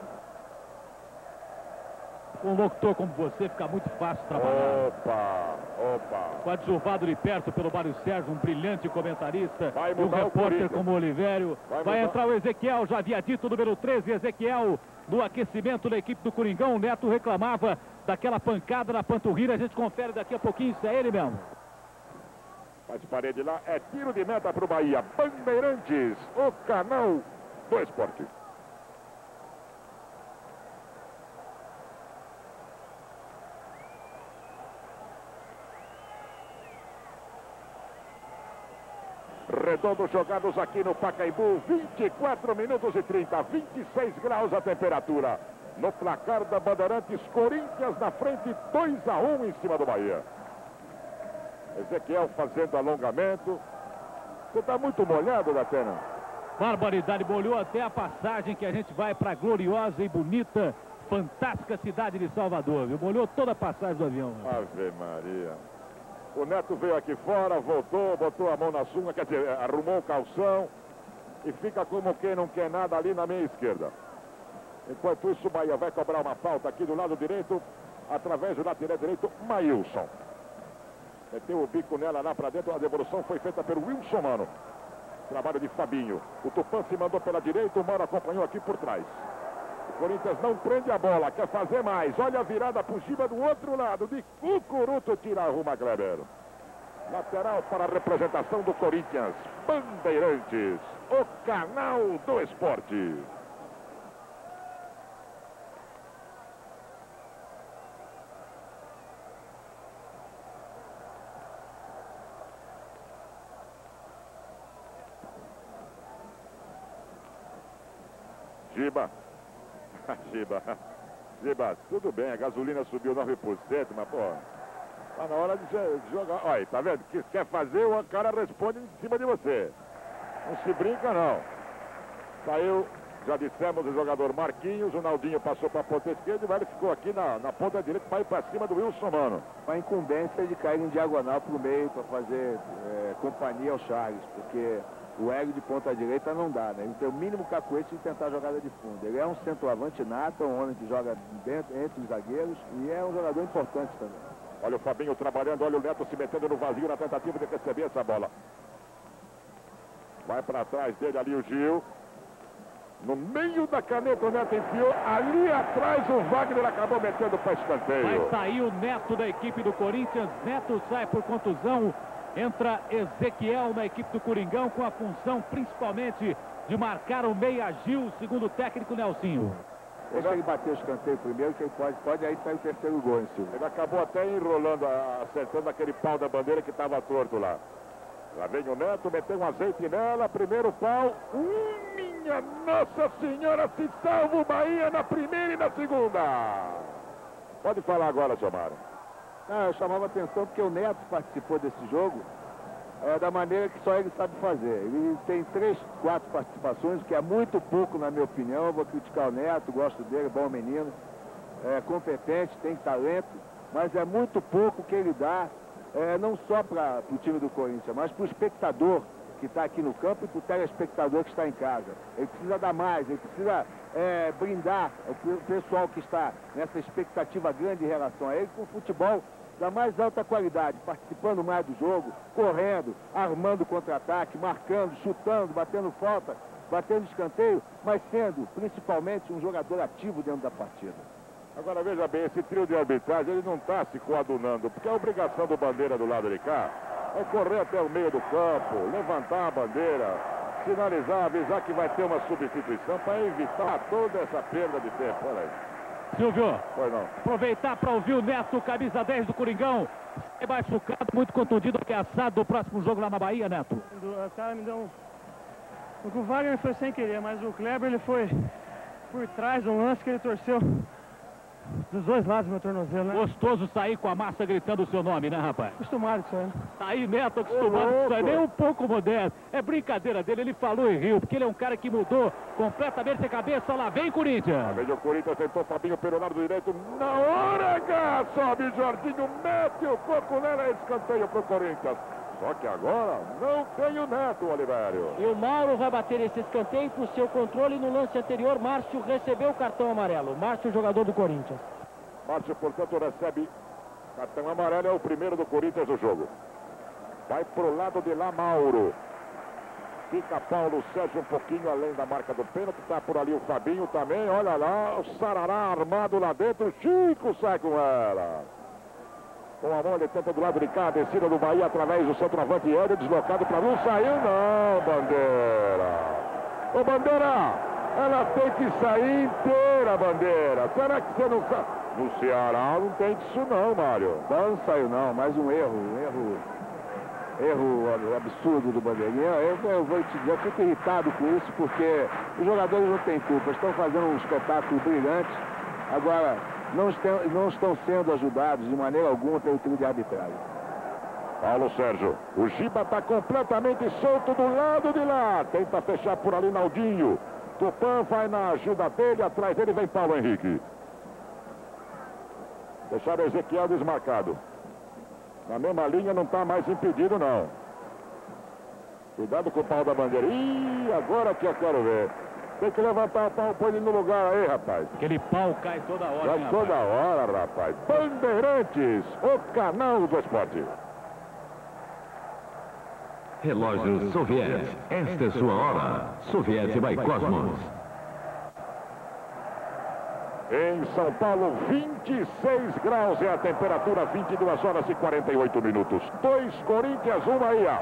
S4: Com um locutor como você fica muito fácil trabalhar.
S2: Opa, opa.
S4: Coadjuvado de perto pelo Mário Sérgio, um brilhante comentarista.
S2: Vai
S4: e um
S2: mudar o
S4: repórter
S2: Corinthians.
S4: como o Olivério.
S2: Vai
S4: Vai
S2: mudar.
S4: entrar o Ezequiel, já havia dito, número treze, Ezequiel, no aquecimento da equipe do Coringão. O Neto reclamava daquela pancada na panturrilha. A gente confere daqui a pouquinho se é ele mesmo.
S2: Faz parede lá, é tiro de meta para o Bahia. Bandeirantes, o canal do esporte. Redondo jogados aqui no Pacaembu, vinte e quatro minutos e trinta, vinte e seis graus a temperatura. No placar da Bandeirantes, Corinthians na frente, dois a um em cima do Bahia. Ezequiel fazendo alongamento. Você está muito molhado, Datena?
S4: Barbaridade, molhou até a passagem que a gente vai para a gloriosa e bonita, fantástica cidade de Salvador, viu? Molhou toda a passagem do avião.
S2: Ave Maria. O Neto veio aqui fora, voltou, botou a mão na sunga, quer dizer, arrumou o calção e fica como quem não quer nada ali na minha esquerda. Enquanto isso, o Bahia vai cobrar uma falta aqui do lado direito, através do lateral direito, Maílson. Meteu o bico nela lá para dentro, a devolução foi feita pelo Wilson Mano. Trabalho de Fabinho. O Tupã se mandou pela direita, o Mano acompanhou aqui por trás. O Corinthians não prende a bola, quer fazer mais. Olha a virada por cima do outro lado. De Cucuruto tira a Ruma Kleber. Lateral para a representação do Corinthians. Bandeirantes, o canal do esporte. Giba. Giba. Giba, tudo bem, a gasolina subiu nove por cento, mas, pô, tá na hora de jogar. Olha, tá vendo? Que quer fazer, o cara responde em cima de você. Não se brinca, não. Saiu, já dissemos, o jogador Marquinhos, o Naldinho passou para a ponta esquerda e o Velho ficou aqui na, na ponta direita para ir para cima do Wilson Mano.
S6: A incumbência de cair em diagonal para o meio para fazer é, companhia ao Charles, porque o Hélio de ponta direita não dá, né? Ele tem o mínimo cacuete de tentar a jogada de fundo. Ele é um centroavante nato, um homem que joga dentro, entre os zagueiros e é um jogador importante também.
S2: Olha o Fabinho trabalhando, olha o Neto se metendo no vazio na tentativa de receber essa bola. Vai para trás dele ali o Gil. No meio da caneta o Neto enfiou. Ali atrás o Wagner acabou metendo para escanteio.
S4: Vai sair o Neto da equipe do Corinthians. Neto sai por contusão. Entra Ezequiel na equipe do Coringão com a função principalmente de marcar o meia Gil, segundo o técnico Nelsinho.
S6: Deixa ele bater o escanteio primeiro, que ele pode, pode aí sair o terceiro gol em cima.
S2: Ele acabou até enrolando, acertando aquele pau da bandeira que estava torto lá. Lá vem o Neto, meteu um azeite nela, primeiro pau. Uh, minha Nossa Senhora, se salva o Bahia na primeira e na segunda. Pode falar agora, seu Mário.
S6: Não, eu chamava atenção porque o Neto participou desse jogo é, da maneira que só ele sabe fazer. Ele tem três, quatro participações, que é muito pouco na minha opinião. Eu vou criticar o Neto, gosto dele, bom menino, é competente, tem talento, mas é muito pouco que ele dá, é, não só para o time do Corinthians, mas para o espectador que está aqui no campo e para o telespectador que está em casa. Ele precisa dar mais, ele precisa é, brindar o pessoal que está nessa expectativa grande em relação a ele com o futebol da mais alta qualidade, participando mais do jogo, correndo, armando contra-ataque, marcando, chutando, batendo falta, batendo escanteio, mas sendo principalmente um jogador ativo dentro da partida.
S2: Agora veja bem, esse trio de arbitragem ele não está se coadunando, porque a obrigação do Bandeira do lado de cá é correr até o meio do campo, levantar a bandeira, sinalizar, avisar que vai ter uma substituição para evitar toda essa perda de tempo. Olha aí.
S4: Silvio,
S2: Foi não.
S4: aproveitar para ouvir o Neto, camisa dez do Coringão. É machucado, muito contundido, ameaçado do próximo jogo lá na Bahia, Neto.
S8: O cara me deu um... O Wagner foi sem querer, mas o Kleber ele foi por trás, um lance que ele torceu dos dois lados do meu tornozelo, né?
S4: Gostoso sair com a massa gritando o seu nome, né, rapaz?
S8: Acostumado com isso aí, né?
S4: Tá aí, Neto, acostumado com isso aí, nem um pouco moderno. É brincadeira dele, ele falou e riu, porque ele é um cara que mudou completamente a cabeça. Lá vem Corinthians.
S2: Lá vem o Corinthians, tentou Fabinho pelo lado direito. Na hora H, sobe Jorginho, mete o coco nela, escanteio pro Corinthians. Só que agora não tem o Neto, Olivério.
S1: E o Mauro vai bater esse escanteio para o seu controle. No lance anterior, Márcio recebeu o cartão amarelo. Márcio, jogador do Corinthians.
S2: Márcio, portanto, recebe cartão amarelo, é o primeiro do Corinthians do jogo. Vai pro lado de lá, Mauro. Fica Paulo Sérgio um pouquinho além da marca do pênalti. Tá por ali o Fabinho também. Olha lá, o Sarará armado lá dentro. Chico sai com ela. Com a mão ele tenta do lado de cá, a descida do Bahia através do centroavante Hélio, deslocado para um, saiu não, Bandeira. Ô Bandeira, ela tem que sair inteira, Bandeira. Será que você não sabe? No Ceará não tem disso não, Mário.
S6: Não, não saiu não, mais um erro, um erro, erro absurdo do Bandeirinha. Eu, eu vou te dizer, eu fico irritado com isso porque os jogadores não têm culpa, estão fazendo um espetáculo brilhante. Agora, Não estão, não estão sendo ajudados de maneira alguma pelo trio de arbitragem.
S2: Paulo Sérgio, o Giba está completamente solto do lado de lá. Tenta fechar por ali Naldinho. Tupã vai na ajuda dele, atrás dele vem Paulo Henrique. Deixaram Ezequiel desmarcado. Na mesma linha não está mais impedido não. Cuidado com o pau da bandeira. Ih, agora que eu quero ver. Tem que levantar o pau, põe ele no lugar aí, rapaz.
S4: Aquele pau cai toda hora,
S2: Cai
S4: hein,
S2: toda
S4: rapaz?
S2: hora, rapaz. Bandeirantes, o canal do esporte.
S9: Relógio Soviet. Esta é sua hora. Soviet by Cosmos.
S2: Em São Paulo, vinte e seis graus é a temperatura, vinte e duas horas e quarenta e oito minutos. Dois Corinthians, um Bahia.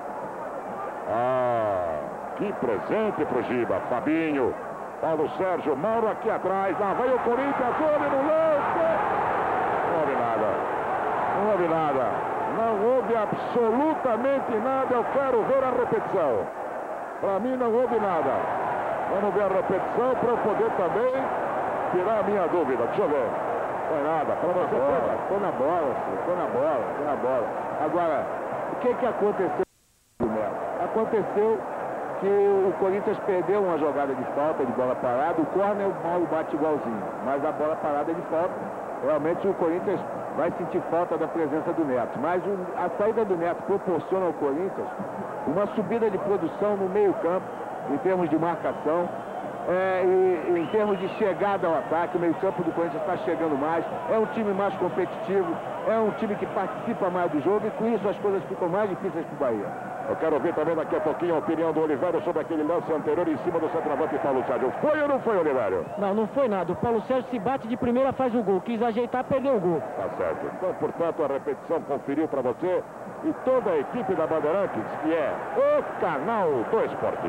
S2: Ah, que presente pro Giba. Fabinho, Paulo Sérgio, Mauro aqui atrás. Lá vai o Corinthians, olha no lance. Não houve nada. Não houve nada. Não houve absolutamente nada. Eu quero ver a repetição. Para mim não houve nada. Vamos ver a repetição para eu poder também tirar a minha dúvida. Deixa eu ver. Não é nada. Para você,
S6: Estou na bola, estou na bola, estou na bola. Agora, o que que aconteceu? Aconteceu que o Corinthians perdeu uma jogada de falta, de bola parada. O córner, o Mauro bate igualzinho. Mas a bola parada é de falta. Realmente o Corinthians vai sentir falta da presença do Neto. Mas o, a saída do Neto proporciona ao Corinthians uma subida de produção no meio campo, em termos de marcação. É, e, em termos de chegada ao ataque, o meio-campo do Corinthians está chegando mais, é um time mais competitivo, é um time que participa mais do jogo e com isso as coisas ficam mais difíceis para o Bahia.
S2: Eu quero ver também daqui a pouquinho a opinião do Olivério sobre aquele lance anterior em cima do centroavante Paulo Sérgio. Foi ou não foi, Olivério?
S1: Não, não foi nada. O Paulo Sérgio se bate de primeira, faz o gol. Quis ajeitar, perdeu o gol.
S2: Tá certo. Então, portanto, a repetição conferiu para você e toda a equipe da Bandeirantes, que é o canal do esporte.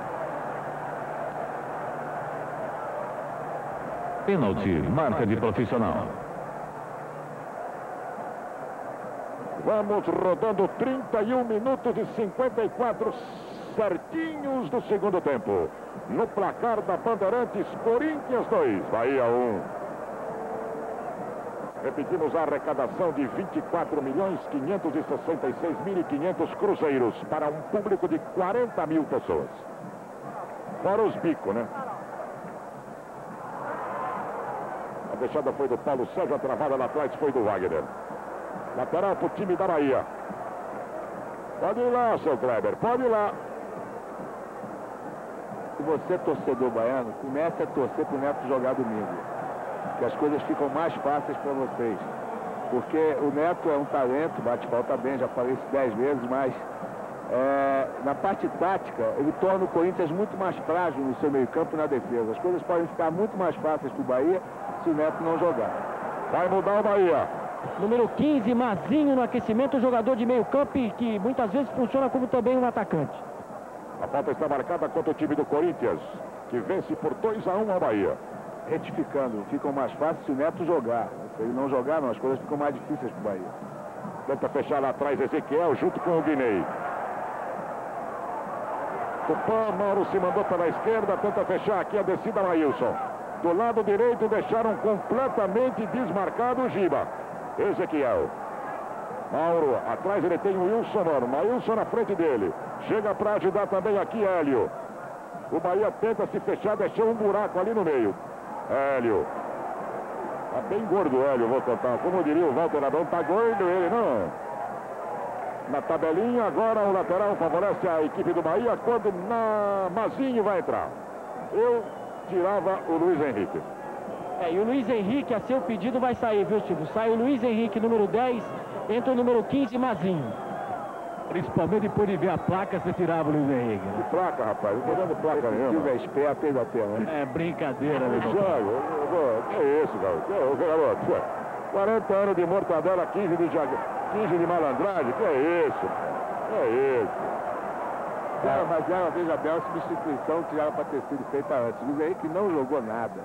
S9: Pênalti, marca de profissional.
S2: Vamos rodando trinta e um minutos e cinquenta e quatro certinhos do segundo tempo. No placar da Bandeirantes, Corinthians dois, Bahia um. Repetimos a arrecadação de vinte e quatro milhões quinhentos e sessenta e seis mil e quinhentos cruzeiros para um público de quarenta mil pessoas. Fora os bicos, né? A deixada foi do Paulo Sérgio, a travada lá atrás foi do Wagner. Lateral para o time da Bahia. Pode ir lá, seu Kleber, pode ir lá.
S6: Se você, torcedor baiano, comece a torcer para o Neto jogar domingo. Que as coisas ficam mais fáceis para vocês. Porque o Neto é um talento, bate falta bem, já falei isso dez vezes, mas é, na parte tática, ele torna o Corinthians muito mais frágil no seu meio-campo e na defesa. As coisas podem ficar muito mais fáceis para o Bahia se o Neto não jogar.
S2: Vai mudar o Bahia.
S1: Número quinze, Mazinho no aquecimento, jogador de meio campo que muitas vezes funciona como também um atacante.
S2: A falta está marcada contra o time do Corinthians, que vence por dois a um ao Bahia.
S6: Retificando, ficam mais fáceis se o Neto jogar. Se ele não jogar, não, as coisas ficam mais difíceis para o Bahia.
S2: Tenta fechar lá atrás Ezequiel junto com o Guinei. Tupã, Mauro se mandou para a esquerda, tenta fechar aqui a descida Maílson. Do lado direito deixaram completamente desmarcado o Giba. Ezequiel. Mauro, atrás ele tem o Wilson, mano. Maílson na frente dele. Chega para ajudar também aqui Hélio. O Bahia tenta se fechar, deixou um buraco ali no meio. Hélio. Tá bem gordo o Hélio, vou tentar. Como diria o Walter Abrão, tá gordo ele, não. Na tabelinha, agora o lateral favorece a equipe do Bahia quando na Mazinho vai entrar. Eu tirava o Luiz Henrique.
S1: É, e o Luiz Henrique, a seu pedido, vai sair, viu, Silvio? Sai o Luiz Henrique, número dez, entra o número quinze, Mazinho.
S4: Principalmente por ver a placa, você tirava o Luiz Henrique.
S2: Que placa, rapaz? Não tô dando placa nenhuma.
S6: Se tiver esperto, ainda tem, né?
S4: É brincadeira, meu irmão.
S2: Que é isso, garoto? Que, garoto? quarenta anos de mortadela, quinze de, jag... quinze de malandragem? Que é isso? Que é isso?
S6: Cara, mas era, veja bem, a substituição que já era para ter sido feita antes. O Luiz Henrique não jogou nada.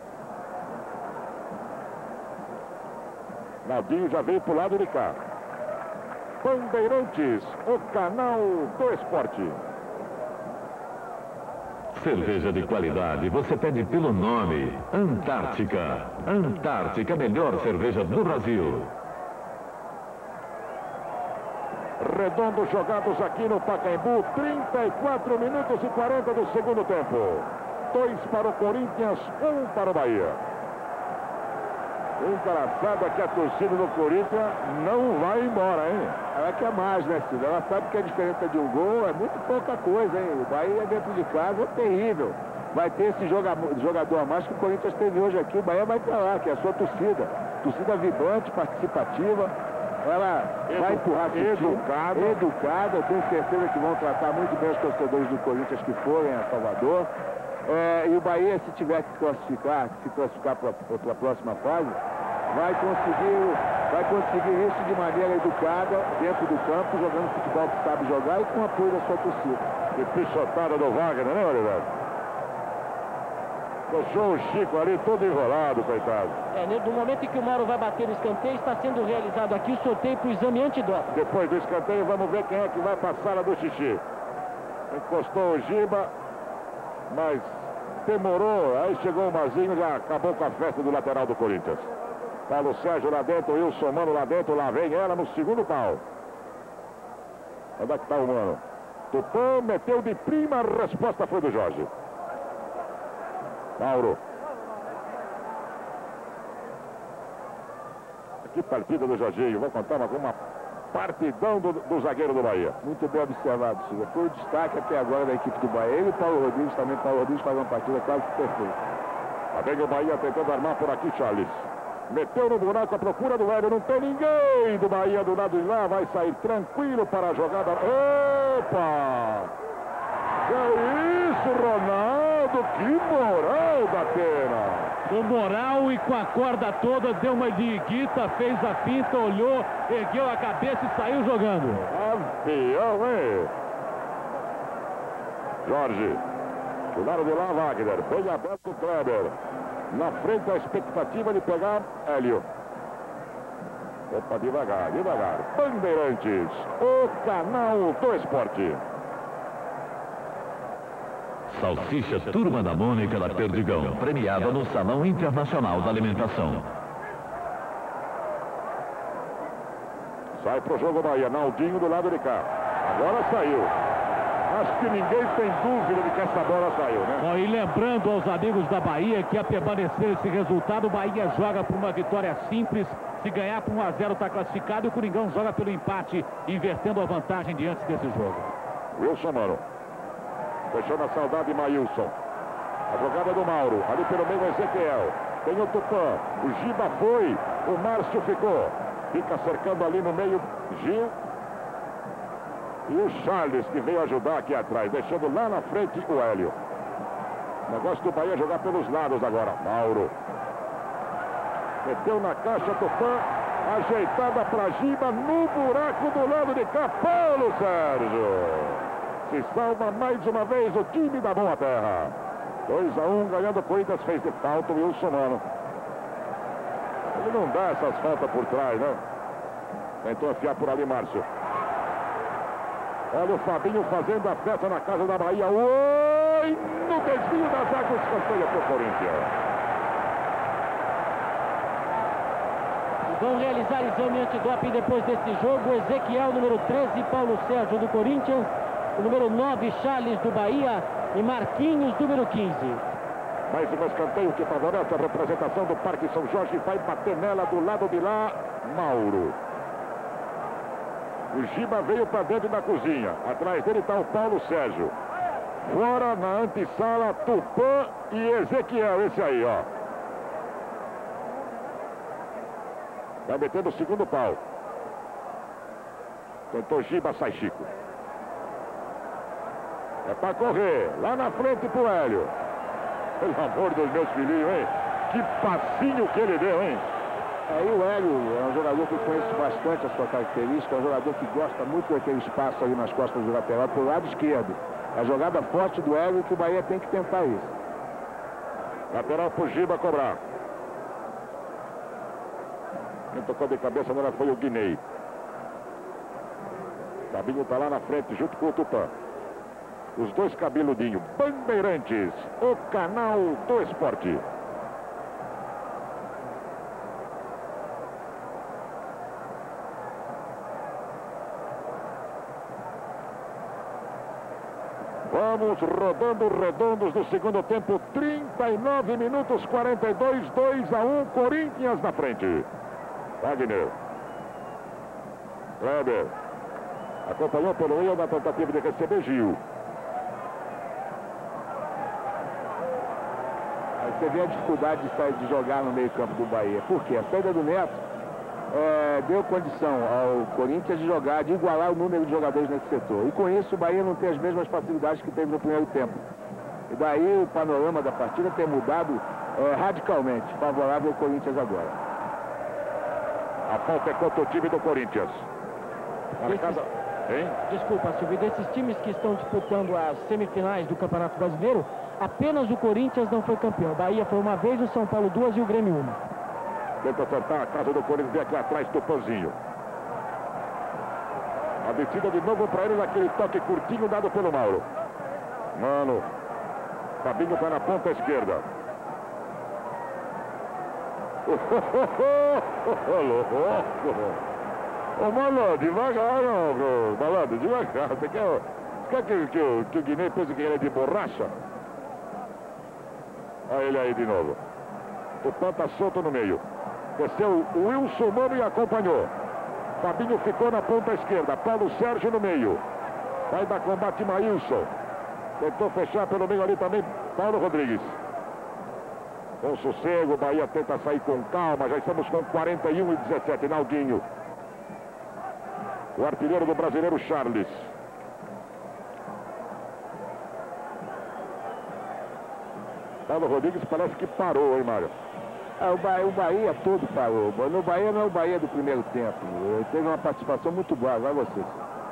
S2: Naldinho já veio pro lado de cá. Bandeirantes, o canal do esporte.
S9: Cerveja de qualidade, você pede pelo nome. Antártica. Antártica, a melhor cerveja do Brasil.
S2: Redondo jogados aqui no Pacaembu, trinta e quatro minutos e quarenta do segundo tempo. Dois para o Corinthians, um para o Bahia. Engraçado é que a torcida do Corinthians não vai embora, hein?
S6: Ela quer mais, né, Silvio? Ela sabe que a diferença de um gol é muito pouca coisa, hein? O Bahia dentro de casa é terrível. Vai ter esse jogador a mais que o Corinthians teve hoje aqui. O Bahia vai pra lá, que é a sua torcida. Torcida vibrante, participativa. Ela Edu, vai empurrar seu
S2: educada.
S6: Educada. Eu tenho certeza que vão tratar muito bem os torcedores do Corinthians que forem a Salvador. É, e o Bahia, se tiver que classificar, se classificar para a próxima fase, vai conseguir, vai conseguir isso de maneira educada, dentro do campo, jogando futebol que sabe jogar e com apoio da sua torcida.
S2: Que pichotada do Wagner, né, Oliveira? Deixou o Chico ali todo enrolado, coitado.
S1: É, no momento em que o Mauro vai bater no escanteio, está sendo realizado aqui o sorteio para o exame antidoping.
S2: Depois do escanteio, vamos ver quem é que vai passar a do xixi. Encostou o Giba, mas demorou. Aí chegou o Mazinho, já acabou com a festa do lateral do Corinthians. Paulo Sérgio lá dentro, Wilson Mano lá dentro, lá vem ela no segundo pau. Onde é que está o Mano? Tupã meteu de prima, a resposta foi do Jorge. Mauro. Que partida do Jorginho. Vou contar uma, uma partidão do, do zagueiro do Bahia.
S6: Muito bem observado, Silva. Foi o destaque até agora da equipe do Bahia. Ele e o Paulo Rodrigues também. Paulo Rodrigues faz uma partida quase perfeita.
S2: Lá vem o Bahia tentando armar por aqui, Charles. Meteu no buraco a procura do Hélio. Não tem ninguém do Bahia do lado de lá. Vai sair tranquilo para a jogada. Opa! Que isso, Ronaldo? Que moral da Atena!
S4: Com moral e com a corda toda, deu uma de guita, fez a finta, olhou, ergueu a cabeça e saiu jogando.
S2: Campeão, hein? Jorge. Do lado de lá, Wagner. Bem aberto o Kleber. Na frente a expectativa de pegar Hélio. Opa, devagar, devagar. Bandeirantes, o canal do esporte.
S9: Salsicha Turma da Mônica da Perdigão, premiada no Salão Internacional da Alimentação.
S2: Sai pro jogo Bahia, Naldinho do lado de cá. Agora saiu. Acho que ninguém tem dúvida de que essa bola saiu, né?
S4: Bom, e lembrando aos amigos da Bahia que a permanecer esse resultado, o Bahia joga por uma vitória simples. Se ganhar por um a zero está classificado e o Coringão joga pelo empate, invertendo a vantagem diante desse jogo.
S2: Wilson Mano. Fechou na saudade Maílson. A jogada do Mauro. Ali pelo meio Ezequiel. Tem o Tupã. O Giba foi. O Márcio ficou. Fica cercando ali no meio Gil. E o Charles que veio ajudar aqui atrás. Deixando lá na frente o Hélio. O negócio do Bahia é jogar pelos lados agora. Mauro. Meteu na caixa Tupã. Ajeitada para Giba no buraco do lado de cá. Paulo Sérgio. Se salva mais uma vez o time da Boa Terra. dois a um, ganhando o Corinthians, fez de falta o Wilson Mano. Ele não dá essas faltas por trás, né? Tentou enfiar por ali, Márcio. Olha o Fabinho fazendo a festa na casa da Bahia. Oi! No desvio da zaga, o escanteio para o Corinthians.
S1: Vão realizar exame antidoping depois desse jogo. Ezequiel, número treze, Paulo Sérgio do Corinthians. O número nove, Charles do Bahia. E Marquinhos, número quinze.
S2: Mais um escanteio que favorece a representação do Parque São Jorge. Vai bater nela do lado de lá, Mauro. O Giba veio para dentro da cozinha. Atrás dele está o Paulo Sérgio. Fora na antessala, Tupã e Ezequiel. Esse aí, ó. Vai metendo o segundo pau. Tentou Giba, sai Chico. É para correr. Lá na frente pro Hélio. Pelo amor dos meus filhinhos, hein? Que passinho que ele deu, hein?
S6: Aí o Hélio é um jogador que eu conheço bastante a sua característica. É um jogador que gosta muito daquele espaço ali nas costas do lateral, pro lado esquerdo. A jogada forte do Hélio que o Bahia tem que tentar isso.
S2: Lateral pro Giba cobrar. Quem tocou de cabeça agora foi o Guinei. Fabinho tá lá na frente junto com o Tupã. Os dois cabeludinhos. Bandeirantes, o canal do esporte. Vamos rodando redondos do segundo tempo. trinta e nove minutos, quarenta e dois, dois a um, Corinthians na frente. Wagner. Kleber. Acompanhou pelo meio na tentativa de receber Gil.
S6: Aí você vê a dificuldade de, sair, de jogar no meio campo do Bahia. Por quê? A saída do Neto é, deu condição ao Corinthians de jogar, de igualar o número de jogadores nesse setor. E com isso o Bahia não tem as mesmas facilidades que teve no primeiro tempo. E daí o panorama da partida tem mudado é, radicalmente, favorável ao Corinthians agora.
S2: A falta é contra o time do Corinthians. Marcada... Hein?
S1: Desculpa, Silvio, desses times que estão disputando as semifinais do Campeonato Brasileiro, apenas o Corinthians não foi campeão. Bahia foi uma vez, o São Paulo duas e o Grêmio uma.
S2: Tenta acertar a casa do Corinthians, vem aqui atrás do Panzinho. A descida de novo para ele naquele toque curtinho dado pelo Mauro. Mano, Fabinho está na ponta esquerda. Ô, Malandro, devagar, não, Malandro, devagar. Você quer, você quer que, que, que o Guiné pense que ele é de borracha? Olha ele aí de novo. O Pan tá solto no meio. Desceu o Wilson Mano e acompanhou. Fabinho ficou na ponta esquerda. Paulo Sérgio no meio. Vai dar combate Maílson. Tentou fechar pelo meio ali também Paulo Rodrigues. Com sossego, Bahia tenta sair com calma. Já estamos com quarenta e um e dezessete. Naldinho. O artilheiro do brasileiro, Charles. Paulo Rodrigues parece que parou, hein, Mário?
S6: Ah, o, Bahia, o Bahia todo parou. No Bahia não é o Bahia do primeiro tempo. Ele teve uma participação muito boa, vai você.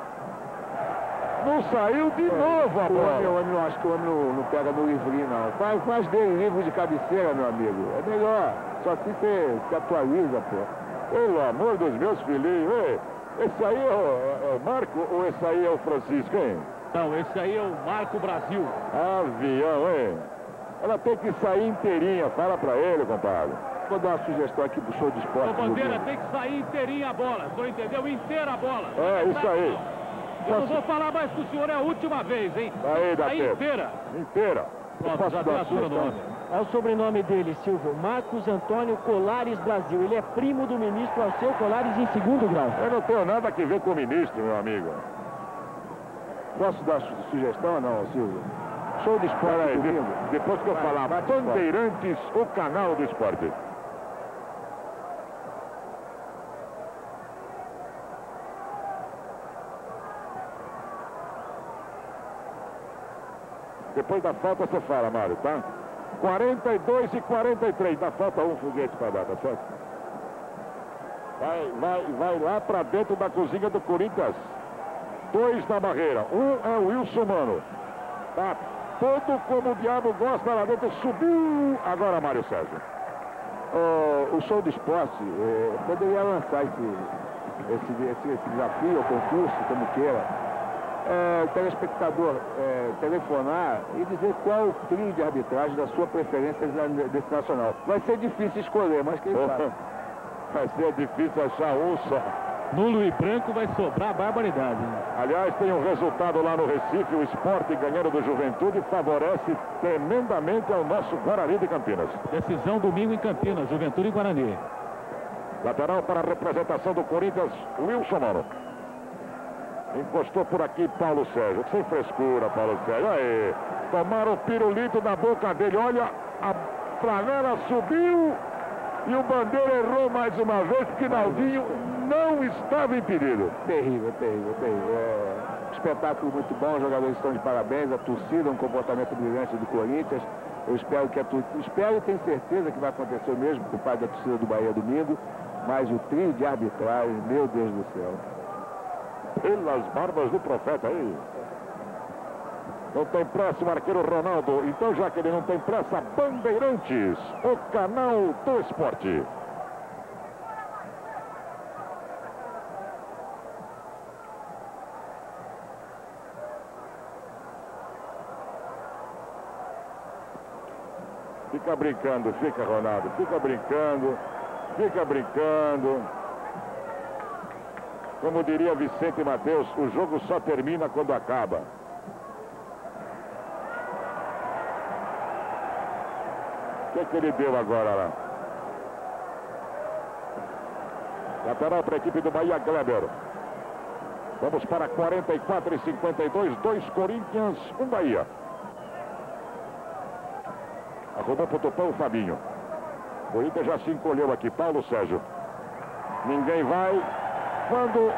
S2: Não saiu de é, novo a
S6: o
S2: bola.
S6: Homem, o homem, não acho que o homem não, não pega no livrinho, não. Faz, faz dele livro de cabeceira, meu amigo. É melhor. Só assim você se atualiza, pô.
S2: Pelo amor dos meus filhinhos. Ei, esse aí é o, é o Marco ou esse aí é o Francisco, hein?
S4: Não, esse aí é o Marco Brasil.
S2: Avião, hein? Ela tem que sair inteirinha. Fala pra ele, compadre.
S6: Vou dar uma sugestão aqui pro show de esporte.
S4: A bandeira tem que sair inteirinha a bola. Só entendeu? Inteira a bola.
S2: É, isso aí.
S4: Eu não vou falar mais com o senhor, é a última vez, hein?
S2: Aí, dá
S4: Aí inteira.
S2: Inteira.
S4: Pronto, já deu a sua nome.
S1: É o sobrenome dele, Silvio. Marcos Antônio Colares Brasil. Ele é primo do ministro Alceu Colares em segundo grau.
S2: Eu não tenho nada a ver com o ministro, meu amigo.
S6: Posso dar sugestão ou não, Silvio? Show de esporte
S2: aí,
S6: domingo.
S2: Depois que eu falar Bandeirantes, o canal do esporte. Depois da falta você fala, Mário, tá? quarenta e dois e quarenta e três. Dá falta um foguete para dar, tá certo? Vai, vai, vai lá para dentro da cozinha do Corinthians. Dois na barreira. Um é o Wilson Mano. Tá todo como o diabo gosta lá dentro. Subiu. Agora, Mário Sérgio.
S6: Oh, o show do esporte eh, poderia lançar esse, esse, esse, esse desafio, ou concurso, como queira. É, o telespectador é, telefonar e dizer qual o trio de arbitragem da sua preferência desse nacional. Vai ser difícil escolher, mas quem sabe?
S2: Vai ser difícil achar um só.
S4: Nulo e branco vai sobrar barbaridade. Né?
S2: Aliás, tem um resultado lá no Recife, o Sport ganhando do Juventude favorece tremendamente ao nosso Guarani de Campinas.
S4: Decisão domingo em Campinas, Juventude e Guarani.
S2: Lateral para a representação do Corinthians, Wilson Mano. Encostou por aqui Paulo Sérgio. Sem frescura, Paulo Sérgio. Aí, tomaram o pirulito na boca dele. Olha, a flanela subiu e o Bandeira errou mais uma vez, porque Naldinho não estava impedido.
S6: Terrível, terrível, terrível. É, espetáculo muito bom, os jogadores estão de parabéns, a torcida, um comportamento brilhante do Corinthians. Eu espero que a torcida, espero e tenho certeza que vai acontecer o mesmo com o pai da torcida do Bahia domingo, mas o trio de arbitragem, meu Deus do céu.
S2: Pelas barbas do profeta aí. Não tem pressa o arqueiro Ronaldo. Então, já que ele não tem pressa, Bandeirantes, o canal do esporte. Fica brincando, fica, Ronaldo. Fica brincando, fica brincando. Como diria Vicente Mateus, o jogo só termina quando acaba. O que é que ele deu agora lá? Lateral para a equipe do Bahia, Kleber. Vamos para quarenta e quatro e cinquenta e dois. Dois Corinthians, um Bahia. Arrumou para o Tupão o Fabinho. O Corinthians já se encolheu aqui. Paulo Sérgio. Ninguém vai. Quando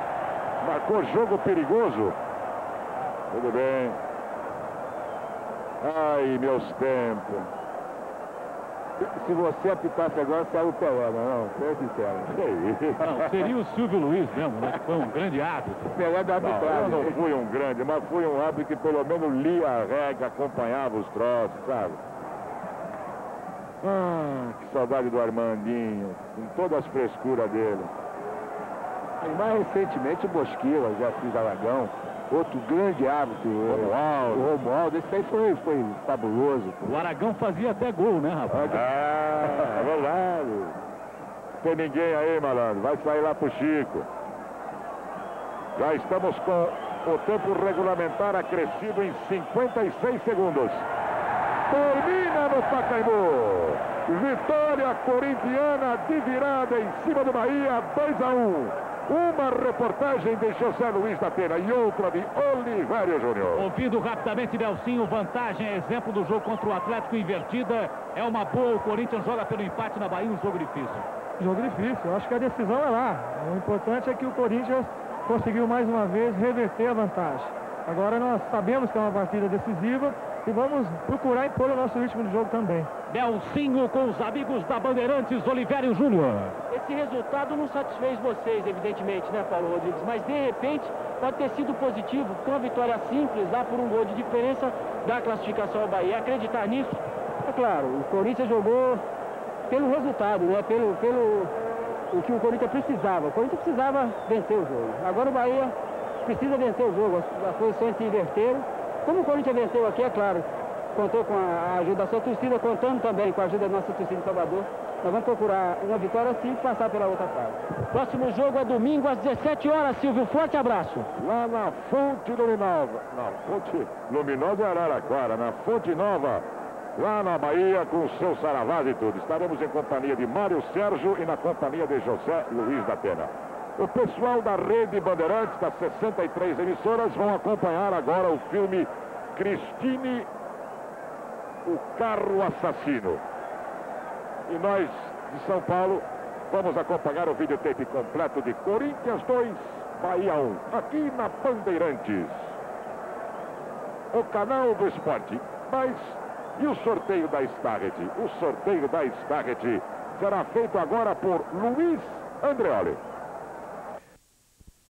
S2: marcou jogo perigoso. Tudo bem. Ai, meus tempos.
S6: Se você apitasse agora, saiu o Pelé, não, seja sincero.
S4: Não, seria o Silvio Luiz mesmo, né? Que foi um grande árbitro.
S6: Pelé da arbitragem.
S2: Eu não fui um grande, mas fui um árbitro que pelo menos lia a regra, acompanhava os troços, sabe? Ah, que saudade do Armandinho, com todas as frescuras dele.
S6: E mais recentemente o Bosquila, já fiz Aragão, outro grande árbitro,
S2: Romualdo.
S6: o Romualdo, esse aí foi, foi fabuloso.
S4: O Aragão fazia até gol, né, rapaz?
S2: Ah, é verdade. Tem ninguém aí, malandro, vai sair lá pro Chico. Já estamos com o tempo regulamentar acrescido em cinquenta e seis segundos. Termina no Pacaembu. Vitória corintiana de virada em cima do Bahia, dois a um. Uma reportagem de José Luiz da Pena e outra de Olivério Júnior.
S4: Ouvindo rapidamente Nelsinho, vantagem, exemplo do jogo contra o Atlético invertida. É uma boa, o Corinthians joga pelo empate na Bahia, um jogo difícil.
S5: Jogo difícil, eu acho que a decisão é lá. O importante é que o Corinthians conseguiu mais uma vez reverter a vantagem. Agora nós sabemos que é uma partida decisiva e vamos procurar impor o nosso ritmo de jogo também.
S4: Nelsinho com os amigos da Bandeirantes, Olivério Júnior.
S1: Esse resultado não satisfez vocês, evidentemente, né, Paulo Rodrigues? Mas, de repente, pode ter sido positivo, com uma vitória simples, lá por um gol de diferença da classificação ao Bahia. Acreditar nisso?
S8: É claro, o Corinthians jogou pelo resultado, né? Pelo, pelo o que o Corinthians precisava. O Corinthians precisava vencer o jogo. Agora o Bahia precisa vencer o jogo, as, as posições se inverteram. Como o Corinthians venceu aqui, é claro, contou com a ajuda da sua torcida, contando também com a ajuda da nossa torcida de Salvador. Nós vamos procurar uma vitória sim e passar pela outra fase.
S1: Próximo jogo é domingo às dezessete horas, Silvio. Forte abraço.
S2: Lá na Fonte Luminosa. Na Fonte Luminosa é Araraquara, na Fonte Nova, lá na Bahia, com o seu Saravaz e tudo. Estaremos em companhia de Mário Sérgio e na companhia de José Luiz da Pena. O pessoal da Rede Bandeirantes, das sessenta e três emissoras, vão acompanhar agora o filme Cristine, o Carro Assassino. E nós, de São Paulo, vamos acompanhar o videotape completo de Corinthians dois, Bahia um, aqui na Bandeirantes. O canal do esporte. Mas, e o sorteio da Starret? O sorteio da Starret será feito agora por Luiz Andreoli.